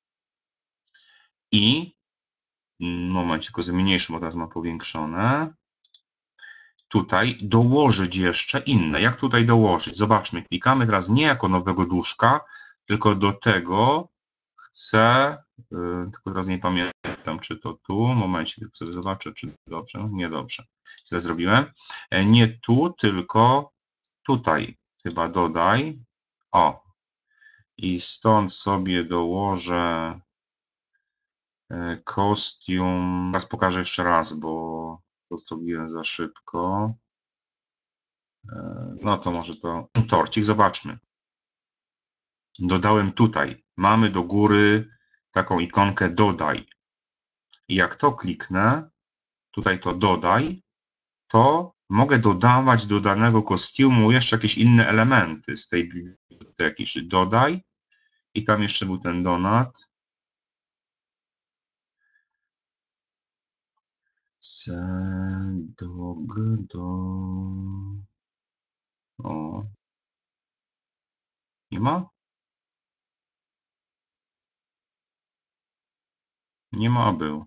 i moment, tylko zmniejszę, bo teraz mam powiększone. Tutaj dołożyć jeszcze inne. Jak tutaj dołożyć? Zobaczmy, klikamy teraz nie jako nowego duszka, tylko do tego chcę, tylko teraz nie pamiętam, czy to tu, momencie, tylko sobie zobaczę, czy dobrze, nie dobrze, źle zrobiłem. Nie tu, tylko tutaj chyba dodaj, o, i stąd sobie dołożę kostium, teraz pokażę jeszcze raz, bo to zrobiłem za szybko. No to może to torcik, zobaczmy. Dodałem tutaj, mamy do góry taką ikonkę dodaj. I jak to kliknę, tutaj to dodaj, to mogę dodawać do danego kostiumu jeszcze jakieś inne elementy z tej biblioteki, czyli dodaj i tam jeszcze był ten donat. Dog, do... O. Nie ma? Nie ma, a był.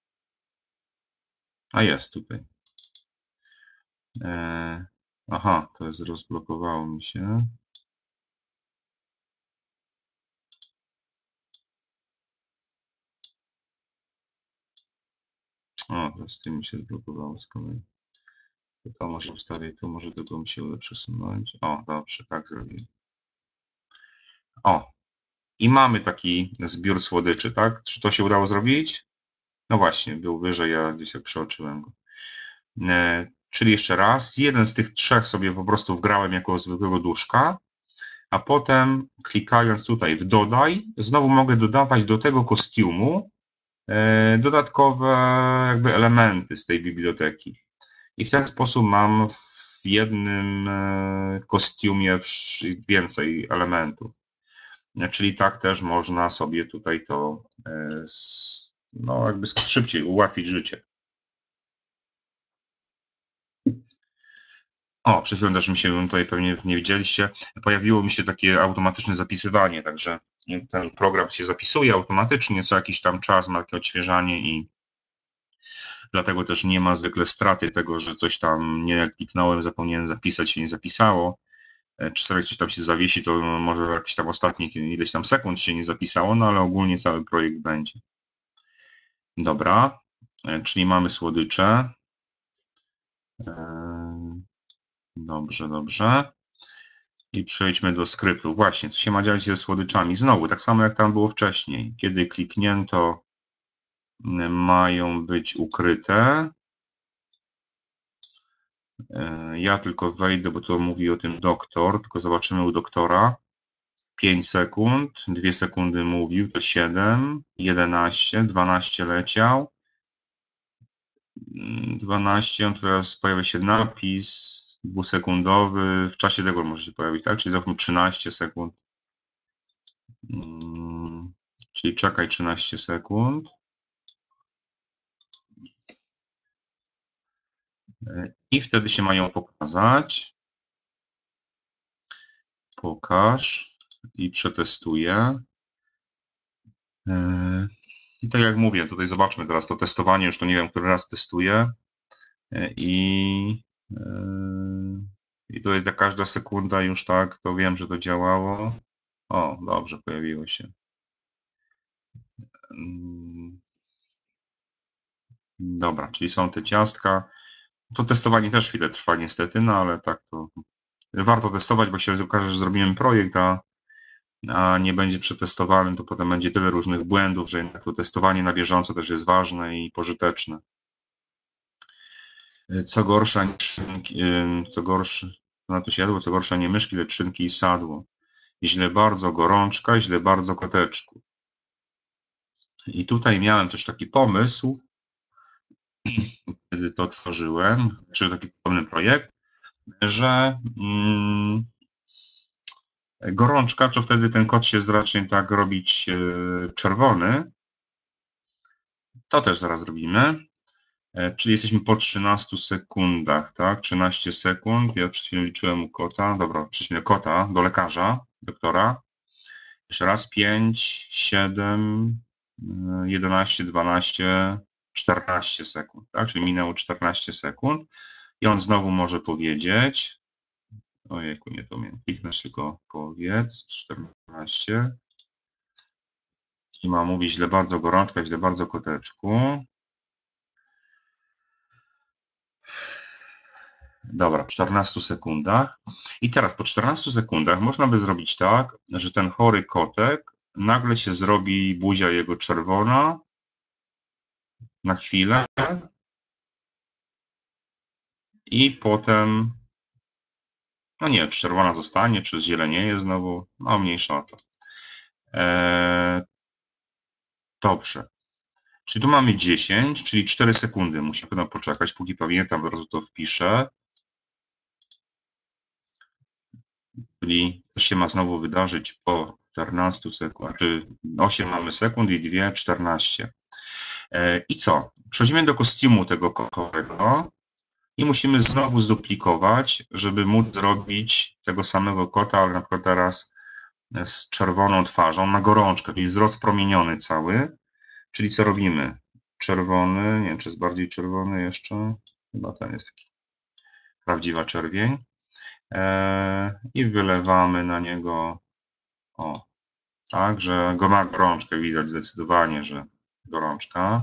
A jest tutaj. E... Aha, to jest, rozblokowało mi się. O, to z tym mi się zblokowało z kolei. To może wstawię tu, może tego mi się uda przesunąć. O, dobrze, tak zrobię. O, i mamy taki zbiór słodyczy, tak? Czy to się udało zrobić? No właśnie, był wyżej, ja gdzieś tak przeoczyłem go. E, czyli jeszcze raz, jeden z tych trzech sobie po prostu wgrałem jako zwykłego duszka, a potem klikając tutaj w dodaj, znowu mogę dodawać do tego kostiumu e, dodatkowe jakby elementy z tej biblioteki. I w ten sposób mam w jednym e, kostiumie więcej elementów. Czyli tak też można sobie tutaj to e, no jakby szybciej ułatwić życie. O, przed chwilą też mi się, tutaj pewnie nie widzieliście, pojawiło mi się takie automatyczne zapisywanie, także ten program się zapisuje automatycznie, co jakiś tam czas ma takie odświeżanie i dlatego też nie ma zwykle straty tego, że coś tam nie kliknąłem, zapomniałem zapisać, się nie zapisało. Czasami coś tam się zawiesi, to może jakieś tam ostatnie ileś tam sekund się nie zapisało, no ale ogólnie cały projekt będzie. Dobra, czyli mamy słodycze. Dobrze, dobrze. I przejdźmy do skryptu. Właśnie, co się ma dziać ze słodyczami? Znowu, tak samo jak tam było wcześniej. Kiedy kliknięto, mają być ukryte. Ja tylko wejdę, bo to mówi o tym doktor, tylko zobaczymy u doktora. pięć sekund, dwie sekundy mówił, to siedem, jedenaście, dwanaście leciał. dwanaście, on teraz pojawia się napis dwusekundowy, w czasie tego może się pojawić, tak? Czyli załóżmy trzynaście sekund. Czyli czekaj trzynaście sekund. I wtedy się mają pokazać. Pokaż i przetestuję. I tak jak mówię, tutaj zobaczmy teraz to testowanie, już to nie wiem, który raz testuję. I, i tutaj ta każda sekunda już tak, to wiem, że to działało. O, dobrze, pojawiło się. Dobra, czyli są te ciastka. To testowanie też chwilę trwa niestety, no ale tak to warto testować, bo się okaże, że zrobiłem projekt, a, a nie będzie przetestowany, to potem będzie tyle różnych błędów, że jednak to testowanie na bieżąco też jest ważne i pożyteczne. Co gorsza niż co gorsze, na to się jadło, co gorsza nie myszki, lecz szynki i sadło. Źle bardzo gorączka, źle bardzo koteczku. I tutaj miałem też taki pomysł, kiedy to tworzyłem, czy taki pełny projekt, że mm, gorączka, to wtedy ten kot się zacznie tak robić czerwony. To też zaraz zrobimy. Czyli jesteśmy po trzynastu sekundach, tak? trzynaście sekund. Ja przed chwilą liczyłem u kota. Dobra, przejdźmy do kota, do lekarza, doktora. Jeszcze raz pięć, siedem, jedenaście, dwanaście, czternaście sekund, tak? Czyli minęło czternaście sekund. I on znowu może powiedzieć. Ojejku, nie to miałem kliknąć, tylko powiedz. czternaście. I ma mówić źle bardzo gorączka, źle bardzo koteczku. Dobra, w czternastu sekundach. I teraz po czternastu sekundach można by zrobić tak, że ten chory kotek nagle się zrobi buzia jego czerwona na chwilę i potem, no nie wiem, czy czerwona zostanie, czy zielenieje znowu, no mniejsza o to. Eee, dobrze. Czyli tu mamy dziesięć, czyli cztery sekundy. Musimy poczekać, póki pamiętam, od razu to wpiszę. Czyli to się ma znowu wydarzyć po czternastu sekund, czy osiem mamy sekund i dwie, czternaście. I co? Przechodzimy do kostiumu tego chorego. i musimy znowu zduplikować, żeby móc zrobić tego samego kota, ale na przykład teraz z czerwoną twarzą na gorączkę, czyli jest rozpromieniony cały. Czyli co robimy? Czerwony, nie wiem, czy jest bardziej czerwony jeszcze, chyba ten jest taki prawdziwa czerwień. Eee, I wylewamy na niego, o, tak, że go ma gorączkę, widać zdecydowanie, że gorączka.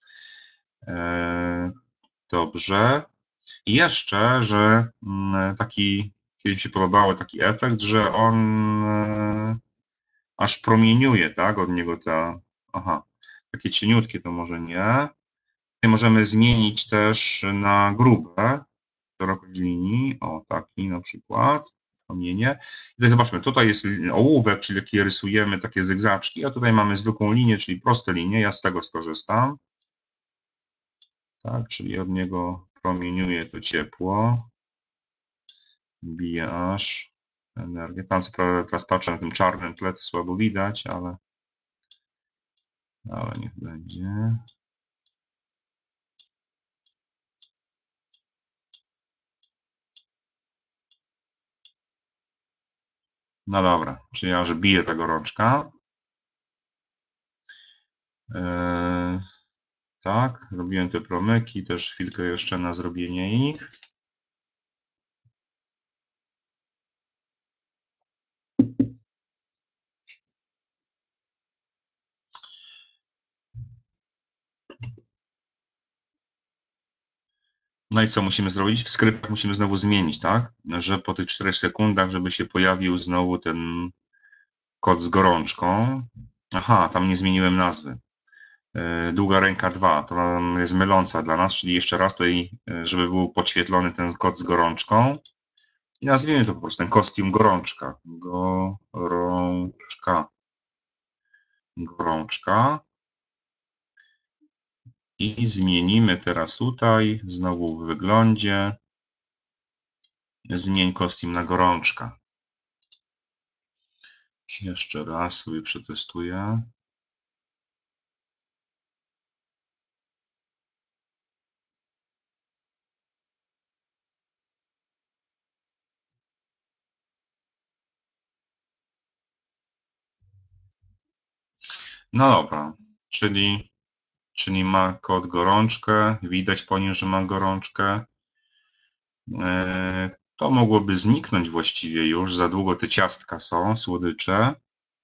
Eee, dobrze. I jeszcze, że mm, taki, kiedy mi się podobał taki efekt, że on e, aż promieniuje, tak, od niego ta, aha, takie cieniutkie to może nie. Tutaj możemy zmienić też na grube szerokość linii, o taki na przykład, promienie. I tutaj zobaczmy, tutaj jest ołówek, czyli takie rysujemy takie zygzaczki, a tutaj mamy zwykłą linię, czyli proste linie, ja z tego skorzystam. Tak, czyli od niego promieniuje to ciepło, bije aż energię. Tam teraz patrzę na tym czarnym tle, to słabo widać, ale, ale niech będzie. No dobra, czyli ja, że bije ta gorączka. Yy, tak, robiłem te promyki, też chwilkę jeszcze na zrobienie ich. No i co musimy zrobić? W skryptach musimy znowu zmienić, tak? Że po tych czterech sekundach, żeby się pojawił znowu ten kod z gorączką. Aha, tam nie zmieniłem nazwy. Długa ręka dwa, to jest myląca dla nas, czyli jeszcze raz tutaj, żeby był podświetlony ten kod z gorączką. I nazwijmy to po prostu ten kostium gorączka. Gorączka. Gorączka. I zmienimy teraz tutaj, znowu w wyglądzie, zmień kostium na gorączka. Jeszcze raz sobie przetestuję. No dobra, czyli, czyli ma kod gorączkę, widać po nim, że ma gorączkę. To mogłoby zniknąć właściwie już, za długo te ciastka są, słodycze.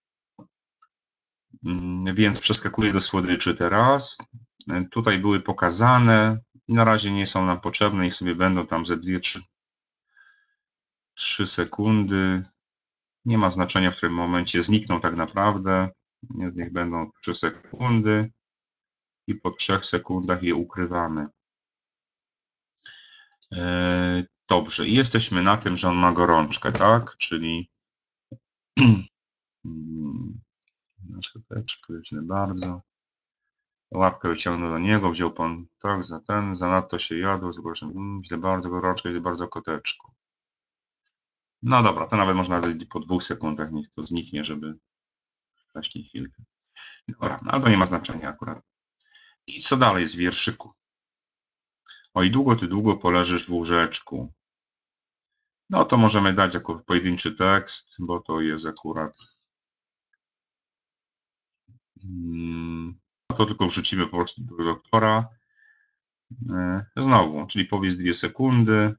Więc przeskakuję do słodyczy teraz. Tutaj były pokazane i na razie nie są nam potrzebne, niech sobie będą tam ze dwie trzy sekundy. Nie ma znaczenia, w którym momencie znikną tak naprawdę. Niech będą trzy sekundy i po trzech sekundach je ukrywamy. Dobrze, i jesteśmy na tym, że on ma gorączkę, tak? Czyli na szczoteczkę, źle bardzo. Łapkę wyciągnął do niego, wziął pan tak za ten, zanadto się jadł, zobaczmy, hmm, źle bardzo gorączka, źle bardzo koteczku. No dobra, to nawet można po dwóch sekundach, niech to zniknie, żeby wcześniej chwilkę. Dobra, no, albo nie ma znaczenia akurat. I co dalej z wierszyku? Oj, długo ty długo poleżysz w łóżeczku. No to możemy dać jako pojedynczy tekst, bo to jest akurat. To tylko wrzucimy po prostu do doktora. Znowu, czyli powiedz dwie sekundy.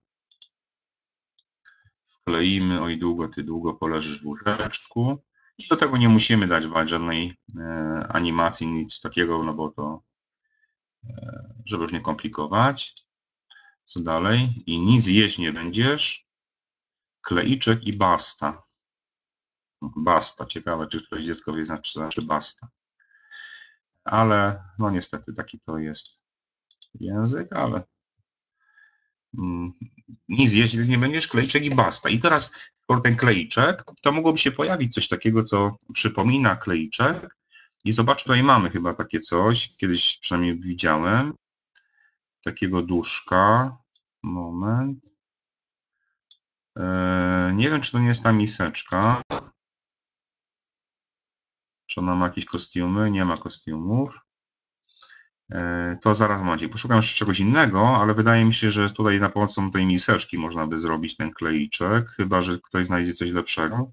Wkleimy, oj długo ty długo poleżysz w łóżeczku. I do tego nie musimy dać żadnej animacji, nic takiego, no bo to, żeby już nie komplikować. Co dalej? I nic jeść nie będziesz. Kleiczek i basta. Basta. Ciekawe, czy ktoś dziecko wie, znaczy, znaczy basta. Ale no niestety taki to jest język, ale mm, nic jeść nie będziesz, klejczek i basta. I teraz ten klejczek, to mogłoby się pojawić coś takiego, co przypomina klejczek. I zobacz, tutaj mamy chyba takie coś, kiedyś przynajmniej widziałem, takiego duszka. Moment. Eee, nie wiem, czy to nie jest ta miseczka. Czy ona ma jakieś kostiumy? Nie ma kostiumów. To zaraz momencie. Poszukam jeszcze czegoś innego, ale wydaje mi się, że tutaj na pomocą tej miseczki można by zrobić ten kleiczek, chyba że ktoś znajdzie coś lepszego.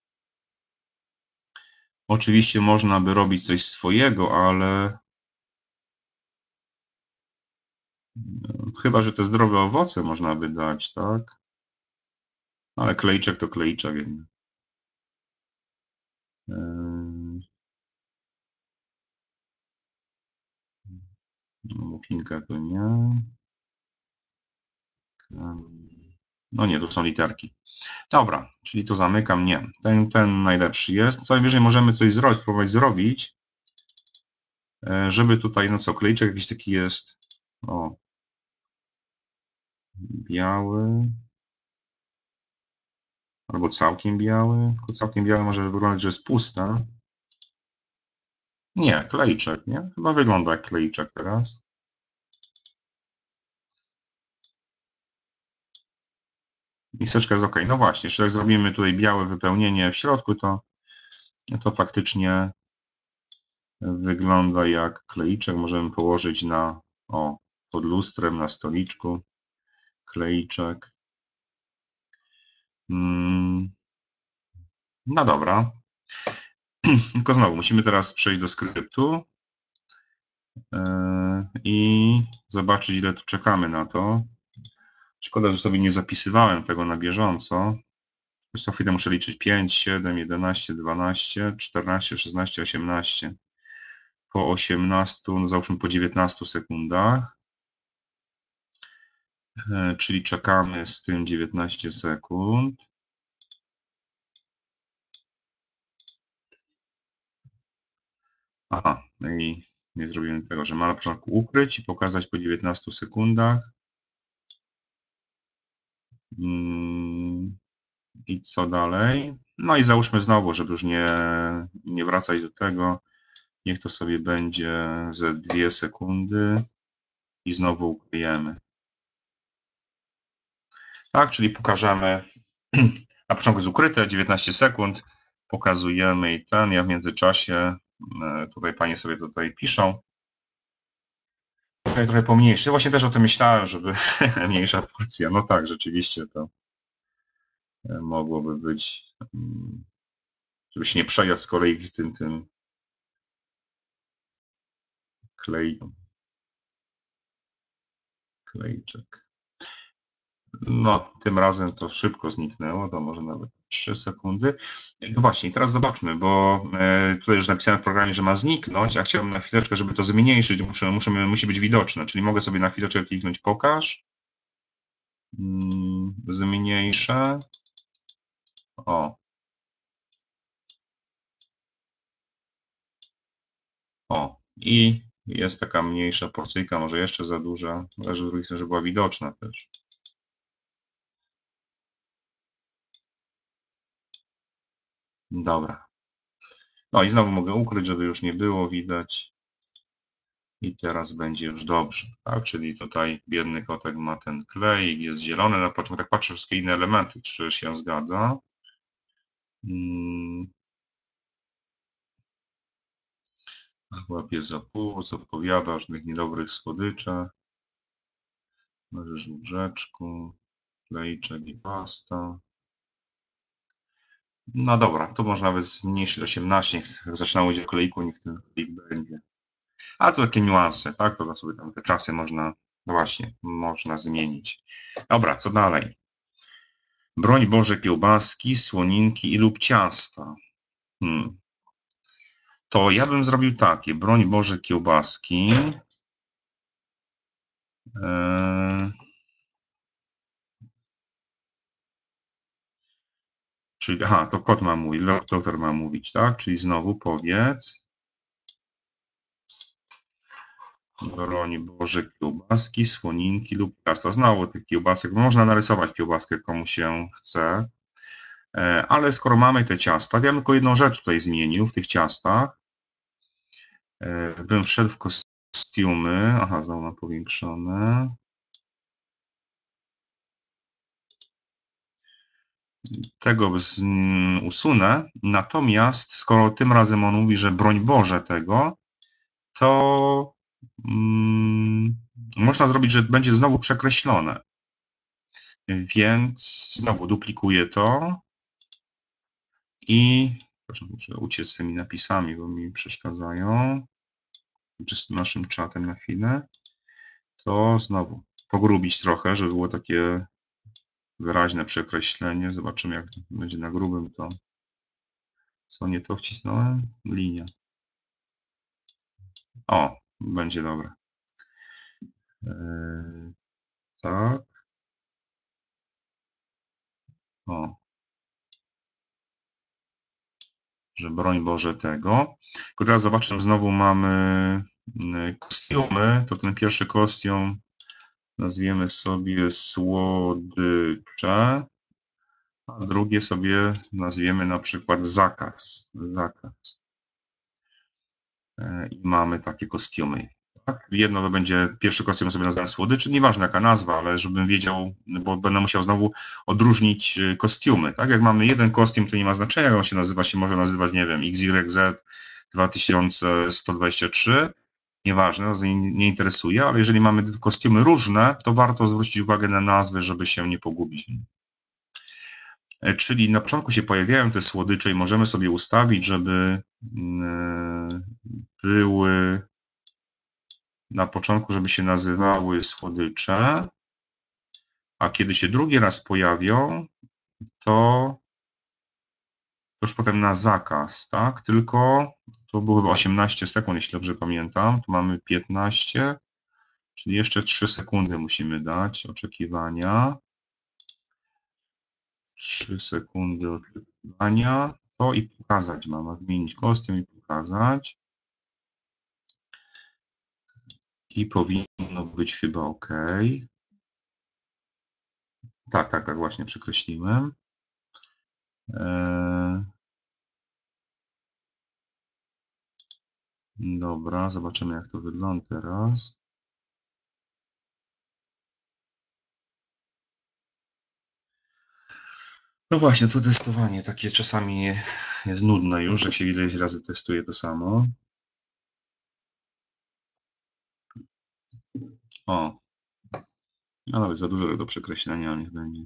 Oczywiście można by robić coś swojego, ale chyba że te zdrowe owoce można by dać, tak? Ale kleiczek to kleiczek. Mufinkę to nie. No nie, to są literki. Dobra, czyli to zamykam. Nie, ten, ten najlepszy jest. Co najwyżej możemy coś zrobić, spróbować zrobić, żeby tutaj, no co, klejczek jakiś taki jest. O, biały. Albo całkiem biały. Tylko całkiem biały może wyglądać, że jest pusta. Nie, klejczek, nie? Chyba wygląda jak klejczek teraz. Miseczka jest ok. No właśnie, jeszcze jak zrobimy tutaj białe wypełnienie w środku, to, to faktycznie wygląda jak kleiczek. Możemy położyć na, o, pod lustrem, na stoliczku. Kleiczek. Mm. No dobra. Tylko znowu musimy teraz przejść do skryptu i zobaczyć, ile tu czekamy na to. Szkoda, że sobie nie zapisywałem tego na bieżąco. Co chwilę muszę liczyć pięć, siedem, jedenaście, dwanaście, czternaście, szesnaście, osiemnaście. Po osiemnastu, no załóżmy po dziewiętnastu sekundach. Czyli czekamy z tym dziewiętnaście sekund. Aha, no i nie zrobimy tego, że ma na początku ukryć i pokazać po dziewiętnastu sekundach. I co dalej? No i załóżmy znowu, żeby już nie, nie wracać do tego. Niech to sobie będzie ze dwie sekundy i znowu ukryjemy. Tak, czyli pokażemy, na początku jest ukryte, dziewiętnaście sekund, pokazujemy i ten, ja w międzyczasie, tutaj panie sobie tutaj piszą. Tutaj trochę pomniejszy, właśnie też o tym myślałem, żeby mniejsza porcja, no tak, rzeczywiście to mogłoby być, żeby się nie przejadł z kolei tym, tym klej, klejczek. No, tym razem to szybko zniknęło, to może nawet trzy sekundy. No właśnie, teraz zobaczmy, bo tutaj już napisałem w programie, że ma zniknąć, a chciałbym na chwileczkę, żeby to zmniejszyć, muszę, muszę, musi być widoczne, czyli mogę sobie na chwileczkę kliknąć pokaż, zmniejszę, o, o, i jest taka mniejsza porcyjka, może jeszcze za duża, ale z drugiej strony, żeby była widoczna też. Dobra. No i znowu mogę ukryć, żeby już nie było widać. I teraz będzie już dobrze, tak? Czyli tutaj biedny kotek ma ten klej, jest zielony, na początku tak patrzę wszystkie inne elementy, czy się zgadza. Hmm. Łapie za płuc, odpowiada różnych niedobrych słodyczach. Leżysz w łóżeczku, klejczek i pasta. No dobra, to można nawet zmniejszyć osiemnaście, jak zaczyna mówić o klejku, niech ten klejk będzie. A to takie niuanse, tak? To sobie tam te czasy można, no właśnie, można zmienić. Dobra, co dalej? Broń Boże kiełbaski, słoninki i lub ciasta. Hmm. To ja bym zrobił takie. Broń Boże kiełbaski. Eee... Czyli, aha, to kot ma mówić, doktor ma mówić, tak? Czyli znowu powiedz. Broń Boże kiełbaski, słoninki lub ciasta. Znowu tych kiełbasek. Można narysować kiełbaskę komu się chce. Ale skoro mamy te ciasta, to ja bym tylko jedną rzecz tutaj zmienił w tych ciastach. Bym wszedł w kostiumy. Aha, znowu mam powiększone. Tego usunę. Natomiast skoro tym razem on mówi, że broń Boże tego, to mm, można zrobić, że będzie znowu przekreślone. Więc znowu duplikuję to i proszę, muszę uciec z tymi napisami, bo mi przeszkadzają. Czy z naszym czatem na chwilę. To znowu pogrubić trochę, żeby było takie wyraźne przekreślenie. Zobaczymy, jak będzie na grubym, to co nie to wcisnąłem? Linia. O, będzie dobre. Yy, tak. O. Że broń Boże tego. Tylko teraz zobaczmy, znowu mamy kostiumy. To ten pierwszy kostium nazwiemy sobie słodycze, a drugie sobie nazwiemy na przykład zakaz. Zakaz. I mamy takie kostiumy. Tak? Jedno to będzie, pierwszy kostium sobie nazwałem słodyczy, nieważne jaka nazwa, ale żebym wiedział, bo będę musiał znowu odróżnić kostiumy. Tak? Jak mamy jeden kostium, to nie ma znaczenia, jak on się nazywa, się może nazywać, nie wiem, X Y Z dwa tysiące sto dwadzieścia trzy, nieważne, nas nie, nie interesuje, ale jeżeli mamy kostiumy różne, to warto zwrócić uwagę na nazwy, żeby się nie pogubić. Czyli na początku się pojawiają te słodycze i możemy sobie ustawić, żeby były na początku, żeby się nazywały słodycze, a kiedy się drugi raz pojawią, to już potem na zakaz, tak? Tylko to było chyba osiemnaście sekund, jeśli dobrze pamiętam. Tu mamy piętnaście, czyli jeszcze trzy sekundy musimy dać oczekiwania. trzy sekundy oczekiwania. To i pokazać mamy. Zmienić kostium i pokazać. I powinno być chyba OK. Tak, tak, tak, właśnie przekreśliłem. Eee... Dobra, zobaczymy, jak to wygląda teraz. No właśnie, to testowanie takie czasami jest nudne już, jak się ileś razy testuje to samo. O, a nawet za dużo do przekreślenia niech będzie.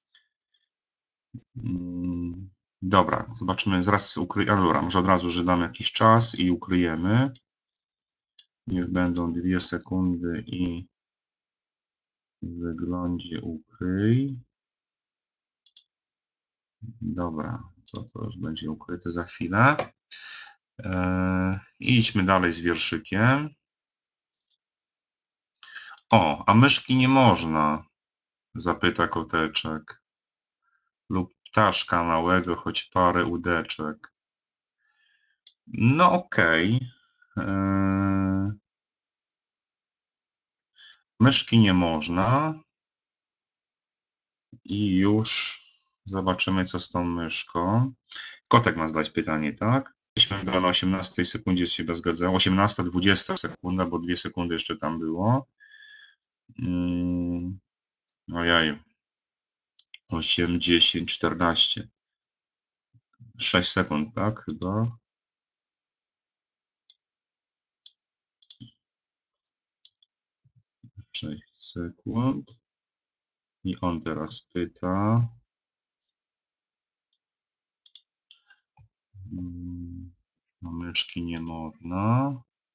Dobra, zobaczymy, zaraz ukryjemy. Dobra, może od razu, że dam jakiś czas i ukryjemy. Niech będą dwie sekundy i w wyglądzie ukryj. Dobra, to, to już będzie ukryte za chwilę. Eee, idźmy dalej z wierszykiem. O, a myszki nie można, zapyta koteczek. Lub ptaszka małego, choć parę łódeczek. No okej. Okay. Eee, myszki nie można. I już zobaczymy, co z tą myszką. Kotek ma zadać pytanie, tak? Jesteśmy na osiemnastej sekundzie, się chyba zgadzało. osiemnasta, dwudziesta sekunda, bo dwie sekundy jeszcze tam było. Hmm. Ojej. osiem, dziesięć, czternaście. sześć sekund, tak? Chyba. sześć sekund. I on teraz pyta. No, myszki nie można.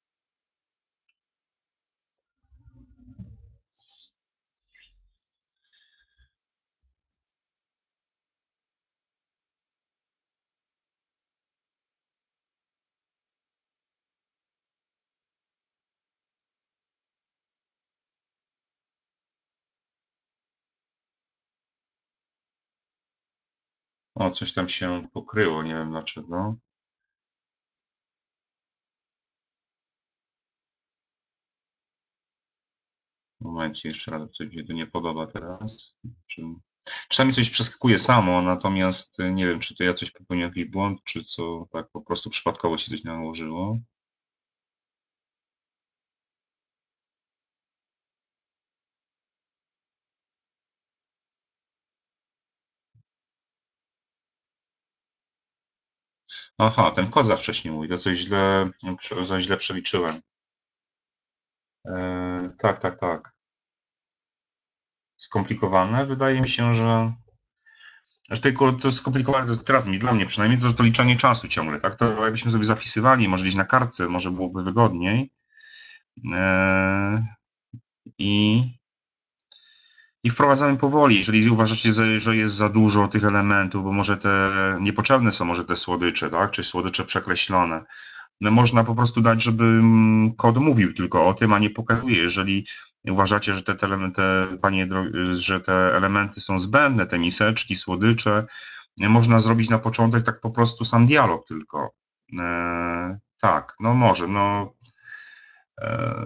O, coś tam się pokryło, nie wiem dlaczego. Momencie, jeszcze raz, coś mi tu nie podoba teraz. Czy... Czasami coś przeskakuje samo, natomiast nie wiem, czy to ja coś popełniłem jakiś błąd, czy co tak po prostu przypadkowo się coś nałożyło. Aha, ten kod za wcześnie mówi, to coś źle, za źle przeliczyłem. E, tak, tak, tak. Skomplikowane? Wydaje mi się, że Aż tylko to skomplikowane, to jest teraz mi, dla mnie przynajmniej, to, to liczenie czasu ciągle, tak? To jakbyśmy sobie zapisywali, może gdzieś na kartce, może byłoby wygodniej. Eee, i, I wprowadzamy powoli. Jeżeli uważacie, że że jest za dużo tych elementów, bo może te niepotrzebne są, może te słodycze, tak? Czy słodycze przekreślone. No można po prostu dać, żeby mm, kod mówił tylko o tym, a nie pokazuje. Jeżeli uważacie, że te, te, elementy, panie, że te elementy są zbędne, te miseczki, słodycze, można zrobić na początek tak po prostu sam dialog tylko. E, tak, no może, no, e,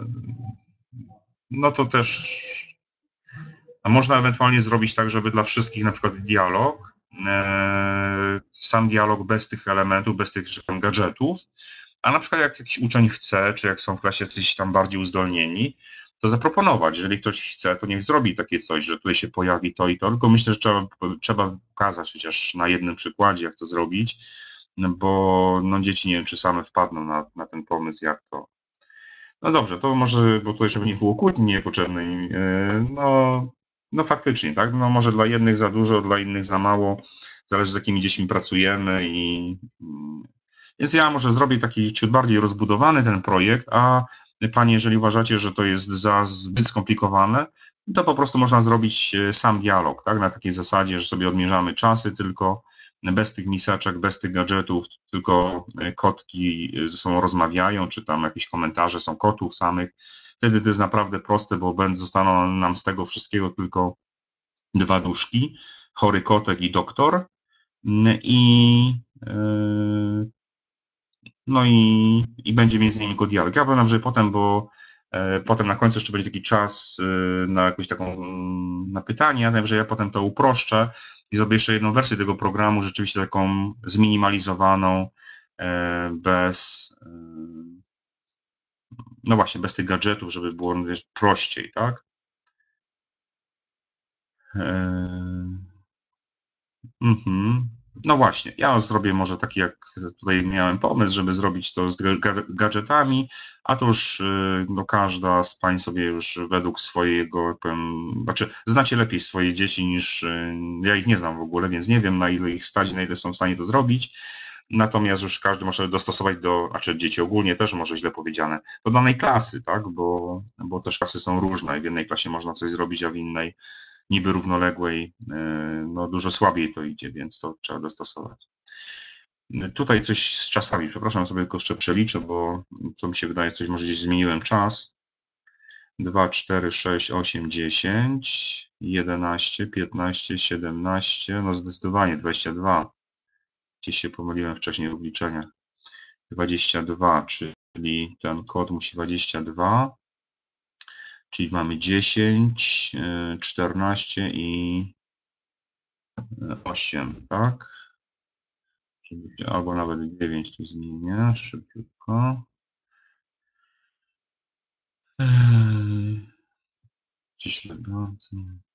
no to też, a można ewentualnie zrobić tak, żeby dla wszystkich na przykład dialog, e, sam dialog bez tych elementów, bez tych że tam gadżetów, a na przykład jak jakiś uczeń chce, czy jak są w klasie coś tam bardziej uzdolnieni, to zaproponować. Jeżeli ktoś chce, to niech zrobi takie coś, że tutaj się pojawi to i to. Tylko myślę, że trzeba, trzeba pokazać chociaż na jednym przykładzie, jak to zrobić, no bo no, dzieci nie wiem, czy same wpadną na, na ten pomysł, jak to. No dobrze, to może, bo tutaj żeby nie było kłótni niepotrzebnej, yy, no, no faktycznie, tak? No może dla jednych za dużo, dla innych za mało. Zależy z jakimi dziećmi pracujemy i więc ja może zrobię taki ciut bardziej rozbudowany ten projekt, a panie, jeżeli uważacie, że to jest za zbyt skomplikowane, to po prostu można zrobić sam dialog, tak? Na takiej zasadzie, że sobie odmierzamy czasy tylko bez tych miseczek, bez tych gadżetów, tylko kotki ze sobą rozmawiają, czy tam jakieś komentarze są kotów samych. Wtedy to jest naprawdę proste, bo zostaną nam z tego wszystkiego tylko dwa nóżki, chory kotek i doktor. I yy, no i, i będzie między nimi tylko dialog. Ja powiem, że potem, bo e, potem na końcu jeszcze będzie taki czas e, na jakąś taką mm, na pytania, że ja potem to uproszczę i zrobię jeszcze jedną wersję tego programu, rzeczywiście taką zminimalizowaną, e, bez e, no właśnie, bez tych gadżetów, żeby było prościej, tak? E, Mhm. No właśnie, ja zrobię może taki, jak tutaj miałem pomysł, żeby zrobić to z gadżetami, a to już y, no, każda z pań sobie już według swojego, powiem, znaczy znacie lepiej swoje dzieci niż, y, ja ich nie znam w ogóle, więc nie wiem na ile ich stać, na ile są w stanie to zrobić, natomiast już każdy może dostosować do, znaczy dzieci ogólnie też może źle powiedziane, do danej klasy, tak, bo, bo też klasy są różne i w jednej klasie można coś zrobić, a w innej niby równoległej, no dużo słabiej to idzie, więc to trzeba dostosować. Tutaj coś z czasami, przepraszam, sobie tylko jeszcze przeliczę, bo co mi się wydaje, coś może gdzieś zmieniłem czas. dwa, cztery, sześć, osiem, dziesięć, jedenaście, piętnaście, siedemnaście, no zdecydowanie dwadzieścia dwa. Gdzieś się pomyliłem wcześniej w obliczeniach. dwadzieścia dwa, czyli ten kod musi dwadzieścia dwa, czyli mamy dziesięć, czternaście i osiem, tak? Albo nawet dziewięć tu zmienię szybciutko. Gdzieś leżący.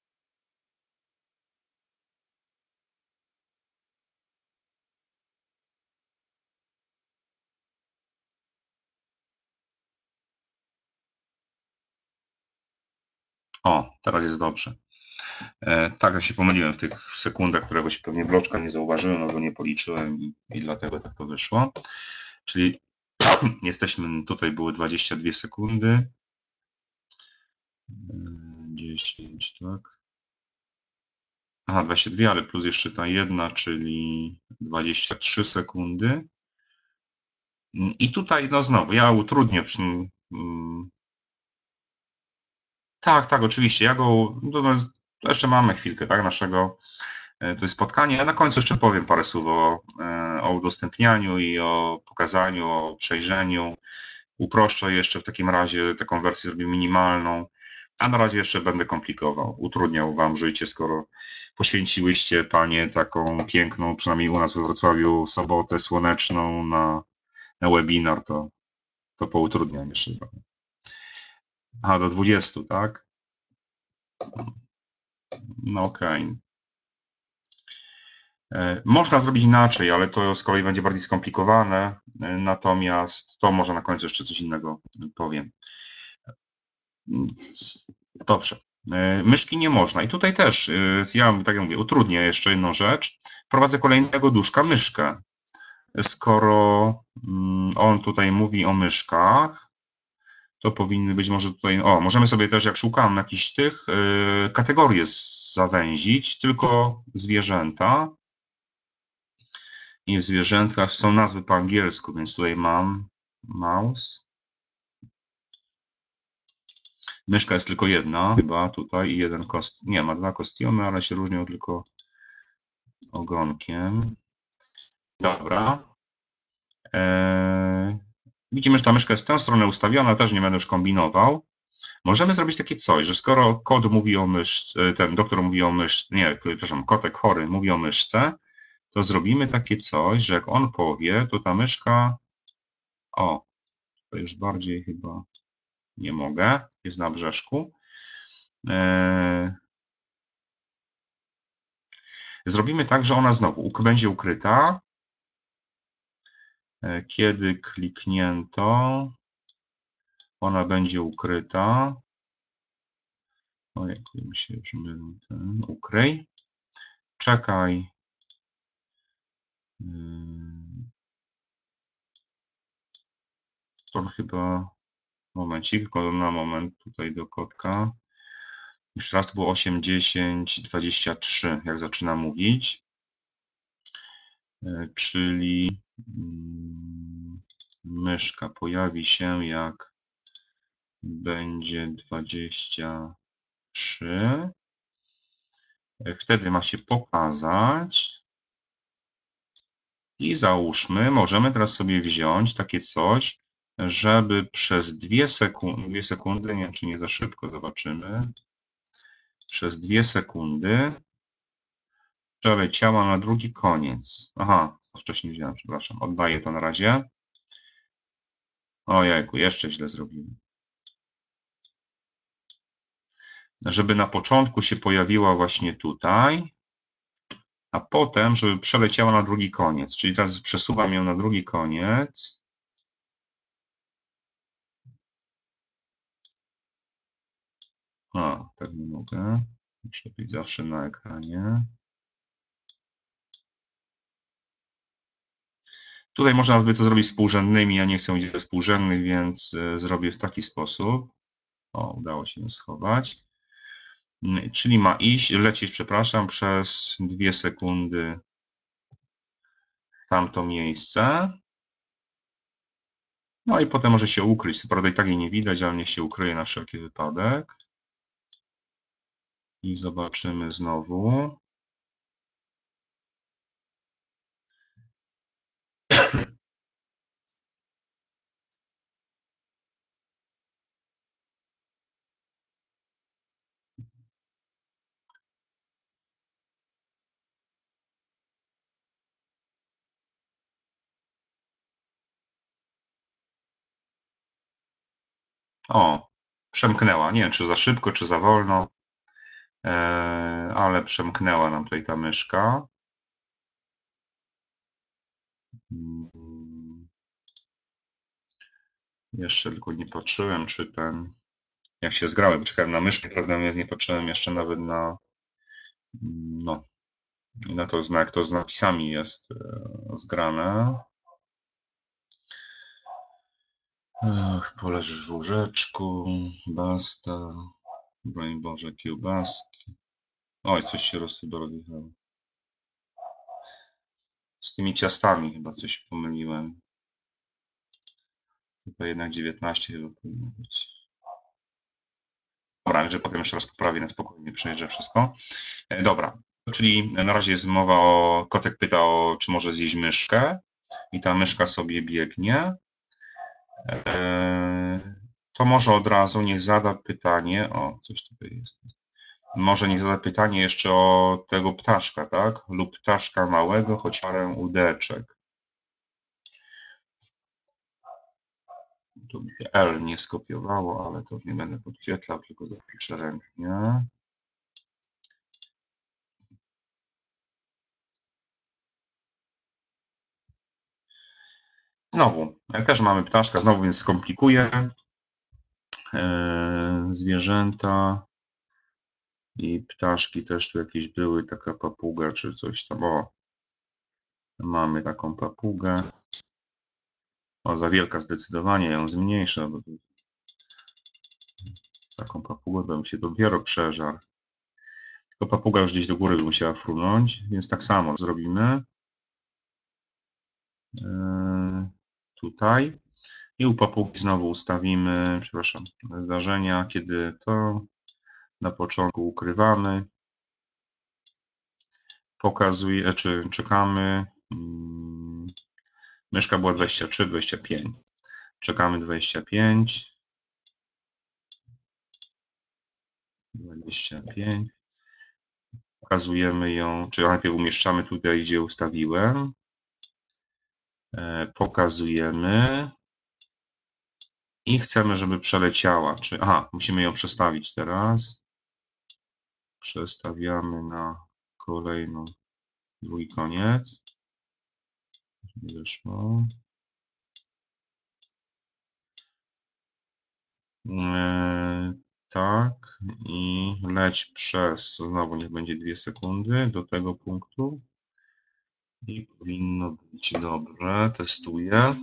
O, teraz jest dobrze. E, tak, ja się pomyliłem w tych sekundach, którego się pewnie bloczka nie zauważyłem, albo nie policzyłem i, i dlatego tak to wyszło. Czyli jesteśmy, tutaj były dwadzieścia dwie sekundy. dziesięć, tak. Aha, dwadzieścia dwie, ale plus jeszcze ta jedna, czyli dwadzieścia trzy sekundy. I tutaj, no znowu, ja utrudnię. Tak, tak, oczywiście. Ja go, no, jeszcze mamy chwilkę, tak, naszego to spotkania. Ja na końcu jeszcze powiem parę słów o, o udostępnianiu i o pokazaniu, o przejrzeniu. Uproszczę jeszcze w takim razie taką wersję zrobię minimalną, a na razie jeszcze będę komplikował, utrudniał wam życie, skoro poświęciłyście panie taką piękną, przynajmniej u nas we Wrocławiu, sobotę słoneczną na, na webinar, to, to poutrudniam jeszcze trochę. Aha, do dwudziestu, tak? No okej. Okay. Można zrobić inaczej, ale to z kolei będzie bardziej skomplikowane, natomiast to może na końcu jeszcze coś innego powiem. Dobrze. Myszki nie można. I tutaj też, ja tak jak mówię, utrudnię jeszcze jedną rzecz. Wprowadzę kolejnego duszka, myszkę. Skoro on tutaj mówi o myszkach, to powinny być może tutaj, o, możemy sobie też, jak szukam jakichś tych, kategorie zawęzić, tylko zwierzęta. I w zwierzętach są nazwy po angielsku, więc tutaj mam mouse. Myszka jest tylko jedna, chyba tutaj i jeden kost... Nie, ma dwa kostiumy, ale się różnią tylko ogonkiem. Dobra. Eee... Widzimy, że ta myszka jest w tę stronę ustawiona, też nie będę już kombinował. Możemy zrobić takie coś, że skoro kod mówi o myszce, ten doktor mówi o myszce, nie, przepraszam, kotek chory mówi o myszce, to zrobimy takie coś, że jak on powie, to ta myszka, o, to już bardziej chyba nie mogę, jest na brzeszku. Eee... Zrobimy tak, że ona znowu będzie ukryta. Kiedy kliknięto, ona będzie ukryta. Ojej, mi się już mylą ten. Ukryj. Czekaj. To chyba momencik, tylko na moment tutaj do kotka. Jeszcze raz to było osiem, dziesięć, dwadzieścia trzy, jak zaczyna mówić. Czyli myszka pojawi się, jak będzie dwadzieścia trzy. Wtedy ma się pokazać. I załóżmy, możemy teraz sobie wziąć takie coś, żeby przez dwie sekundy, dwie sekundy, nie wiem, czy nie za szybko, zobaczymy. Przez dwie sekundy przeleciała na drugi koniec. Aha, to wcześniej wziąłem, przepraszam. Oddaję to na razie. Ojejku, jeszcze źle zrobiłem. Żeby na początku się pojawiła właśnie tutaj, a potem, żeby przeleciała na drugi koniec. Czyli teraz przesuwam ją na drugi koniec. A, tak nie mogę. Muszę być zawsze na ekranie. Tutaj można by to zrobić współrzędnymi. Ja nie chcę mieć współrzędnych, więc zrobię w taki sposób. O, udało się schować. Czyli ma iść, lecieć, przepraszam, przez dwie sekundy w tamto miejsce. No i potem może się ukryć. Co prawda i tak jej nie widać, ale niech się ukryje na wszelki wypadek. I zobaczymy znowu. O, przemknęła. Nie wiem, czy za szybko, czy za wolno, ale przemknęła nam tutaj ta myszka. Jeszcze tylko nie patrzyłem, czy ten, jak się zgrałem, czekałem na myszkę, prawda, nie patrzyłem jeszcze nawet na, no, na to, jak to z napisami jest zgrane. Ach, poleżysz w łóżeczku, basta, broń Boże, kiełbaski. Oj, coś się rozsybało. Z tymi ciastami chyba coś pomyliłem. Chyba jednak dziewiętnaście chyba powinno być. Dobra, że potem jeszcze raz poprawię na spokojnie, przejeżdżę wszystko. Dobra, czyli na razie jest mowa o, kotek pyta o, czy może zjeść myszkę i ta myszka sobie biegnie. To może od razu niech zada pytanie, o, coś tutaj jest. Może niech zada pytanie jeszcze o tego ptaszka, tak? Lub ptaszka małego, choć parę udeczek. Tu mi się L nie skopiowało, ale to już nie będę podświetlał, tylko zapiszę ręcznie. Znowu, też mamy ptaszka, znowu, więc skomplikuję. zwierzęta i ptaszki też tu jakieś były, taka papuga czy coś tam. O, mamy taką papugę. O, za wielka zdecydowanie, ją zmniejszę, bo taką papugę bym się dopiero przeżarł. Tylko papuga już gdzieś do góry by musiała frunąć, więc tak samo zrobimy. Tutaj. I u papugi znowu ustawimy, przepraszam, zdarzenia, kiedy to na początku ukrywamy. Pokazuje, czy czekamy. Myszka była dwadzieścia trzy, dwadzieścia pięć. Czekamy dwadzieścia pięć. dwadzieścia pięć. Pokazujemy ją, czy najpierw umieszczamy tutaj, gdzie ustawiłem. Pokazujemy. I chcemy, żeby przeleciała. Czy, aha, musimy ją przestawić teraz. Przestawiamy na kolejną, drugi koniec. Nie wyszło. Eee, tak, i leć przez, znowu niech będzie dwie sekundy do tego punktu. I powinno być dobrze. Testuję.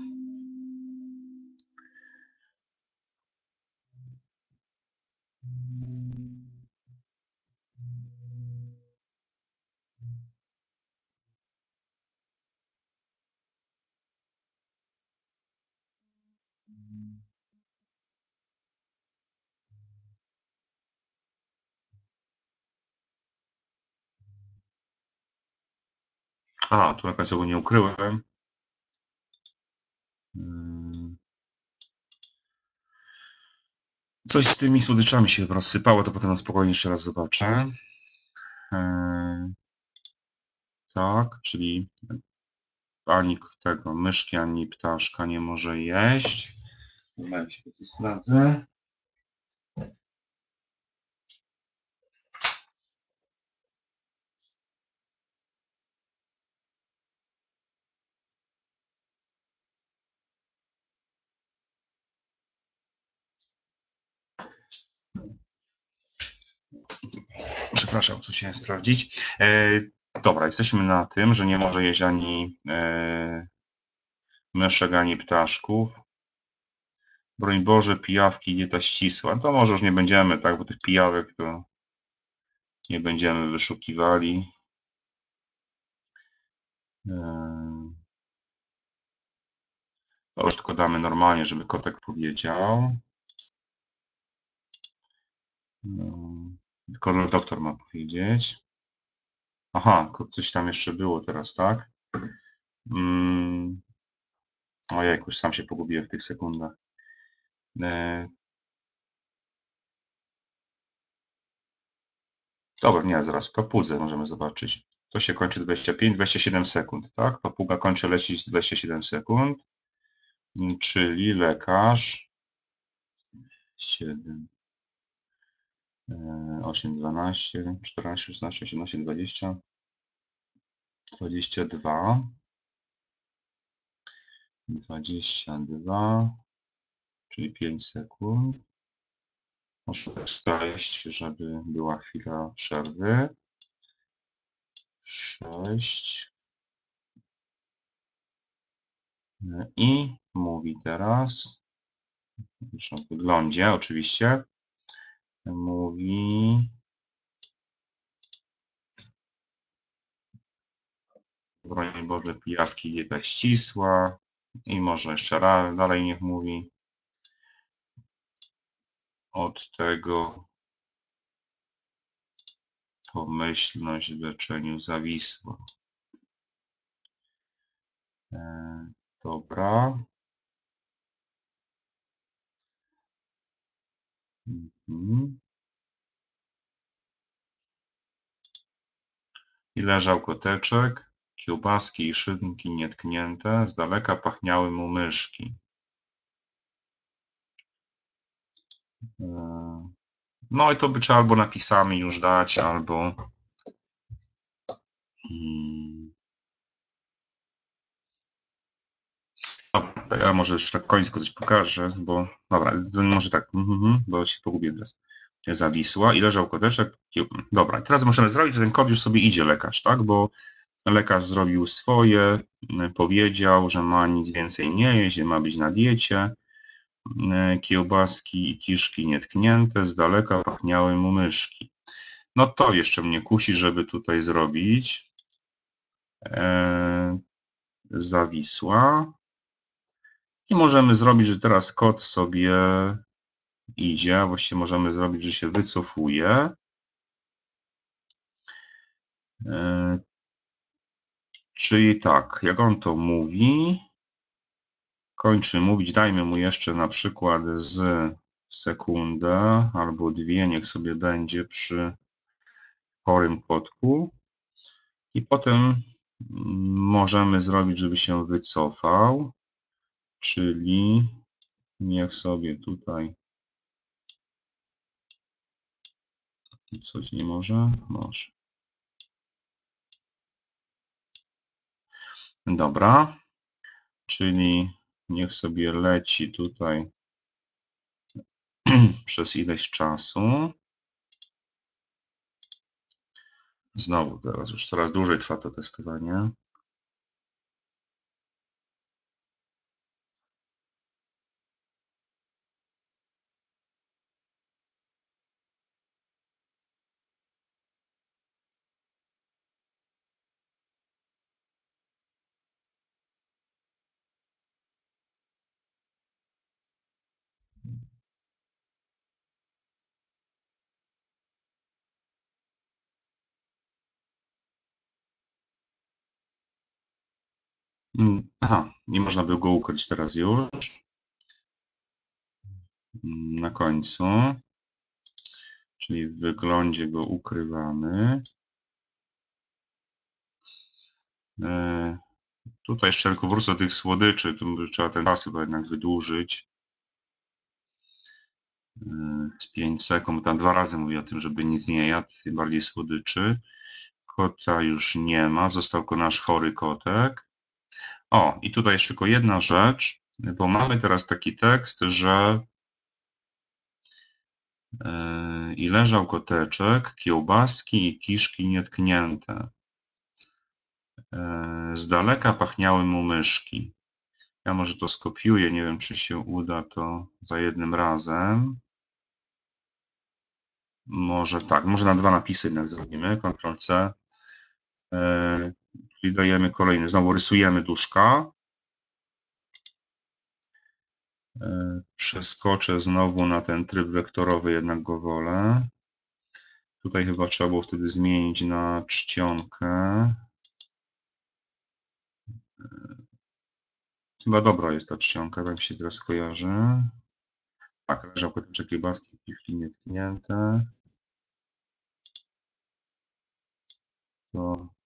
A, tu na końcu nie ukryłem. Coś z tymi słodyczami się rozsypało, to potem na spokojnie jeszcze raz zobaczę. Tak, czyli ani tego myszki, ani ptaszka nie może jeść. Momencie, to sprawdzę. Przepraszam, co chciałem sprawdzić. E, dobra, jesteśmy na tym, że nie może jeść ani e, myszek, ani ptaszków. Broń Boże, pijawki, dieta ścisła. To może już nie będziemy, tak, bo tych pijawek to nie będziemy wyszukiwali. E, to już tylko damy normalnie, żeby kotek powiedział. No, tylko doktor ma powiedzieć. Aha, coś tam jeszcze było teraz, tak? Mm. O, ja jakoś sam się pogubiłem w tych sekundach. E... Dobra, nie, zaraz papudze możemy zobaczyć. To się kończy dwadzieścia pięć, dwadzieścia siedem sekund, tak? Papuga kończy lecieć dwadzieścia siedem sekund, czyli lekarz siedem, osiem, dwanaście, czternaście, szesnaście, osiemnaście, dwadzieścia, dwadzieścia dwa, dwadzieścia dwa, czyli pięć sekund. Muszę też zajść, żeby była chwila przerwy. sześć. I mówi teraz, już w wyglądzie oczywiście, mówi broń Boże, pijawki, dieta ścisła i może jeszcze raz dalej niech mówi od tego pomyślność w leczeniu zawisła. E, dobra. Mhm. I leżał koteczek, kiełbaski i szynki nietknięte, z daleka pachniały mu myszki. E, no i to by trzeba albo napisami już dać, albo hmm. Ja może jeszcze tak końsko coś pokażę, bo dobra, może tak, mhm, bo się pogubię teraz. Zawisła i leżał koteczek. Dobra, teraz możemy zrobić, że ten kot już sobie idzie, lekarz, tak? Bo lekarz zrobił swoje, powiedział, że ma nic więcej nie jeść, ma być na diecie. Kiełbaski i kiszki nietknięte, z daleka pachniały mu myszki. No to jeszcze mnie kusi, żeby tutaj zrobić. Eee, zawisła. I możemy zrobić, że teraz kot sobie idzie, a właściwie możemy zrobić, że się wycofuje. Eee, czyli tak, jak on to mówi, kończy mówić, dajmy mu jeszcze na przykład z sekundę albo dwie, niech sobie będzie przy chorym kotku. I potem możemy zrobić, żeby się wycofał, czyli niech sobie tutaj coś nie może, może. Dobra, czyli niech sobie leci tutaj przez ileś czasu. Znowu teraz już coraz dłużej trwa to testowanie. Aha, nie można by go ukryć teraz już. Na końcu. Czyli w wyglądzie go ukrywamy. Tutaj jeszcze tylko wrócę do tych słodyczy, tu trzeba ten czas chyba jednak wydłużyć. Z pięć sekund, tam dwa razy mówię o tym, żeby nic nie jadł, tym bardziej słodyczy. Kota już nie ma, został tylko nasz chory kotek. O, i tutaj jeszcze tylko jedna rzecz, bo mamy teraz taki tekst, że yy, i leżał koteczek, kiełbaski i kiszki nietknięte. Yy, z daleka pachniały mu myszki. Ja może to skopiuję, nie wiem, czy się uda to za jednym razem. Może tak, może na dwa napisy jednak zrobimy, kontrol C. Czyli dajemy kolejny, znowu rysujemy duszka. Przeskoczę znowu na ten tryb wektorowy, jednak go wolę. Tutaj chyba trzeba było wtedy zmienić na czcionkę. Chyba dobra jest ta czcionka, tak mi się teraz kojarzy. Tak, leżał koteczek kiełbaski, kiszki nietknięte. To...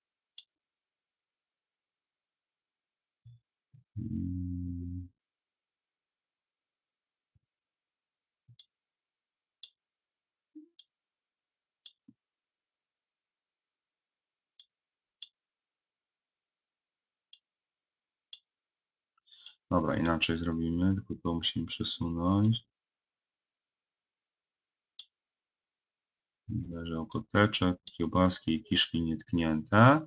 Dobra, inaczej zrobimy, tylko to musimy przesunąć. Leżał koteczek, kiełbaski i kiszki nietknięte.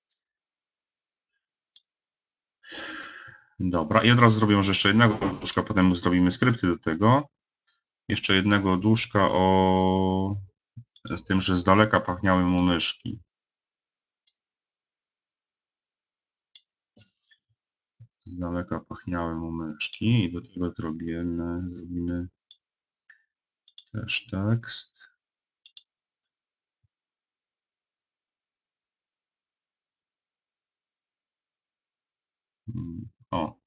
Dobra, i od razu zrobię może jeszcze jednego duszka, potem zrobimy skrypty do tego. Jeszcze jednego duszka o... z tym, że z daleka pachniały mu myszki. Z daleka pachniały mu myszki i do tego zrobimy, zrobimy też tekst. O.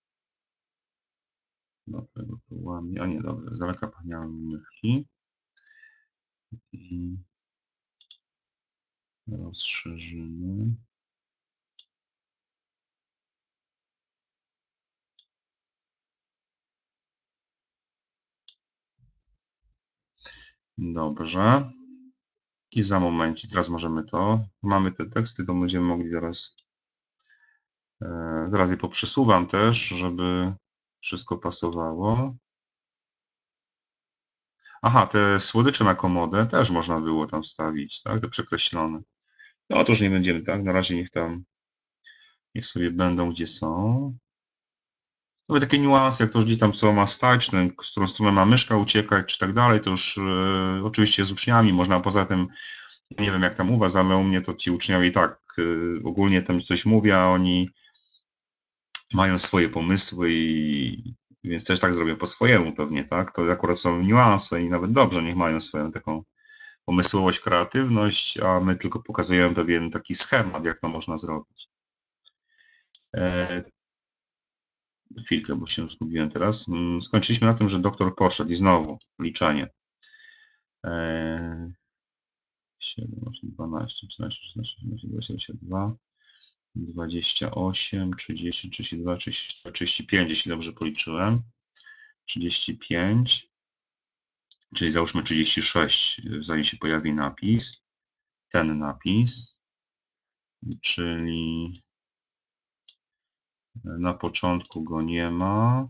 Dobra, go tu łamie. A nie, dobra, z daleka pachniały mu myszki. I rozszerzymy. Dobrze. I za momencik, teraz możemy to. Mamy te teksty, to będziemy mogli zaraz Zaraz je poprzesuwam też, żeby wszystko pasowało. Aha, te słodycze na komodę też można było tam wstawić, tak? Te przekreślone. No to już nie będziemy, tak? Na razie niech tam, niech sobie będą, gdzie są. No i takie niuanse, jak to już gdzieś tam co ma stać, no, z którą stronę ma myszka uciekać, czy tak dalej, to już e, oczywiście z uczniami można, poza tym, nie wiem jak tam u was, ale u mnie to ci uczniowie i tak e, ogólnie tam coś mówią, a oni mają swoje pomysły i więc też tak zrobią po swojemu pewnie, tak? To akurat są niuanse i nawet dobrze, niech mają swoją taką pomysłowość, kreatywność, a my tylko pokazujemy pewien taki schemat, jak to można zrobić. E, chwilkę, bo się zgubiłem teraz. Skończyliśmy na tym, że doktor poszedł i znowu liczenie. E, siedem, osiem, dwanaście, trzynaście, szesnaście, siedemnaście, dwadzieścia dwa, dwadzieścia osiem, trzydzieści, trzydzieści dwa, trzydzieści, trzydzieści pięć, jeśli dobrze policzyłem. trzydzieści pięć, czyli załóżmy trzydzieści sześć, zanim się pojawi napis. Ten napis, czyli na początku go nie ma.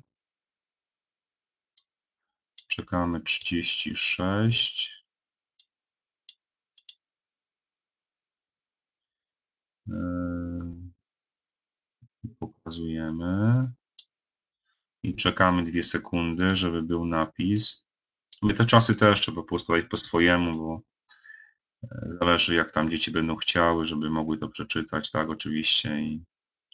Czekamy trzydzieści sześć. Pokazujemy. I czekamy dwie sekundy, żeby był napis. My te czasy też trzeba postawić po swojemu, bo zależy jak tam dzieci będą chciały, żeby mogły to przeczytać, tak, oczywiście. I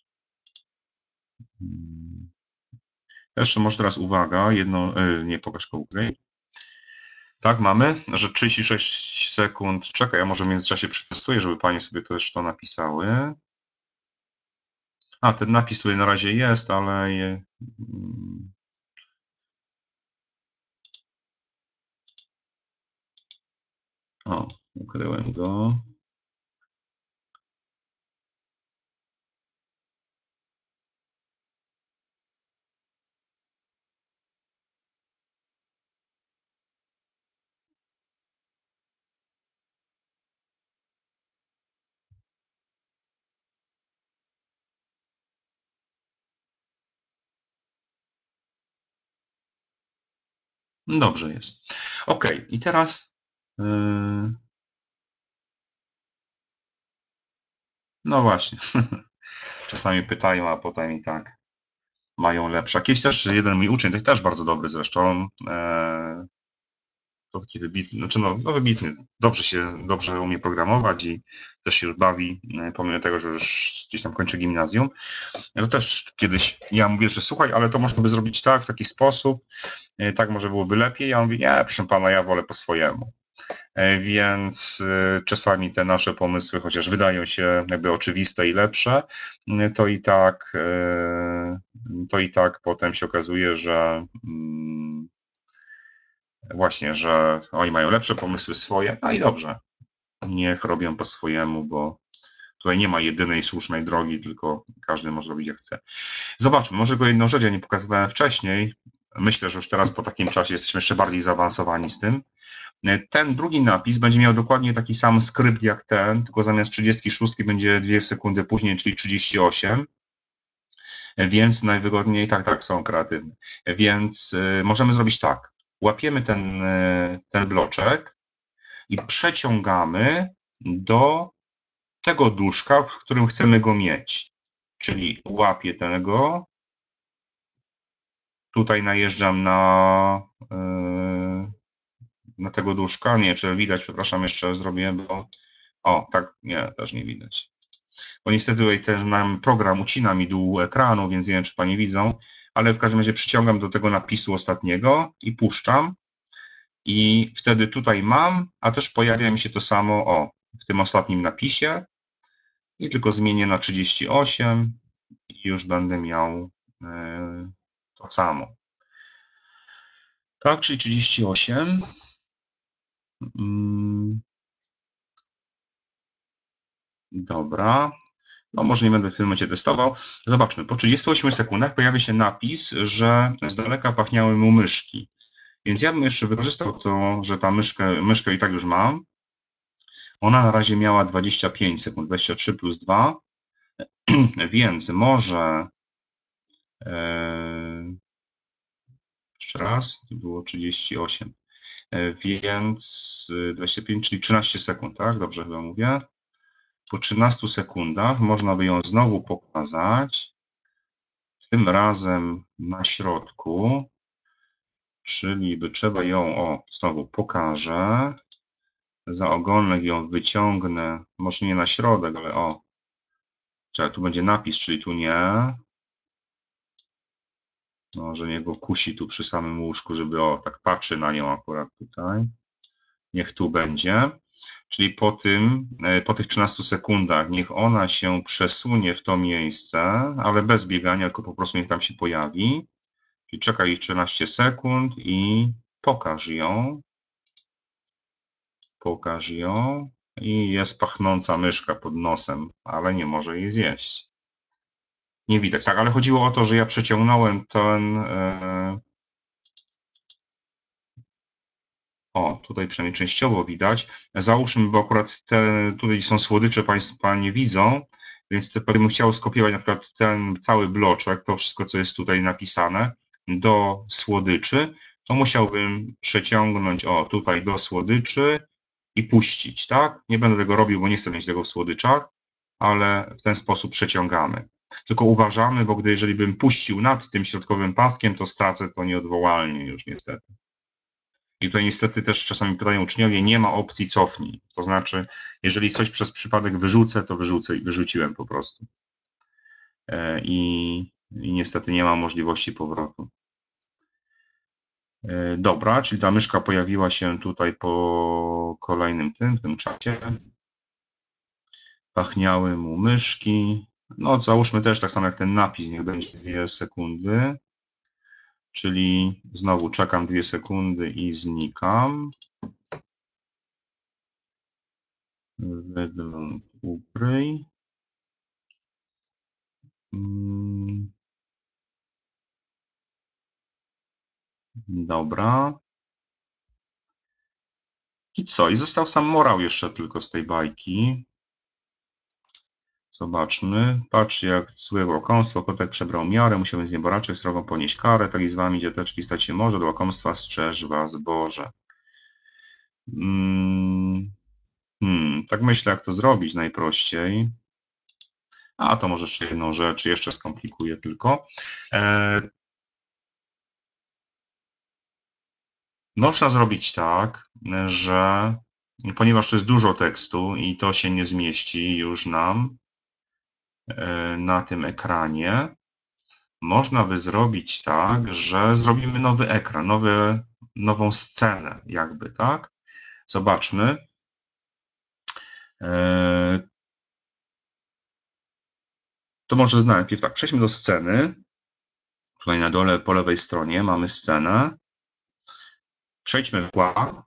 jeszcze może teraz uwaga, jedno, nie pokaż kołkrej. Tak, mamy, że trzydzieści sześć sekund. Czekaj, ja może w międzyczasie przetestuję, żeby panie sobie też to napisały. A, ten napis tutaj na razie jest, ale je... O, ukryłem go. Dobrze jest. Ok, i teraz yy... no właśnie. Czasami pytają, a potem i tak mają lepsze. Kiedyś też jeden mój uczeń, też bardzo dobry zresztą, e, to taki wybitny, znaczy no, no wybitny, dobrze się, dobrze umie programować i też się już bawi, pomimo tego, że już gdzieś tam kończy gimnazjum. Ja to też kiedyś, ja mówię, że słuchaj, ale to można by zrobić tak, w taki sposób, tak może byłoby lepiej. Ja mówię, nie, proszę pana, ja wolę po swojemu. Więc czasami te nasze pomysły, chociaż wydają się jakby oczywiste i lepsze, to i tak, to i tak potem się okazuje, że właśnie, że oni mają lepsze pomysły swoje, no i dobrze, niech robią po swojemu, bo tutaj nie ma jedynej słusznej drogi, tylko każdy może robić jak chce. Zobaczmy, może tylko jedną rzecz, ja nie pokazywałem wcześniej, myślę, że już teraz po takim czasie jesteśmy jeszcze bardziej zaawansowani z tym. Ten drugi napis będzie miał dokładnie taki sam skrypt jak ten, tylko zamiast trzydzieści sześć będzie dwie sekundy później, czyli trzydzieści osiem. Więc najwygodniej, tak, tak, są kreatywne. Więc y, możemy zrobić tak. Łapiemy ten, y, ten bloczek i przeciągamy do tego duszka, w którym chcemy go mieć. Czyli łapię tego, tutaj najeżdżam na, y, na tego duszka. Nie, czy widać, przepraszam, jeszcze zrobię, bo o, tak, nie, też nie widać. Bo niestety tutaj ten nam program ucina mi dół ekranu, więc nie wiem, czy Panie widzą, ale w każdym razie przyciągam do tego napisu ostatniego i puszczam. I wtedy tutaj mam, a też pojawia mi się to samo, o, w tym ostatnim napisie. I tylko zmienię na trzydzieści osiem i już będę miał yy, to samo. Tak, czyli trzydzieści osiem. Mm. Dobra. No może nie będę w tym momencie testował. Zobaczmy, po trzydziestu ośmiu sekundach pojawia się napis, że z daleka pachniały mu myszki. Więc ja bym jeszcze wykorzystał to, że ta myszkę, myszkę i tak już mam. Ona na razie miała dwadzieścia pięć sekund, dwadzieścia trzy plus dwa, Więc może e, jeszcze raz, to było trzydzieści osiem, e, więc dwadzieścia pięć, czyli trzynaście sekund, tak? Dobrze chyba mówię. Po trzynastu sekundach można by ją znowu pokazać, tym razem na środku, czyli by trzeba ją, o, znowu pokażę, za ogonek ją wyciągnę, może nie na środek, ale o, czekaj, tu będzie napis, czyli tu nie, może niech go kusi tu przy samym łóżku, żeby, o, tak patrzy na nią akurat tutaj, niech tu będzie. Czyli po tym, po tych trzynastu sekundach niech ona się przesunie w to miejsce, ale bez biegania, tylko po prostu niech tam się pojawi. I czekaj trzynaście sekund i pokaż ją. Pokaż ją. I jest pachnąca myszka pod nosem, ale nie może jej zjeść. Nie widać, tak, ale chodziło o to, że ja przeciągnąłem ten... Yy... O, tutaj przynajmniej częściowo widać. Załóżmy, bo akurat te, tutaj są słodycze, Państwo nie widzą, więc bym chciał skopiować na przykład ten cały bloczek, to wszystko, co jest tutaj napisane, do słodyczy, to musiałbym przeciągnąć, o, tutaj do słodyczy i puścić, tak? Nie będę tego robił, bo nie chcę mieć tego w słodyczach, ale w ten sposób przeciągamy. Tylko uważamy, bo gdy jeżeli bym puścił nad tym środkowym paskiem, to stracę to nieodwołalnie już niestety. I tutaj niestety też czasami pytają uczniowie, nie ma opcji cofnij. To znaczy, jeżeli coś przez przypadek wyrzucę, to wyrzucę i wyrzuciłem po prostu. I, i niestety nie ma możliwości powrotu. Dobra, czyli ta myszka pojawiła się tutaj po kolejnym tym, w tym czacie. Pachniały mu myszki. No załóżmy też tak samo jak ten napis, niech będzie dwie sekundy. Czyli znowu czekam dwie sekundy i znikam. Wygląd ukryj. Dobra. I co? I został sam morał jeszcze tylko z tej bajki. Zobaczmy. Patrz, jak złe łakomstwo, kotek przebrał miarę, musiał z nieboraczek srogą ponieść karę, tak i z wami, dzieteczki, stać się może, do łakomstwa strzeż was Boże. Hmm, hmm, tak myślę, jak to zrobić najprościej. A, to może jeszcze jedną rzecz, jeszcze skomplikuję tylko. E, można zrobić tak, że ponieważ to jest dużo tekstu i to się nie zmieści już nam na tym ekranie, można by zrobić tak, że zrobimy nowy ekran, nowy, nową scenę jakby, tak? Zobaczmy. To może najpierw tak, przejdźmy do sceny. Tutaj na dole po lewej stronie mamy scenę. Przejdźmy w tła.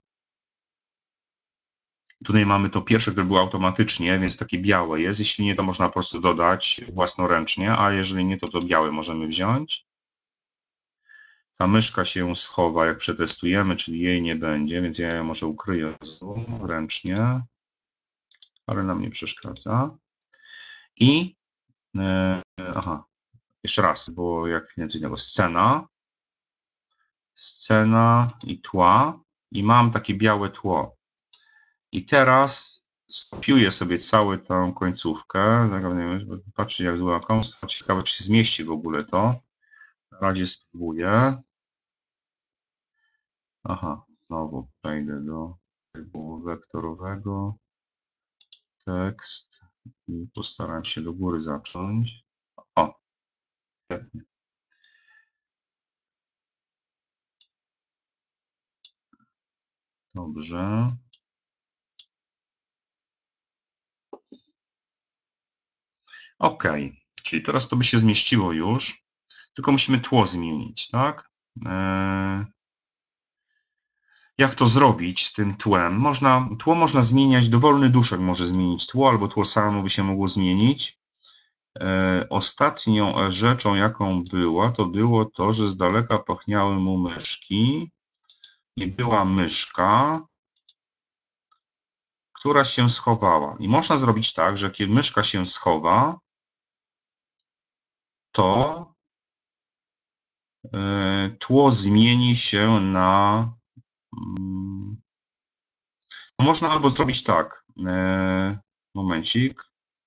Tutaj mamy to pierwsze, które było automatycznie, więc takie białe jest. Jeśli nie, to można po prostu dodać własnoręcznie, a jeżeli nie, to to białe możemy wziąć. Ta myszka się schowa, jak przetestujemy, czyli jej nie będzie, więc ja ją może ukryję ręcznie, ale nam nie przeszkadza. I, e, aha, jeszcze raz, bo jak nic innego, scena, scena i tła i mam takie białe tło. I teraz skopiuję sobie całą tą końcówkę, patrzcie jak złe łakomstwo, ciekawe czy się zmieści w ogóle to. Na razie spróbuję. Aha, znowu przejdę do trybu wektorowego. Tekst i postaram się do góry zacząć. O, świetnie. Dobrze. OK, czyli teraz to by się zmieściło już, tylko musimy tło zmienić, tak? Eee, jak to zrobić z tym tłem? Można, tło można zmieniać, dowolny duszek może zmienić tło, albo tło samo by się mogło zmienić. Eee, ostatnią rzeczą, jaką była, to było to, że z daleka pachniały mu myszki i była myszka, która się schowała. I można zrobić tak, że kiedy myszka się schowa, to tło zmieni się na... Można albo zrobić tak. Momencik.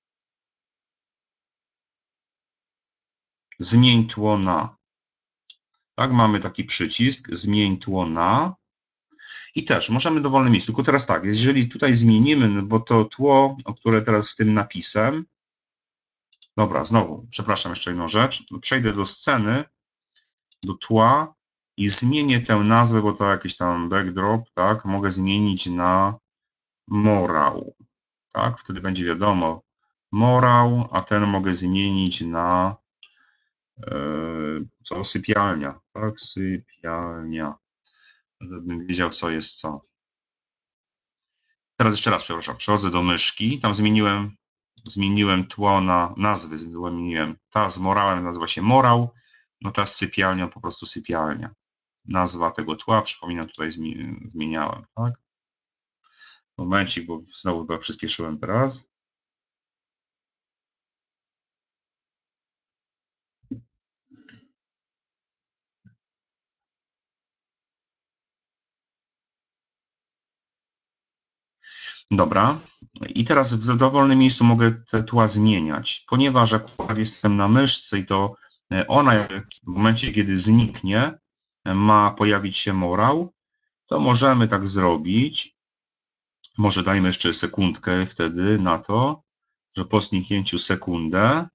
Zmień tło na. Tak, mamy taki przycisk. Zmień tło na. I też możemy w dowolnym miejscu. Tylko teraz tak, jeżeli tutaj zmienimy, no bo to tło, o które teraz z tym napisem. Dobra, znowu, przepraszam, jeszcze jedną rzecz. Przejdę do sceny, do tła i zmienię tę nazwę, bo to jakiś tam backdrop, tak? Mogę zmienić na morał. Tak, wtedy będzie wiadomo morał, a ten mogę zmienić na yy, co? Sypialnia. Tak, sypialnia. Żebym wiedział, co jest co. Teraz jeszcze raz, przepraszam, przechodzę do myszki, tam zmieniłem, zmieniłem tło na nazwy, zmieniłem. Ta z morałem nazywa się morał, no ta z sypialnią po prostu sypialnia. Nazwa tego tła, przypominam, tutaj zmieniałem, tak? Momencik, bo znowu chyba przyspieszyłem teraz. Dobra. I teraz w dowolnym miejscu mogę te tła zmieniać, ponieważ akurat jestem na myszce i to ona w momencie, kiedy zniknie, ma pojawić się morał, to możemy tak zrobić. Może dajmy jeszcze sekundkę wtedy na to, że po zniknięciu sekundę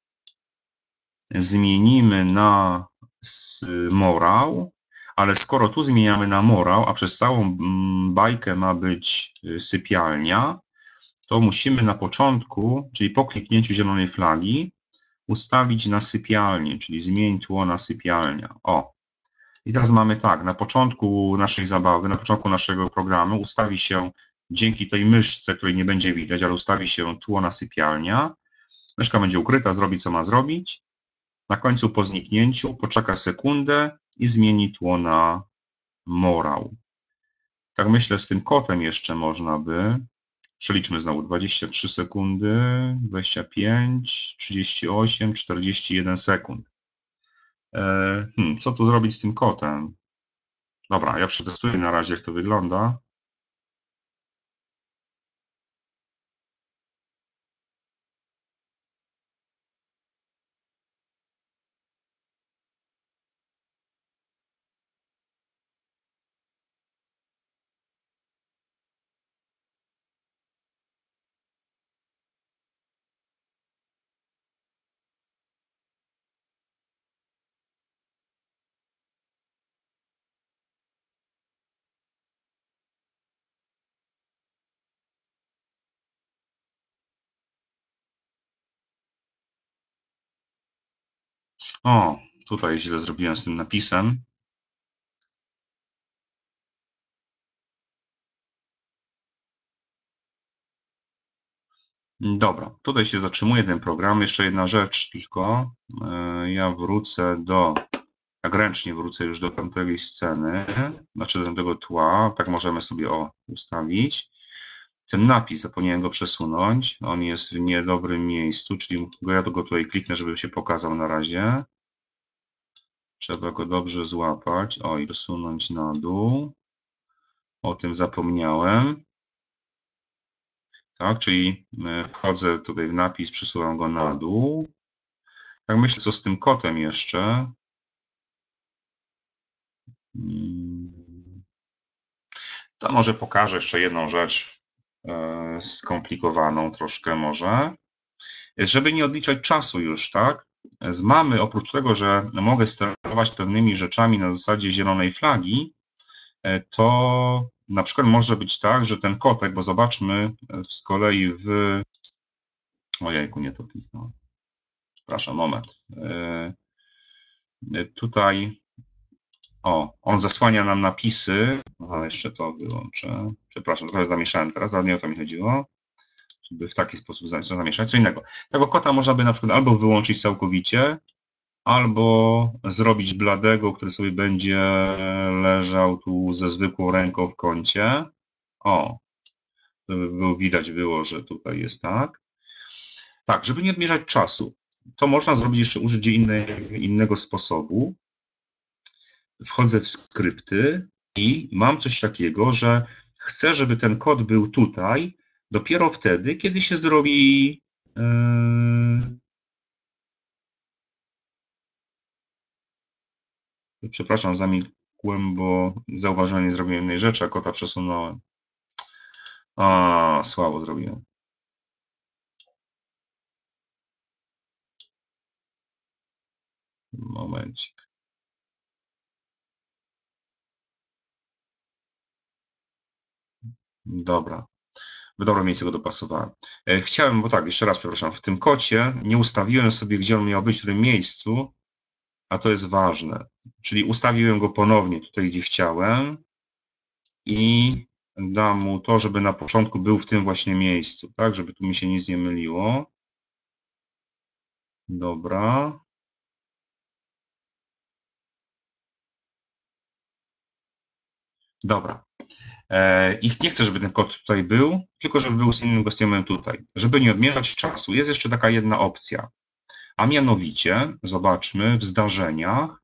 zmienimy na morał, ale skoro tu zmieniamy na morał, a przez całą bajkę ma być sypialnia, to musimy na początku, czyli po kliknięciu zielonej flagi, ustawić na sypialnię, czyli zmień tło na sypialnia. O. I teraz mamy tak, na początku naszej zabawy, na początku naszego programu ustawi się, dzięki tej myszce, której nie będzie widać, ale ustawi się tło na sypialnia. Myszka będzie ukryta, zrobi co ma zrobić. Na końcu po zniknięciu poczeka sekundę i zmieni tło na morał. Tak myślę, z tym kotem jeszcze można by. Przeliczmy znowu dwadzieścia trzy sekundy, dwadzieścia pięć, trzydzieści osiem, czterdzieści jeden sekund. Hmm, co tu zrobić z tym kotem? Dobra, ja przetestuję na razie, jak to wygląda. O, tutaj źle zrobiłem z tym napisem. Dobra, tutaj się zatrzymuje ten program. Jeszcze jedna rzecz tylko. Ja wrócę do, tak ręcznie wrócę już do tamtej sceny, znaczy do tamtego tła. Tak możemy sobie o, ustawić. Ten napis, zapomniałem go przesunąć. On jest w niedobrym miejscu, czyli ja go tutaj kliknę, żeby się pokazał na razie. Trzeba go dobrze złapać. O, i przesunąć na dół. O tym zapomniałem. Tak, czyli wchodzę tutaj w napis, przesuwam go na dół. Tak myślę, co z tym kotem jeszcze. To może pokażę jeszcze jedną rzecz skomplikowaną troszkę może. Żeby nie odliczać czasu już, tak? Mamy, oprócz tego, że mogę sterować pewnymi rzeczami na zasadzie zielonej flagi, to na przykład może być tak, że ten kotek, bo zobaczmy z kolei w... Ojejku, nie to kliknąłem. Przepraszam, moment. Tutaj, o, on zasłania nam napisy. A jeszcze to wyłączę. Przepraszam, trochę zamieszałem teraz, ale nie o to mi chodziło. Żeby w taki sposób zamieszać. Co innego. Tego kota można by na przykład albo wyłączyć całkowicie, albo zrobić bladego, który sobie będzie leżał tu ze zwykłą ręką w kącie. O, żeby było, widać było, że tutaj jest tak. Tak, żeby nie odmierzać czasu. to można zrobić jeszcze użyć innej, innego sposobu. Wchodzę w skrypty i mam coś takiego, że chcę, żeby ten kod był tutaj dopiero wtedy, kiedy się zrobi yy... przepraszam, zamilkłem, bo zauważyłem, nie zrobiłem jednej rzeczy, a kota przesunąłem. A, słabo zrobiłem. Momencik. Dobra. W dobre miejsce go dopasowałem. Chciałem, bo tak, jeszcze raz przepraszam, w tym kocie nie ustawiłem sobie, gdzie on miał być, w którym miejscu, a to jest ważne. Czyli ustawiłem go ponownie tutaj, gdzie chciałem i dam mu to, żeby na początku był w tym właśnie miejscu, tak, żeby tu mi się nic nie myliło. Dobra. Dobra. I nie chcę, żeby ten kod tutaj był, tylko żeby był z innym gościem tutaj. Żeby nie odmierzać czasu, jest jeszcze taka jedna opcja. A mianowicie, zobaczmy, w zdarzeniach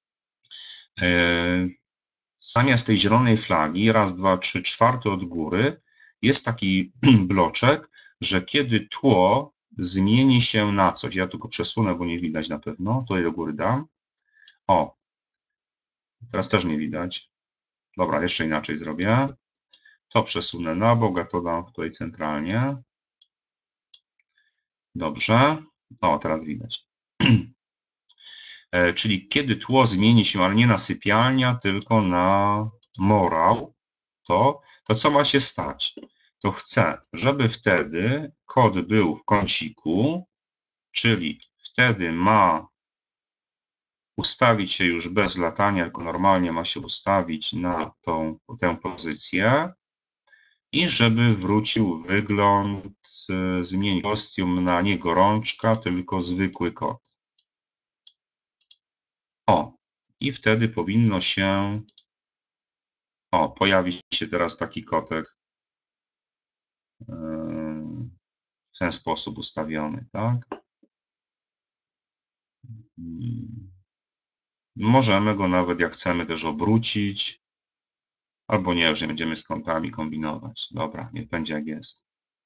zamiast tej zielonej flagi, raz, dwa, trzy, czwarty od góry, jest taki bloczek, że kiedy tło zmieni się na coś, ja tylko przesunę, bo nie widać na pewno, tutaj do góry dam. O, teraz też nie widać. Dobra, jeszcze inaczej zrobię. To przesunę na bok, a to dam tutaj centralnie. Dobrze. O, teraz widać. Czyli kiedy tło zmieni się, ale nie na sypialnia, tylko na morał, to, to co ma się stać? To chcę, żeby wtedy kod był w kąciku, czyli wtedy ma ustawić się już bez latania, tylko normalnie ma się ustawić na tą, tę pozycję i żeby wrócił wygląd, zmienić kostium na nie gorączka, tylko zwykły kod. O, i wtedy powinno się, o, pojawi się teraz taki kotek w ten sposób ustawiony, tak? Możemy go nawet, jak chcemy, też obrócić, albo nie, już nie będziemy z kątami kombinować. Dobra, niech będzie jak jest.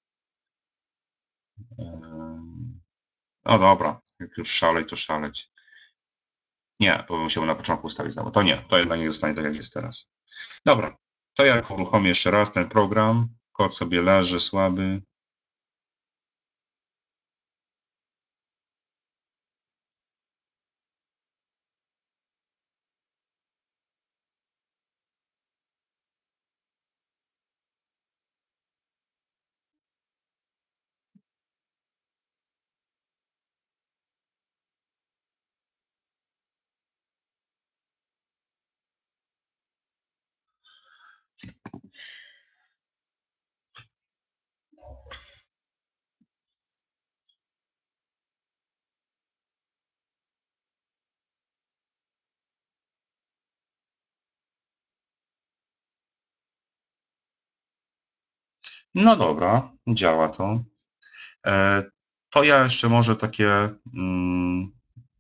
No dobra, jak już szaleć, to szaleć. Nie, bo bym musiał na początku ustawić znowu. To nie, to jednak nie zostanie tak, jak jest teraz. Dobra, to ja uruchomię jeszcze raz ten program. Kod sobie leży słaby. No dobra, działa to. To ja jeszcze może takie... Mm,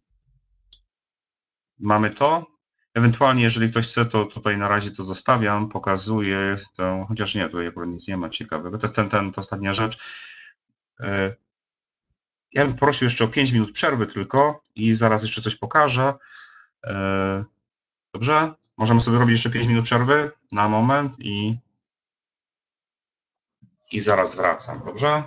mamy to. Ewentualnie, jeżeli ktoś chce, to tutaj na razie to zostawiam, pokazuję to, chociaż nie, tutaj akurat nic nie ma ciekawego. To jest ten, ten, to ostatnia rzecz. Ja bym prosił jeszcze o pięć minut przerwy tylko i zaraz jeszcze coś pokażę. Dobrze? Możemy sobie robić jeszcze pięć minut przerwy na moment i, i zaraz wracam, dobrze?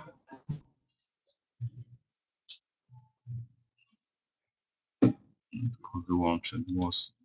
Tylko wyłączę głos.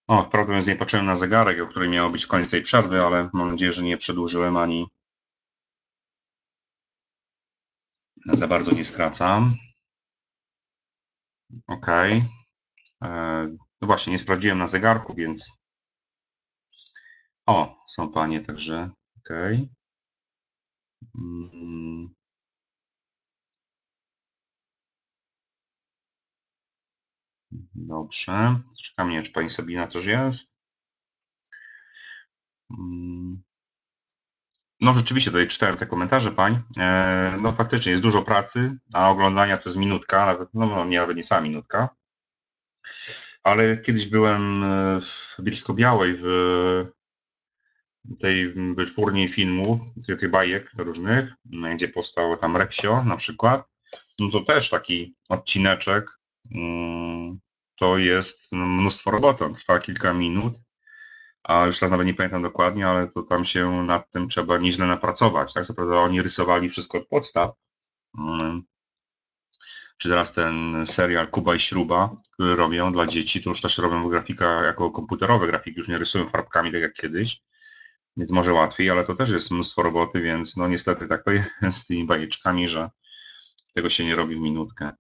O, prawdę mówiąc, nie patrzyłem na zegarek, o której miało być koniec tej przerwy, ale mam nadzieję, że nie przedłużyłem ani za bardzo nie skracam. Ok. No właśnie, nie sprawdziłem na zegarku, więc... O, są panie, także ok. Mm. Dobrze. Czekam, nie wiem, czy pani Sabina też jest. Mm. No rzeczywiście, tutaj czytałem te komentarze pań. No faktycznie jest dużo pracy, a oglądania to jest minutka, nawet, no, no nie, nawet nie sama minutka. Ale kiedyś byłem w Bielsko-Białej w tej wytwórni filmów, tych bajek różnych, gdzie powstało tam Reksio na przykład. No to też taki odcineczek, to jest mnóstwo roboty, on trwa kilka minut, a już teraz nawet nie pamiętam dokładnie, ale to tam się nad tym trzeba nieźle napracować. Tak naprawdę oni rysowali wszystko od podstaw. Czy teraz ten serial Kuba i Śruba, który robią dla dzieci, to już też robią grafika jako komputerowe grafiki, już nie rysują farbkami tak jak kiedyś, więc może łatwiej, ale to też jest mnóstwo roboty, więc no niestety tak to jest z tymi bajeczkami, że tego się nie robi w minutkę.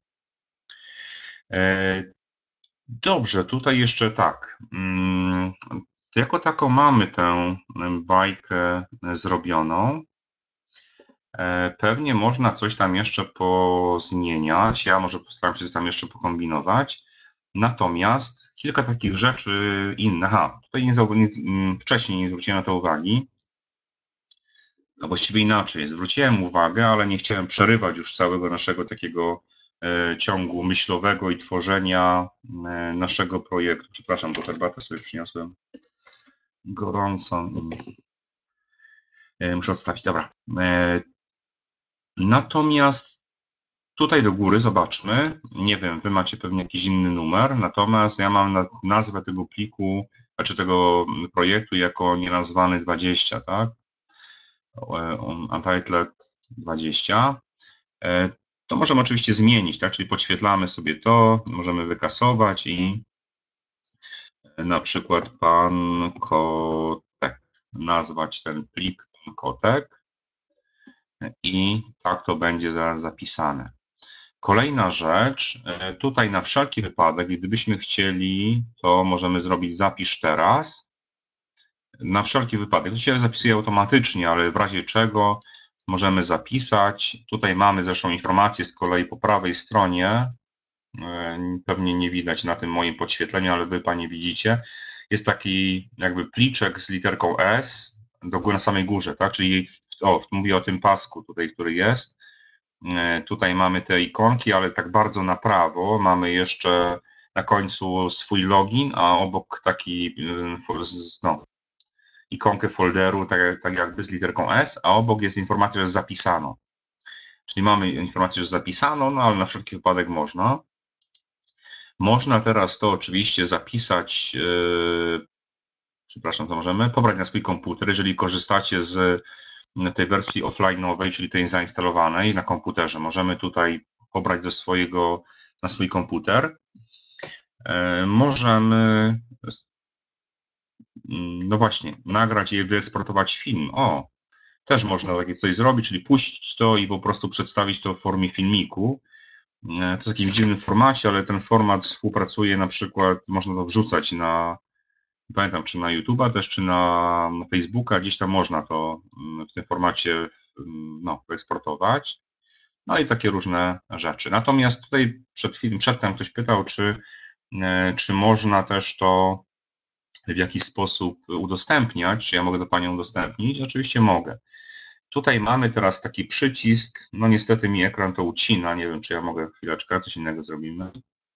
Dobrze, tutaj jeszcze tak. Jako taką mamy tę bajkę zrobioną. Pewnie można coś tam jeszcze pozmieniać. Ja może postaram się tam jeszcze pokombinować. Natomiast kilka takich rzeczy innych. Aha, tutaj nie, nie, wcześniej nie zwróciłem na to uwagi. No właściwie inaczej. Zwróciłem uwagę, ale nie chciałem przerywać już całego naszego takiego e, ciągu myślowego i tworzenia e, naszego projektu. Przepraszam, bo herbatę sobie przyniosłem gorącą i e, muszę odstawić. Dobra. E, natomiast tutaj do góry zobaczmy. Nie wiem, wy macie pewnie jakiś inny numer, natomiast ja mam nazwę tego pliku, znaczy tego projektu jako nienazwany dwadzieścia, tak? Untitled dwadzieścia. To możemy oczywiście zmienić, tak? Czyli podświetlamy sobie to, możemy wykasować i na przykład pan kotek, nazwać ten plik pan kotek i tak to będzie zaraz zapisane. Kolejna rzecz, tutaj na wszelki wypadek, gdybyśmy chcieli, to możemy zrobić zapisz teraz. Na wszelki wypadek, to się zapisuje automatycznie, ale w razie czego możemy zapisać. Tutaj mamy zresztą informację z kolei po prawej stronie, pewnie nie widać na tym moim podświetleniu, ale wy panie widzicie. Jest taki jakby pliczek z literką S do góry, na samej górze, tak? Czyli o, mówię o tym pasku tutaj, który jest. Tutaj mamy te ikonki, ale tak bardzo na prawo mamy jeszcze na końcu swój login, a obok taki no, ikonkę folderu, tak, tak jakby z literką S, a obok jest informacja, że zapisano. Czyli mamy informację, że zapisano, no ale na wszelki wypadek można. Można teraz to oczywiście zapisać, yy, przepraszam, to możemy pobrać na swój komputer, jeżeli korzystacie z tej wersji offline'owej, czyli tej zainstalowanej na komputerze. Możemy tutaj pobrać do swojego, na swój komputer. Yy, możemy, no właśnie, nagrać i wyeksportować film. O, też można takie coś zrobić, czyli puścić to i po prostu przedstawić to w formie filmiku. To jest w takim dziwnym formacie, ale ten format współpracuje, na przykład można to wrzucać na, nie pamiętam, czy na YouTube'a też, czy na Facebooka, gdzieś tam można to w tym formacie no, eksportować. No i takie różne rzeczy. Natomiast tutaj przed chwilą, przedtem ktoś pytał, czy, czy można też to w jakiś sposób udostępniać, czy ja mogę to panią udostępnić? Oczywiście mogę. Tutaj mamy teraz taki przycisk, no niestety mi ekran to ucina, nie wiem, czy ja mogę chwileczkę, coś innego zrobimy.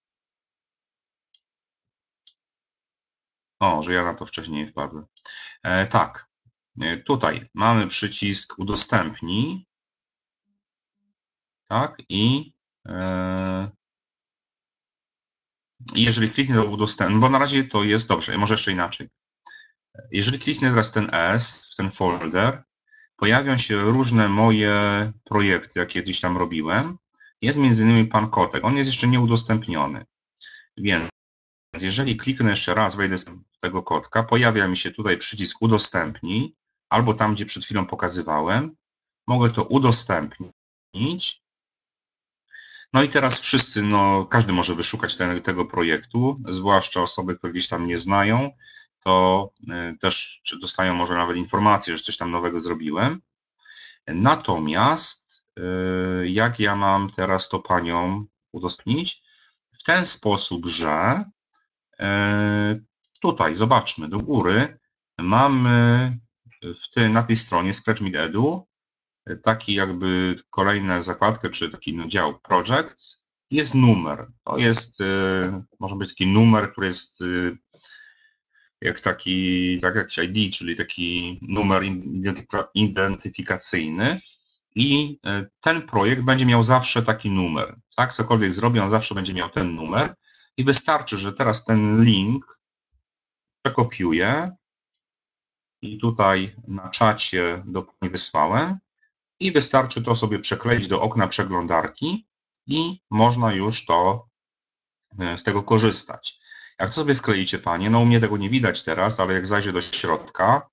O, że ja na to wcześniej nie wpadłem. E, tak, e, tutaj mamy przycisk udostępnij, tak, i e, jeżeli kliknę to udostępnij, bo na razie to jest dobrze, może jeszcze inaczej. Jeżeli kliknę teraz ten S, w ten folder, pojawią się różne moje projekty, jakie gdzieś tam robiłem. Jest między innymi pan kotek, on jest jeszcze nieudostępniony, więc jeżeli kliknę jeszcze raz, wejdę z tego kotka, pojawia mi się tutaj przycisk udostępnij, albo tam, gdzie przed chwilą pokazywałem. Mogę to udostępnić. No i teraz wszyscy, no każdy może wyszukać ten, tego projektu, zwłaszcza osoby, które gdzieś tam nie znają, to też dostają może nawet informację, że coś tam nowego zrobiłem. Natomiast jak ja mam teraz to paniom udostępnić? W ten sposób, że tutaj, zobaczmy, do góry mamy w tej, na tej stronie Scratch Me Edu taki jakby kolejna zakładkę, czy taki no, dział Projects. Jest numer. To jest, może być taki numer, który jest jak taki, tak jak I D, czyli taki numer identyfikacyjny. I ten projekt będzie miał zawsze taki numer. Tak, cokolwiek zrobię, on zawsze będzie miał ten numer. I wystarczy, że teraz ten link przekopiuję i tutaj na czacie do pani wysłałem i wystarczy to sobie przekleić do okna przeglądarki i można już to z tego korzystać. Jak to sobie wkleicie, panie, no u mnie tego nie widać teraz, ale jak zajrzę do środka,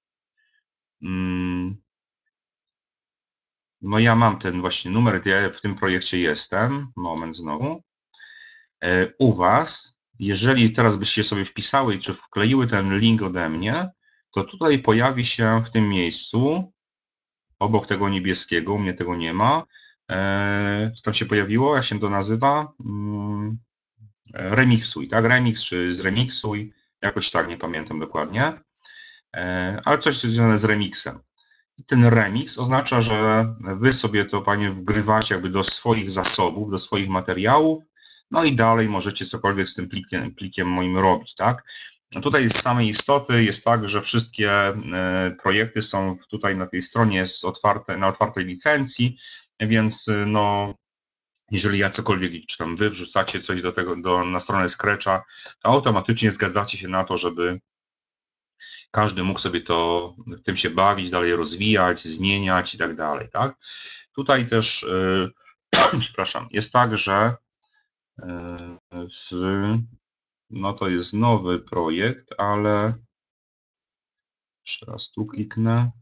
no ja mam ten właśnie numer, ja w tym projekcie jestem, moment znowu. U was, jeżeli teraz byście sobie wpisały, czy wkleiły ten link ode mnie, to tutaj pojawi się w tym miejscu, obok tego niebieskiego, u mnie tego nie ma, co tam się pojawiło, jak się to nazywa? Remiksuj, tak? Remix czy zremiksuj, jakoś tak, nie pamiętam dokładnie, ale coś związane z remixem. I ten remix oznacza, że wy sobie to, panie, wgrywacie jakby do swoich zasobów, do swoich materiałów, no i dalej możecie cokolwiek z tym plikiem, plikiem moim robić, tak? No tutaj z samej istoty jest tak, że wszystkie projekty są tutaj na tej stronie jest otwarte, na otwartej licencji, więc no, jeżeli ja cokolwiek, czy tam wy wrzucacie coś do tego, do, na stronę Scratcha, to automatycznie zgadzacie się na to, żeby każdy mógł sobie to, tym się bawić, dalej rozwijać, zmieniać i tak dalej, tak? Tutaj też, yy, przepraszam, jest tak, że yy, w, no to jest nowy projekt, ale jeszcze raz tu kliknę.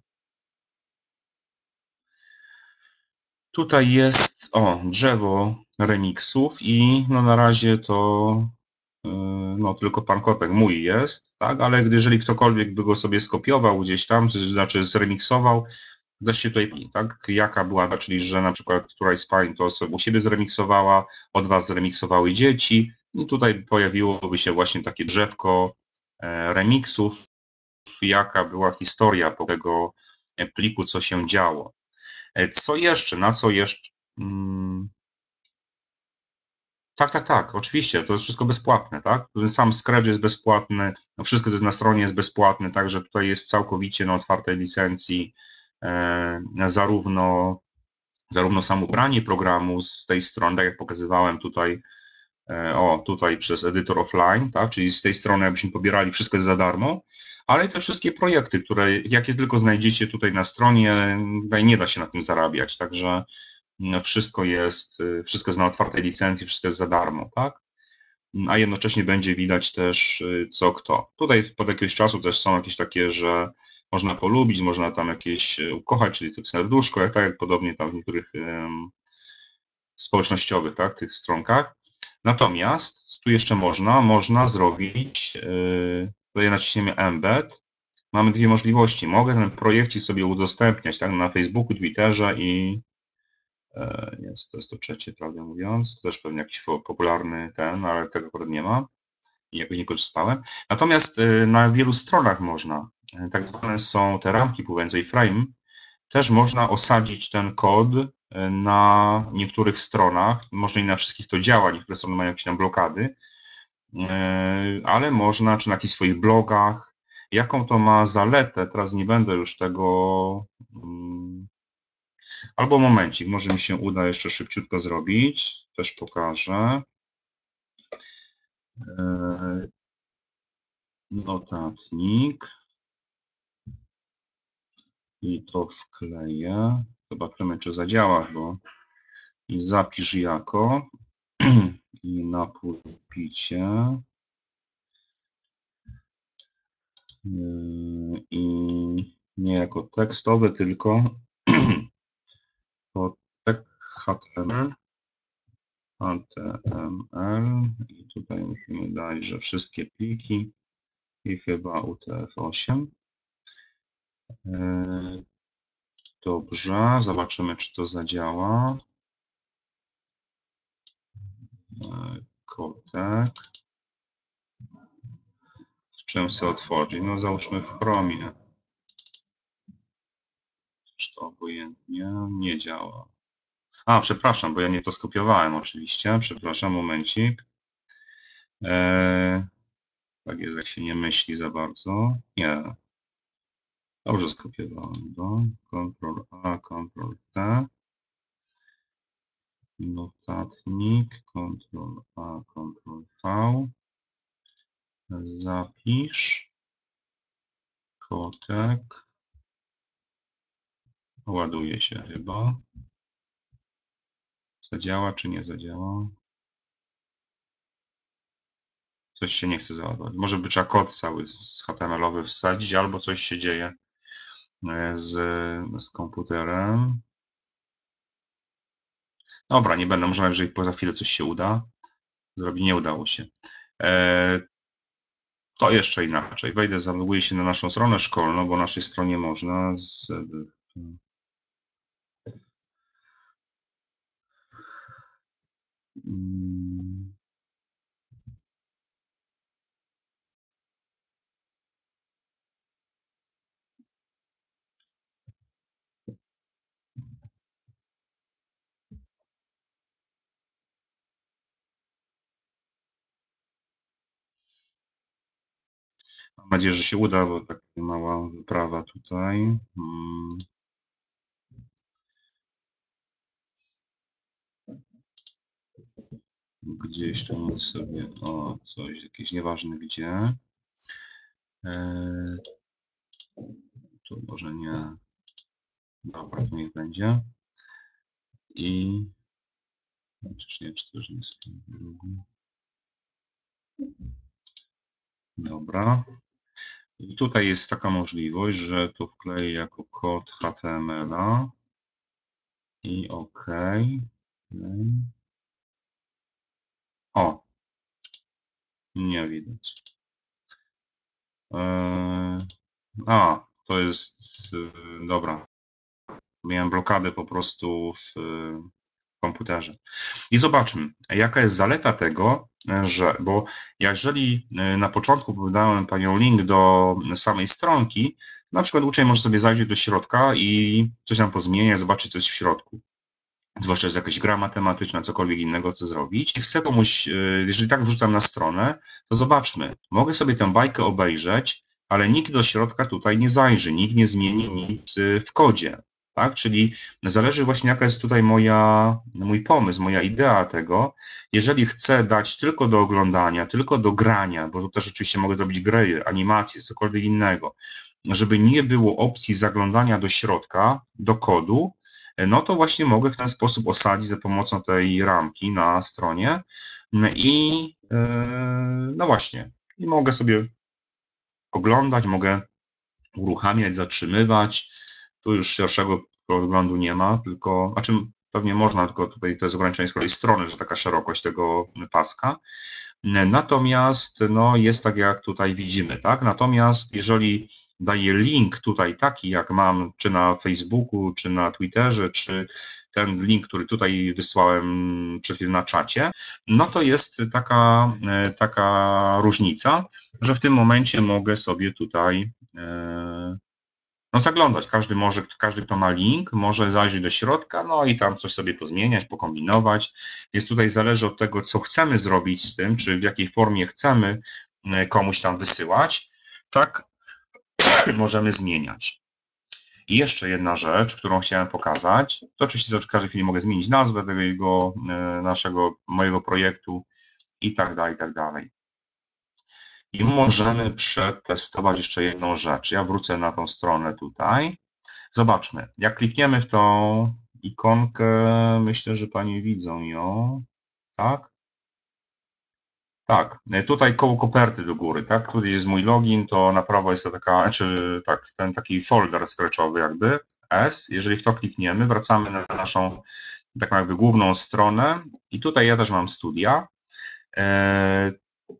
Tutaj jest, o, drzewo remixów i no na razie to no tylko pan Kotek mój jest, tak, ale jeżeli ktokolwiek by go sobie skopiował gdzieś tam, to znaczy zremiksował, też się tutaj, tak, jaka była, czyli że na przykład któraś z pań to sobie u siebie zremiksowała, od was zremiksowały dzieci i tutaj pojawiłoby się właśnie takie drzewko remiksów, jaka była historia po tego pliku, co się działo. Co jeszcze, na co jeszcze? Hmm. Tak, tak, tak, oczywiście, to jest wszystko bezpłatne, tak? Sam Scratch jest bezpłatny, no wszystko, co jest na stronie, jest bezpłatne, także tutaj jest całkowicie na otwartej licencji e, zarówno, zarówno samo ubranie programu z tej strony, tak jak pokazywałem tutaj, e, o, tutaj przez edytor offline, tak? Czyli z tej strony, abyśmy pobierali, wszystko jest za darmo, ale te wszystkie projekty, które, jakie tylko znajdziecie tutaj na stronie, nie da się na tym zarabiać, także wszystko jest, wszystko jest na otwartej licencji, wszystko jest za darmo, tak? A jednocześnie będzie widać też co kto. Tutaj pod jakiegoś czasu też są jakieś takie, że można polubić, można tam jakieś ukochać, czyli tych serduszko, tak jak podobnie tam w niektórych um, społecznościowych, tak, tych stronkach. Natomiast tu jeszcze można, można zrobić, yy, tutaj naciśniemy embed, mamy dwie możliwości. Mogę ten projekcik sobie udostępniać, tak, na Facebooku, Twitterze i jest, to jest to trzecie, prawdę mówiąc. To też pewnie jakiś popularny ten, ale tego akurat nie ma i jakoś nie korzystałem. Natomiast na wielu stronach można, tak zwane są te ramki pomiędzy frame, też można osadzić ten kod na niektórych stronach. Może nie na wszystkich to działa, niektóre strony mają jakieś tam blokady, ale można, czy na jakichś swoich blogach. Jaką to ma zaletę, teraz nie będę już tego... Albo momencik, może mi się uda jeszcze szybciutko zrobić, też pokażę. Notatnik. I to wkleję. Zobaczymy, czy zadziała, bo i zapisz jako i na pulpicie. i nie jako tekstowy, tylko H T M L. H T M L i tutaj musimy dać, że wszystkie pliki i chyba U T F osiem. Dobrze, zobaczymy, czy to zadziała. Kotek. W czym chcę otworzyć? No załóżmy w Chromie. Czy to obojętnie nie działa. A, przepraszam, bo ja nie to skopiowałem oczywiście. Przepraszam, momencik. Eee, tak jest, jak się nie myśli za bardzo. Nie. Dobrze skopiowałem to. Ctrl A, Ctrl T. Notatnik. Ctrl A, Ctrl V. Zapisz. Kotek. Ładuje się chyba. Zadziała czy nie zadziała? Coś się nie chce załadować. Może by trzeba kod cały z H T M L-owy wsadzić, albo coś się dzieje z, z komputerem. Dobra, nie będę, może jeżeli poza chwilę coś się uda zrobić. Nie udało się. E, to jeszcze inaczej. Wejdę, zaloguję się na naszą stronę szkolną, bo na naszej stronie można z, hmm. Mam nadzieję, że się uda, bo taka mała wyprawa tutaj. Hmm. Gdzieś tu mamy sobie, o, coś, jakieś nieważne gdzie. E, tu może nie. Dobra, to niech będzie. I chociaż nie, czy to już nie jest drugi. Dobra. I tutaj jest taka możliwość, że to wkleję jako kod H T M L-a i OK. O, nie widać. A, to jest, dobra. Miałem blokadę po prostu w komputerze. I zobaczmy, jaka jest zaleta tego, że, bo jeżeli na początku podałem Panią link do samej stronki, na przykład uczeń może sobie zajrzeć do środka i coś tam pozmieniać, zobaczyć coś w środku. Zwłaszcza jest jakaś gra matematyczna, cokolwiek innego chce zrobić. I chcę komuś, jeżeli tak wrzucam na stronę, to zobaczmy, mogę sobie tę bajkę obejrzeć, ale nikt do środka tutaj nie zajrzy, nikt nie zmieni nic w kodzie. Tak? Czyli zależy właśnie, jaka jest tutaj moja, mój pomysł, moja idea tego. Jeżeli chcę dać tylko do oglądania, tylko do grania, bo to też oczywiście mogę zrobić gry, animacje, cokolwiek innego, żeby nie było opcji zaglądania do środka, do kodu, no to właśnie mogę w ten sposób osadzić za pomocą tej ramki na stronie i no właśnie, i mogę sobie oglądać, mogę uruchamiać, zatrzymywać. Tu już szerszego podglądu nie ma, tylko, a czym pewnie można, tylko tutaj to jest ograniczenie z kolei strony, że taka szerokość tego paska. Natomiast no, jest tak, jak tutaj widzimy, tak? Natomiast jeżeli daję link tutaj taki, jak mam, czy na Facebooku, czy na Twitterze, czy ten link, który tutaj wysłałem przed chwilą na czacie, no to jest taka, taka różnica, że w tym momencie mogę sobie tutaj no, zaglądać. Każdy może, każdy, kto ma link, może zajrzeć do środka, no i tam coś sobie pozmieniać, pokombinować. Więc tutaj zależy od tego, co chcemy zrobić z tym, czy w jakiej formie chcemy komuś tam wysyłać, tak możemy zmieniać. I jeszcze jedna rzecz, którą chciałem pokazać, to oczywiście w każdej chwili mogę zmienić nazwę tego naszego, mojego projektu i tak dalej, i tak dalej. I możemy przetestować jeszcze jedną rzecz. Ja wrócę na tą stronę tutaj. Zobaczmy, jak klikniemy w tą ikonkę, myślę, że Panie widzą ją, tak? Tak, tutaj koło koperty do góry, tak? Tutaj jest mój login, to na prawo jest to taka, czy tak, ten taki folder scratchowy jakby, S. Jeżeli w to klikniemy, wracamy na naszą taką jakby główną stronę i tutaj ja też mam studia. Eee,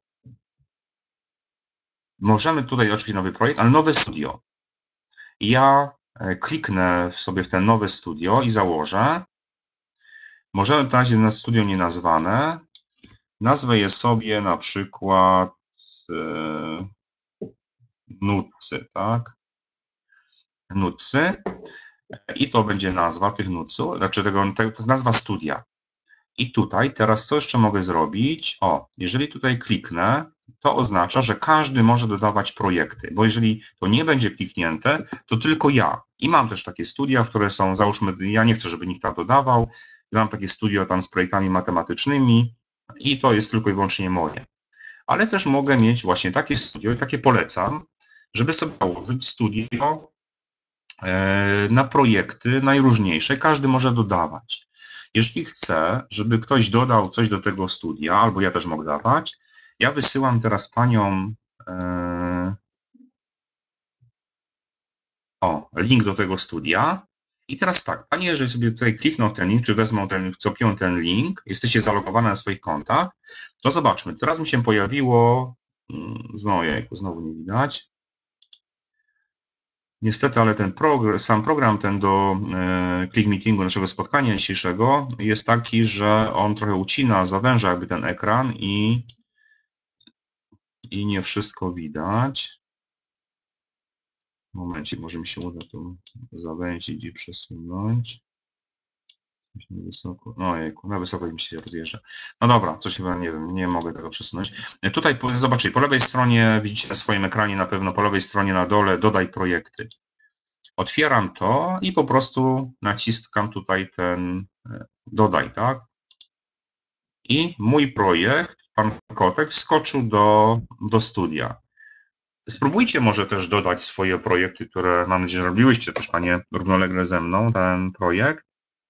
możemy tutaj oczywiście nowy projekt, ale nowe studio. Ja kliknę sobie w ten nowe studio i założę. Możemy na razie na studio nie nazwane. Nazwę je sobie na przykład e, nucy, tak? Nucy. I to będzie nazwa tych nuców, znaczy tego, to nazwa studia. I tutaj teraz co jeszcze mogę zrobić? O, jeżeli tutaj kliknę, to oznacza, że każdy może dodawać projekty, bo jeżeli to nie będzie kliknięte, to tylko ja. I mam też takie studia, które są, załóżmy, ja nie chcę, żeby nikt tam dodawał, mam takie studio tam z projektami matematycznymi i to jest tylko i wyłącznie moje. Ale też mogę mieć właśnie takie studio i takie polecam, żeby sobie założyć studio na projekty najróżniejsze, każdy może dodawać. Jeżeli chcę, żeby ktoś dodał coś do tego studia, albo ja też mogę dawać, ja wysyłam teraz paniom e, o, link do tego studia. I teraz tak, panie, jeżeli sobie tutaj klikną w ten link, czy wezmą ten, wcopią ten link, jesteście zalogowane na swoich kontach, to zobaczmy, teraz mi się pojawiło, znowu, jajku, znowu nie widać. Niestety, ale ten progr sam program ten do e, Click Meetingu, naszego spotkania dzisiejszego, jest taki, że on trochę ucina, zawęża jakby ten ekran i, i nie wszystko widać. Momencik, może mi się uda tu zawęzić i przesunąć. Wysoko. Ojejku, na wysokość mi się rozjeżdża. No dobra, coś chyba nie wiem, nie mogę tego przesunąć. Tutaj zobaczcie, po lewej stronie widzicie na swoim ekranie na pewno, po lewej stronie na dole dodaj projekty. Otwieram to i po prostu naciskam tutaj ten dodaj, tak? I mój projekt, pan Kotek, wskoczył do, do studia. Spróbujcie może też dodać swoje projekty, które mam nadzieję, że robiłyście też panie równolegle ze mną, ten projekt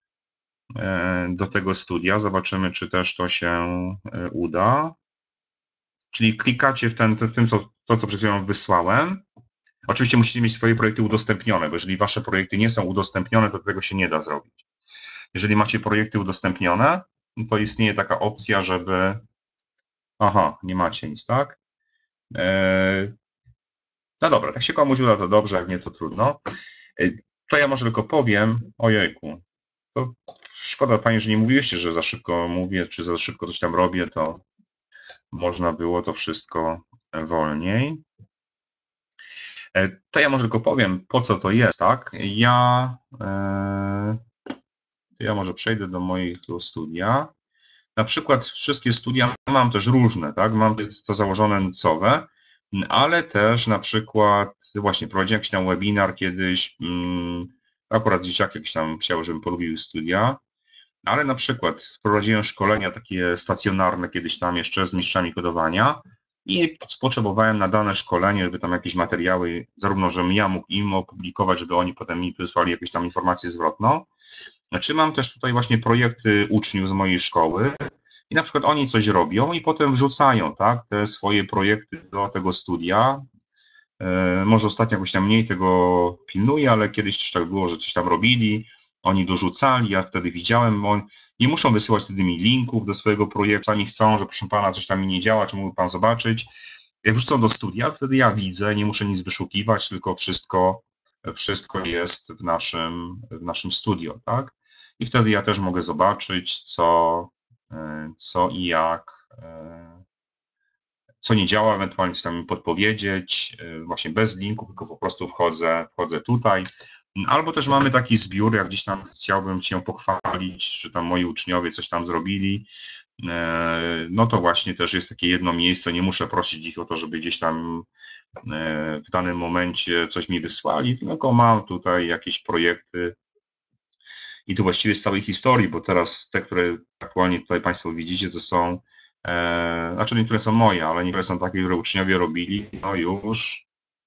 do tego studia. Zobaczymy, czy też to się uda. Czyli klikacie w, ten, w tym, co, to, co przed chwilą wysłałem. Oczywiście musicie mieć swoje projekty udostępnione, bo jeżeli wasze projekty nie są udostępnione, to tego się nie da zrobić. Jeżeli macie projekty udostępnione, to istnieje taka opcja, żeby... Aha, nie macie nic, tak? Eee... No dobra, tak się komuś uda, to dobrze, jak nie, to trudno. Eee, to ja może tylko powiem, ojejku, to szkoda pani, że nie mówiliście, że za szybko mówię, czy za szybko coś tam robię, to można było to wszystko wolniej. Eee, to ja może tylko powiem, po co to jest, tak? Ja... Eee... To ja może przejdę do mojego studia. Na przykład wszystkie studia mam też różne, tak? Mam to założone nucowe, ale też na przykład właśnie prowadziłem jakiś tam webinar kiedyś, akurat dzieciaki jakiś tam chciał, żebym polubił studia, ale na przykład prowadziłem szkolenia takie stacjonarne kiedyś tam jeszcze z mistrzami kodowania i potrzebowałem na dane szkolenie, żeby tam jakieś materiały, zarówno żebym ja mógł im opublikować, żeby oni potem mi wysłali jakąś tam informację zwrotną. Znaczy mam też tutaj właśnie projekty uczniów z mojej szkoły i na przykład oni coś robią i potem wrzucają, tak, te swoje projekty do tego studia. Może ostatnio jakoś tam mniej tego pilnuję, ale kiedyś też tak było, że coś tam robili, oni dorzucali, ja wtedy widziałem, bo nie muszą wysyłać wtedy mi linków do swojego projektu, oni chcą, że proszę pana, coś tam mi nie działa, czy mógłby pan zobaczyć. Jak wrzucą do studia, wtedy ja widzę, nie muszę nic wyszukiwać, tylko wszystko, wszystko jest w naszym, w naszym studio, tak? I wtedy ja też mogę zobaczyć, co, co i jak, co nie działa, ewentualnie coś tam mi podpowiedzieć, właśnie bez linków, tylko po prostu wchodzę, wchodzę tutaj. Albo też mamy taki zbiór, jak gdzieś tam chciałbym się pochwalić, że tam moi uczniowie coś tam zrobili, no to właśnie też jest takie jedno miejsce, nie muszę prosić ich o to, żeby gdzieś tam w danym momencie coś mi wysłali, tylko mam tutaj jakieś projekty i tu właściwie z całej historii, bo teraz te, które aktualnie tutaj Państwo widzicie, to są, e, znaczy niektóre są moje, ale niektóre są takie, które uczniowie robili, no już.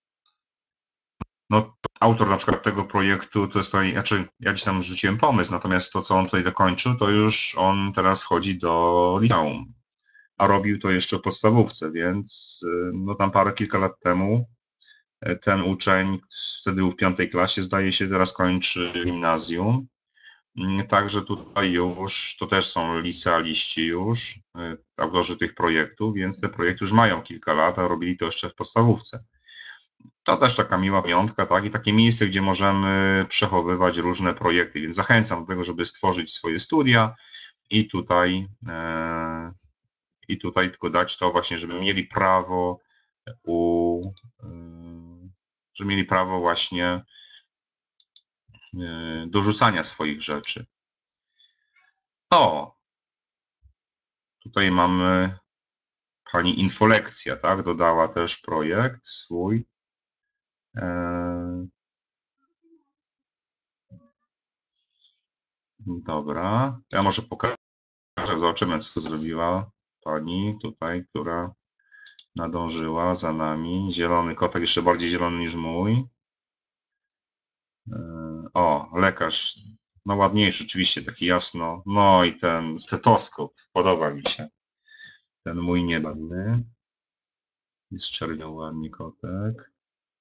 No, autor na przykład tego projektu, to jest to, znaczy ja gdzieś tam rzuciłem pomysł, natomiast to, co on tutaj dokończył, to już on teraz chodzi do liceum. a robił to jeszcze w podstawówce, więc no tam parę, kilka lat temu ten uczeń, wtedy był w piątej klasie, zdaje się, teraz kończy gimnazjum. Także tutaj już, to też są licealiści już, autorzy tych projektów, więc te projekty już mają kilka lat, a robili to jeszcze w podstawówce. To też taka miła pamiątka, tak? I takie miejsce, gdzie możemy przechowywać różne projekty, więc zachęcam do tego, żeby stworzyć swoje studia i tutaj, e, i tutaj tylko dać to właśnie, żeby mieli prawo u, e, żeby mieli prawo właśnie e, do rzucania swoich rzeczy. O, tutaj mamy pani Infolekcja, tak? Dodała też projekt swój. E, dobra, ja może pokażę, zobaczymy, co zrobiła pani tutaj, która nadążyła za nami. Zielony kotek, jeszcze bardziej zielony niż mój. O, lekarz, no ładniejszy, oczywiście, taki jasno. No i ten stetoskop, podoba mi się. Ten mój niedawny. Jest czerwiał ładnie kotek.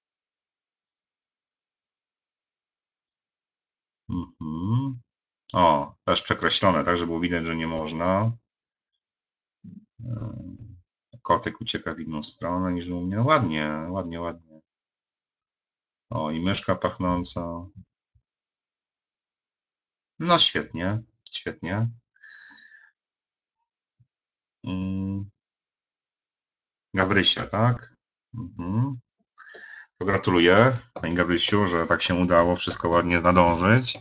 Mhm. O, też przekreślone, tak, żeby było widać, że nie można. Kotek ucieka w inną stronę niż u mnie. Ładnie, ładnie, ładnie. O, i myszka pachnąca. No świetnie, świetnie. Gabrysia, tak? Mhm. To gratuluję, pani Gabrysiu, że tak się udało wszystko ładnie nadążyć.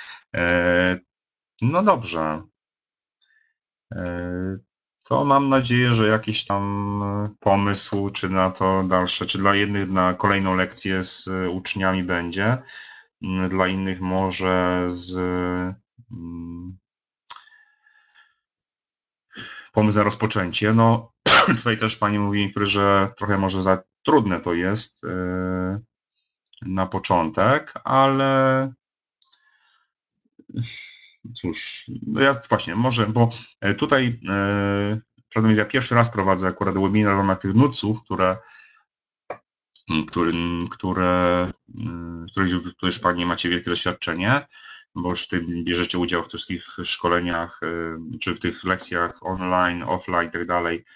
No dobrze. To mam nadzieję, że jakiś tam pomysł, czy na to dalsze, czy dla jednych na kolejną lekcję z uczniami będzie, dla innych może z pomysł na rozpoczęcie. No tutaj też pani mówi niektórzy, że trochę może za trudne to jest na początek, ale cóż, no ja właśnie, może, bo tutaj prawdę mówiąc, ja pierwszy raz prowadzę akurat webinar w ramach tych nuców, które, który, które, w których już pani macie wielkie doświadczenie, bo już ty bierzecie udział w tych wszystkich szkoleniach, czy w tych lekcjach online, offline i tak dalej.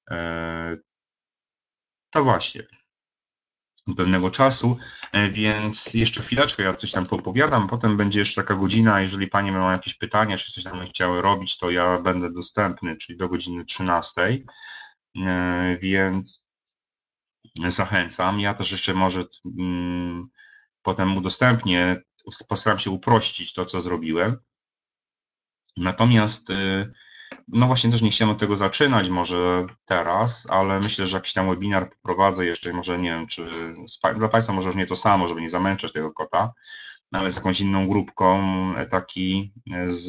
To właśnie, pewnego czasu, więc jeszcze chwileczkę ja coś tam poopowiadam, potem będzie jeszcze taka godzina, jeżeli panie mają jakieś pytania, czy coś tam chciały robić, to ja będę dostępny, czyli do godziny trzynastej, więc zachęcam. Ja też jeszcze może hmm, potem udostępnię, postaram się uprościć to, co zrobiłem. Natomiast no właśnie też nie chciałem od tego zaczynać może teraz, ale myślę, że jakiś tam webinar poprowadzę jeszcze, może nie wiem, czy dla Państwa może już nie to samo, żeby nie zamęczać tego kota, no ale z jakąś inną grupką, taki z,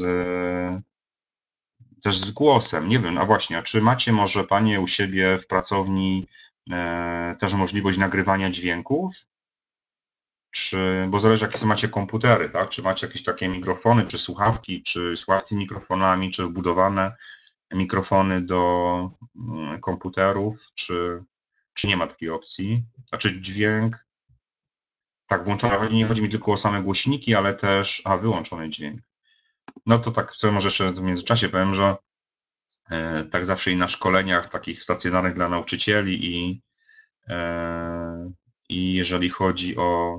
też z głosem, nie wiem, a właśnie, a czy macie może Panie u siebie w pracowni e, też możliwość nagrywania dźwięków? Czy, bo zależy jakie macie komputery, tak? Czy macie jakieś takie mikrofony, czy słuchawki, czy słuchawki z mikrofonami, czy wbudowane mikrofony do komputerów, czy, czy nie ma takiej opcji? Znaczy dźwięk, tak, włączony, nie chodzi mi tylko o same głośniki, ale też, a wyłączony dźwięk. No to tak, co może jeszcze w międzyczasie powiem, że e, tak zawsze i na szkoleniach takich stacjonarnych dla nauczycieli i, e, i jeżeli chodzi o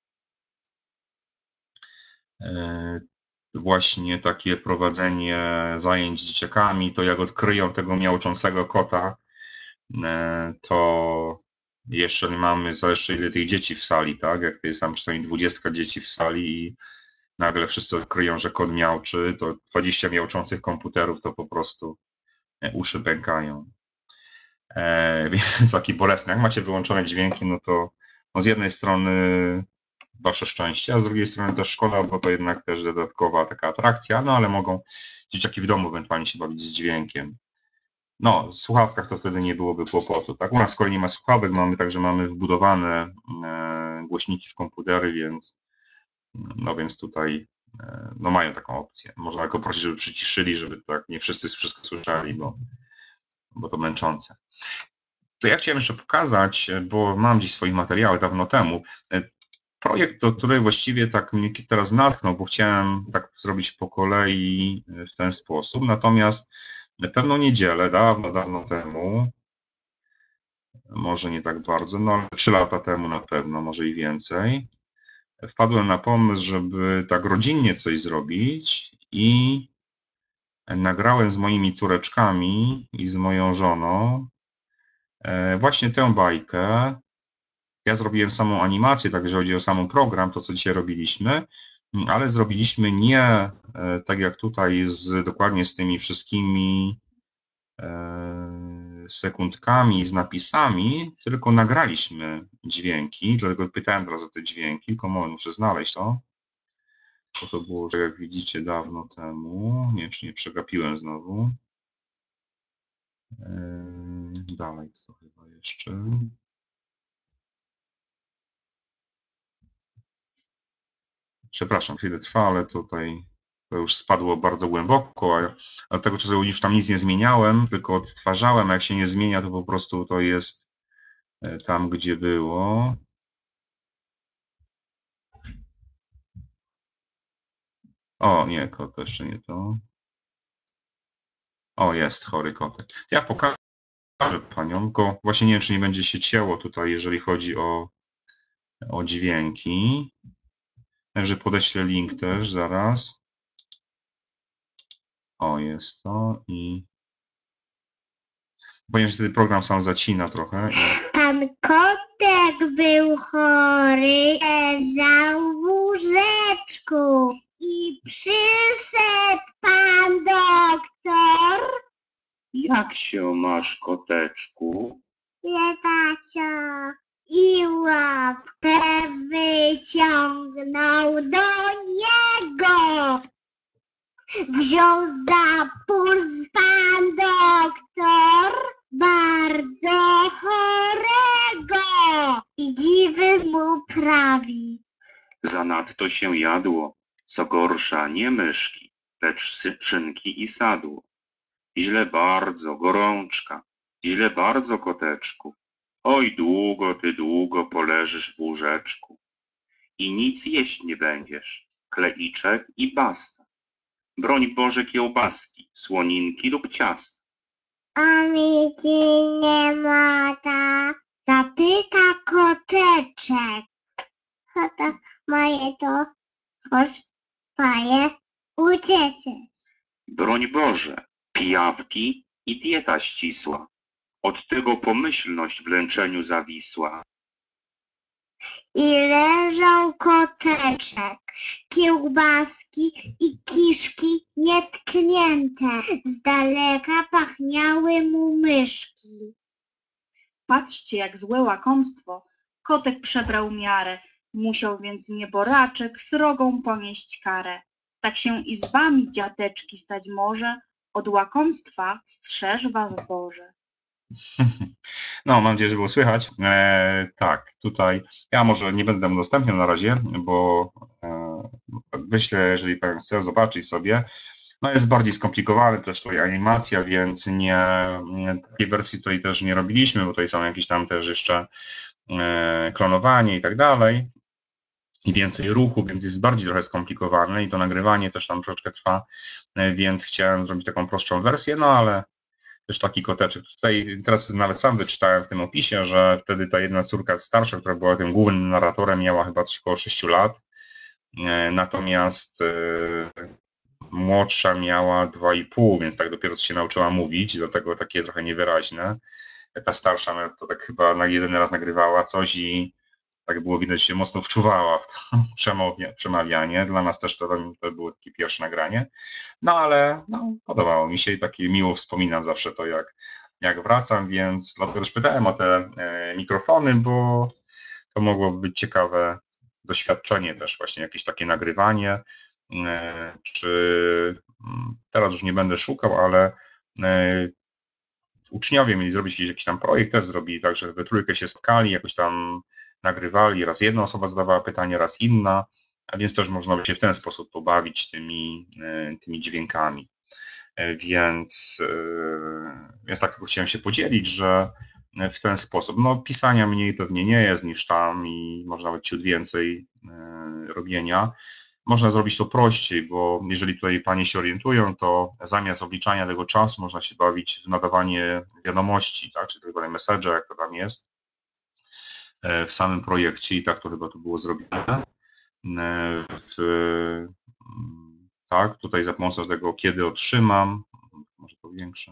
e, właśnie takie prowadzenie zajęć z dzieciakami, to jak odkryją tego miauczącego kota, to jeszcze mamy, zależy ile tych dzieci w sali, tak? Jak to jest tam przynajmniej dwadzieścia dzieci w sali i nagle wszyscy odkryją, że kot miauczy, to dwadzieścia miauczących komputerów to po prostu uszy pękają. E, więc taki bolesny. Jak macie wyłączone dźwięki, no to no z jednej strony wasze szczęście, a z drugiej strony też szkoda, bo to jednak też dodatkowa taka atrakcja, no ale mogą dzieciaki w domu ewentualnie się bawić z dźwiękiem. No, w słuchawkach to wtedy nie byłoby kłopotu, tak? U nas z kolei nie ma słuchawek, mamy także mamy wbudowane e, głośniki w komputery, więc no więc tutaj e, no mają taką opcję. Można tylko prosić, żeby przyciszyli, żeby tak nie wszyscy wszystko słyszeli, bo bo to męczące. To ja chciałem jeszcze pokazać, bo mam gdzieś swoje materiały dawno temu, projekt, do którego właściwie tak mnie teraz natchnął, bo chciałem tak zrobić po kolei w ten sposób, natomiast pewną niedzielę, dawno, dawno temu, może nie tak bardzo, no ale trzy lata temu na pewno, może i więcej, wpadłem na pomysł, żeby tak rodzinnie coś zrobić i nagrałem z moimi córeczkami i z moją żoną właśnie tę bajkę. Ja zrobiłem samą animację, tak jeżeli chodzi o sam program, to co dzisiaj robiliśmy, ale zrobiliśmy nie tak jak tutaj z, dokładnie z tymi wszystkimi sekundkami, z napisami, tylko nagraliśmy dźwięki, dlatego pytałem teraz o te dźwięki, tylko muszę znaleźć to, bo to było, że jak widzicie, dawno temu, nie wiem, czy nie przegapiłem znowu. Dalej to chyba jeszcze. Przepraszam, chwilę trwa, ale tutaj to już spadło bardzo głęboko, a od tego czasu już tam nic nie zmieniałem, tylko odtwarzałem, a jak się nie zmienia, to po prostu to jest tam, gdzie było. O, nie, to jeszcze nie to. O, jest chory kotek. Ja pokażę paniom, tylko właśnie nie wiem, czy nie będzie się cięło tutaj, jeżeli chodzi o, o dźwięki. Także podeślę link też zaraz. O, jest to i ponieważ wtedy program sam zacina trochę. I... Pan kotek był chory, leżał w łóżeczku i przyszedł pan doktor. Jak się masz, koteczku? Ledacio i łapkę wyciągnął do niego. Wziął za puls pan doktor bardzo chorego i dziwy mu prawi. Zanadto się jadło, co gorsza nie myszki, lecz szynki i sadło. Źle bardzo, gorączka, źle bardzo, koteczku. Oj, długo ty długo poleżysz w łóżeczku. I nic jeść nie będziesz, kleiczek i basta. Broń Boże kiełbaski, słoninki lub ciasta. A mi ci nie mata, zapyta koteczek. Chata moje to, choć twoje ucieczesz. Broń Boże, pijawki i dieta ścisła. Od tego pomyślność w lęczeniu zawisła. I leżał koteczek, kiełbaski i kiszki nietknięte, z daleka pachniały mu myszki. Patrzcie, jak złe łakomstwo, kotek przebrał miarę, musiał więc nieboraczek srogą ponieść karę. Tak się i z wami, dziateczki, stać może, od łakomstwa strzeż was Boże. No, mam nadzieję, że było słychać. E, tak, tutaj ja może nie będę udostępniał na razie, bo e, wyślę, jeżeli pan chce zobaczyć sobie. No jest bardziej skomplikowane też tutaj animacja, więc nie, nie takiej wersji tutaj też nie robiliśmy, bo tutaj są jakieś tam też jeszcze e, klonowanie i tak dalej. I więcej ruchu, więc jest bardziej trochę skomplikowane i to nagrywanie też tam troszeczkę trwa, e, więc chciałem zrobić taką prostszą wersję, no ale też taki koteczek. Tutaj teraz nawet sam wyczytałem w tym opisie, że wtedy ta jedna córka starsza, która była tym głównym narratorem, miała chyba coś około sześciu lat, natomiast młodsza miała dwa i pół, więc tak dopiero się nauczyła mówić, do tego takie trochę niewyraźne. Ta starsza to tak chyba na jeden raz nagrywała coś i tak było widać, się mocno wczuwała w to przemawianie. Dla nas też to, to było takie pierwsze nagranie. No ale no, podobało mi się i takie miło wspominam zawsze to, jak, jak wracam, więc dlatego też pytałem o te e, mikrofony, bo to mogłoby być ciekawe doświadczenie też, właśnie jakieś takie nagrywanie. E, czy teraz już nie będę szukał, ale e, uczniowie mieli zrobić jakiś, jakiś tam projekt, też zrobili tak, że we trójkę się spotkali, jakoś tam nagrywali, raz jedna osoba zadawała pytanie, raz inna, a więc też można by się w ten sposób pobawić tymi, tymi dźwiękami. Więc, więc tak tylko chciałem się podzielić, że w ten sposób, no pisania mniej pewnie nie jest niż tam i można nawet ciut więcej robienia. Można zrobić to prościej, bo jeżeli tutaj Panie się orientują, to zamiast obliczania tego czasu można się bawić w nadawanie wiadomości, tak, czy tak zwany messenger, jak to tam jest w samym projekcie i tak to chyba tu było zrobione. W, tak, tutaj za pomocą tego, kiedy otrzymam, może powiększę.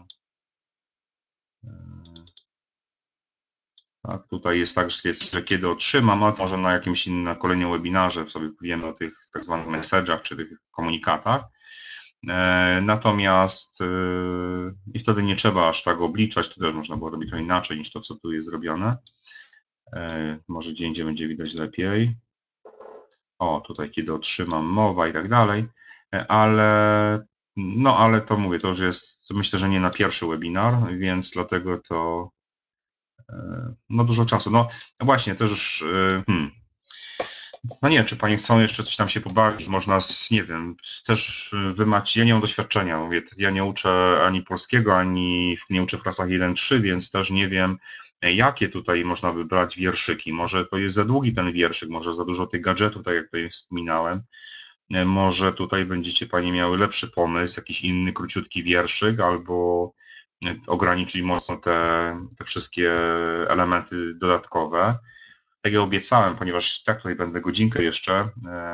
Tak, tutaj jest tak, że kiedy otrzymam, a może na jakimś innym, na kolejnym webinarze sobie powiemy o tych tak zwanych message'ach, czy tych komunikatach. Natomiast i wtedy nie trzeba aż tak obliczać, to też można było robić to inaczej niż to, co tu jest zrobione. Może gdzie indziej będzie widać lepiej. O, tutaj kiedy otrzymam, mowa i tak dalej, ale no ale to mówię, to już jest, myślę, że nie na pierwszy webinar, więc dlatego to no dużo czasu. No właśnie, też już hmm, no nie wiem, czy Panie chcą jeszcze coś tam się pobawić, można, nie wiem, też wymać, ja nie mam doświadczenia, mówię, ja nie uczę ani polskiego, ani nie uczę w klasach jeden trzy, więc też nie wiem, jakie tutaj można by brać wierszyki. Może to jest za długi ten wierszyk, może za dużo tych gadżetów, tak jak tutaj wspominałem. Może tutaj będziecie Panie miały lepszy pomysł, jakiś inny króciutki wierszyk, albo ograniczyć mocno te, te wszystkie elementy dodatkowe. Tak jak obiecałem, ponieważ tak tutaj będę godzinkę jeszcze,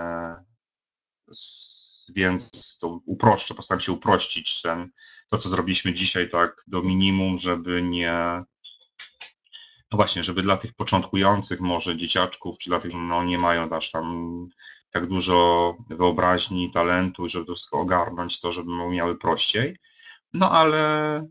więc to uproszczę, postaram się uprościć ten, to, co zrobiliśmy dzisiaj, tak do minimum, żeby nie, no właśnie, żeby dla tych początkujących może dzieciaczków, czy dla tych, no nie mają aż tam tak dużo wyobraźni, talentu, żeby to wszystko ogarnąć, to żeby miały prościej. No ale,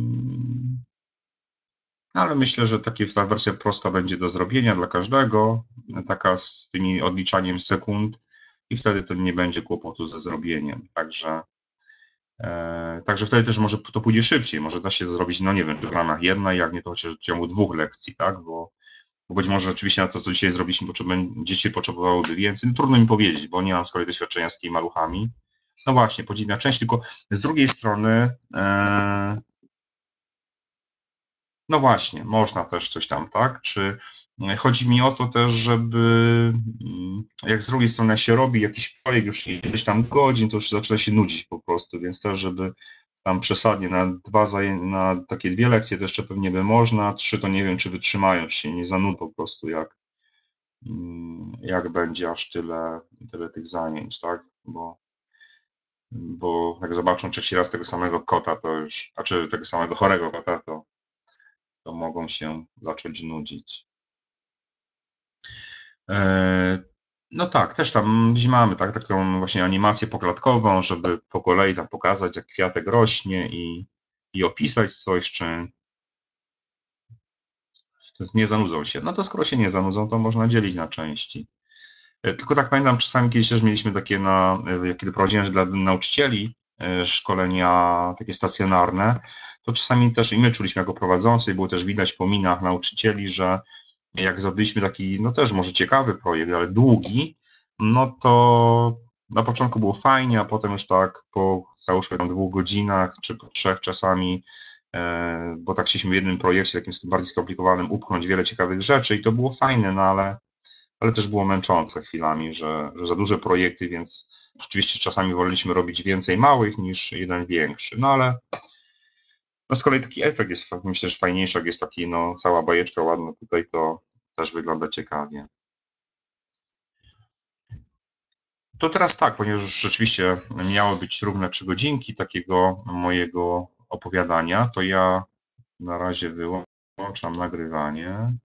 ale myślę, że takie, ta wersja prosta będzie do zrobienia dla każdego, taka z tymi odliczaniem sekund i wtedy to nie będzie kłopotu ze zrobieniem. Także, e, także wtedy też może to pójdzie szybciej, może da się zrobić, no nie wiem, w ramach jednej, jak nie to chociaż w ciągu dwóch lekcji, tak, bo, bo być może rzeczywiście na to, co dzisiaj zrobiliśmy, dzieci potrzebowałyby więcej. No, trudno mi powiedzieć, bo nie mam z kolei doświadczenia z tymi maluchami. No właśnie, podzielna część, tylko z drugiej strony, e, no właśnie, można też coś tam, tak? Czy chodzi mi o to też, żeby jak z drugiej strony się robi jakiś projekt już ileś tam godzin, to już zaczyna się nudzić po prostu, więc też, żeby tam przesadnie na dwa na takie dwie lekcje to jeszcze pewnie by można, trzy to nie wiem, czy wytrzymają, się nie zanudzą po prostu, jak, jak będzie aż tyle, tyle tych zajęć, tak? Bo bo jak zobaczą trzeci raz tego samego kota, to już, a czy tego samego chorego kota, to, to mogą się zacząć nudzić. No tak, też tam gdzieś mamy tak, taką właśnie animację poklatkową, żeby po kolei tam pokazać, jak kwiatek rośnie i, i opisać coś, czy nie zanudzą się. No to skoro się nie zanudzą, to można dzielić na części. Tylko tak pamiętam, czasami kiedyś też mieliśmy takie, na, kiedy prowadziłem dla nauczycieli szkolenia takie stacjonarne, to czasami też i my czuliśmy jako prowadzący i było też widać po minach nauczycieli, że jak zrobiliśmy taki, no też może ciekawy projekt, ale długi, no to na początku było fajnie, a potem już tak po załóżmy tam dwóch godzinach, czy po trzech czasami, bo tak chcieliśmy w jednym projekcie, takim bardziej skomplikowanym, upchnąć wiele ciekawych rzeczy i to było fajne, no ale ale też było męczące chwilami, że, że za duże projekty, więc rzeczywiście czasami woleliśmy robić więcej małych niż jeden większy, no ale no z kolei taki efekt jest, myślę, że fajniejszy, jak jest taki, no cała bajeczka ładna tutaj, to też wygląda ciekawie. To teraz tak, ponieważ już rzeczywiście miały być równe trzy godzinki takiego mojego opowiadania, to ja na razie wyłączam nagrywanie.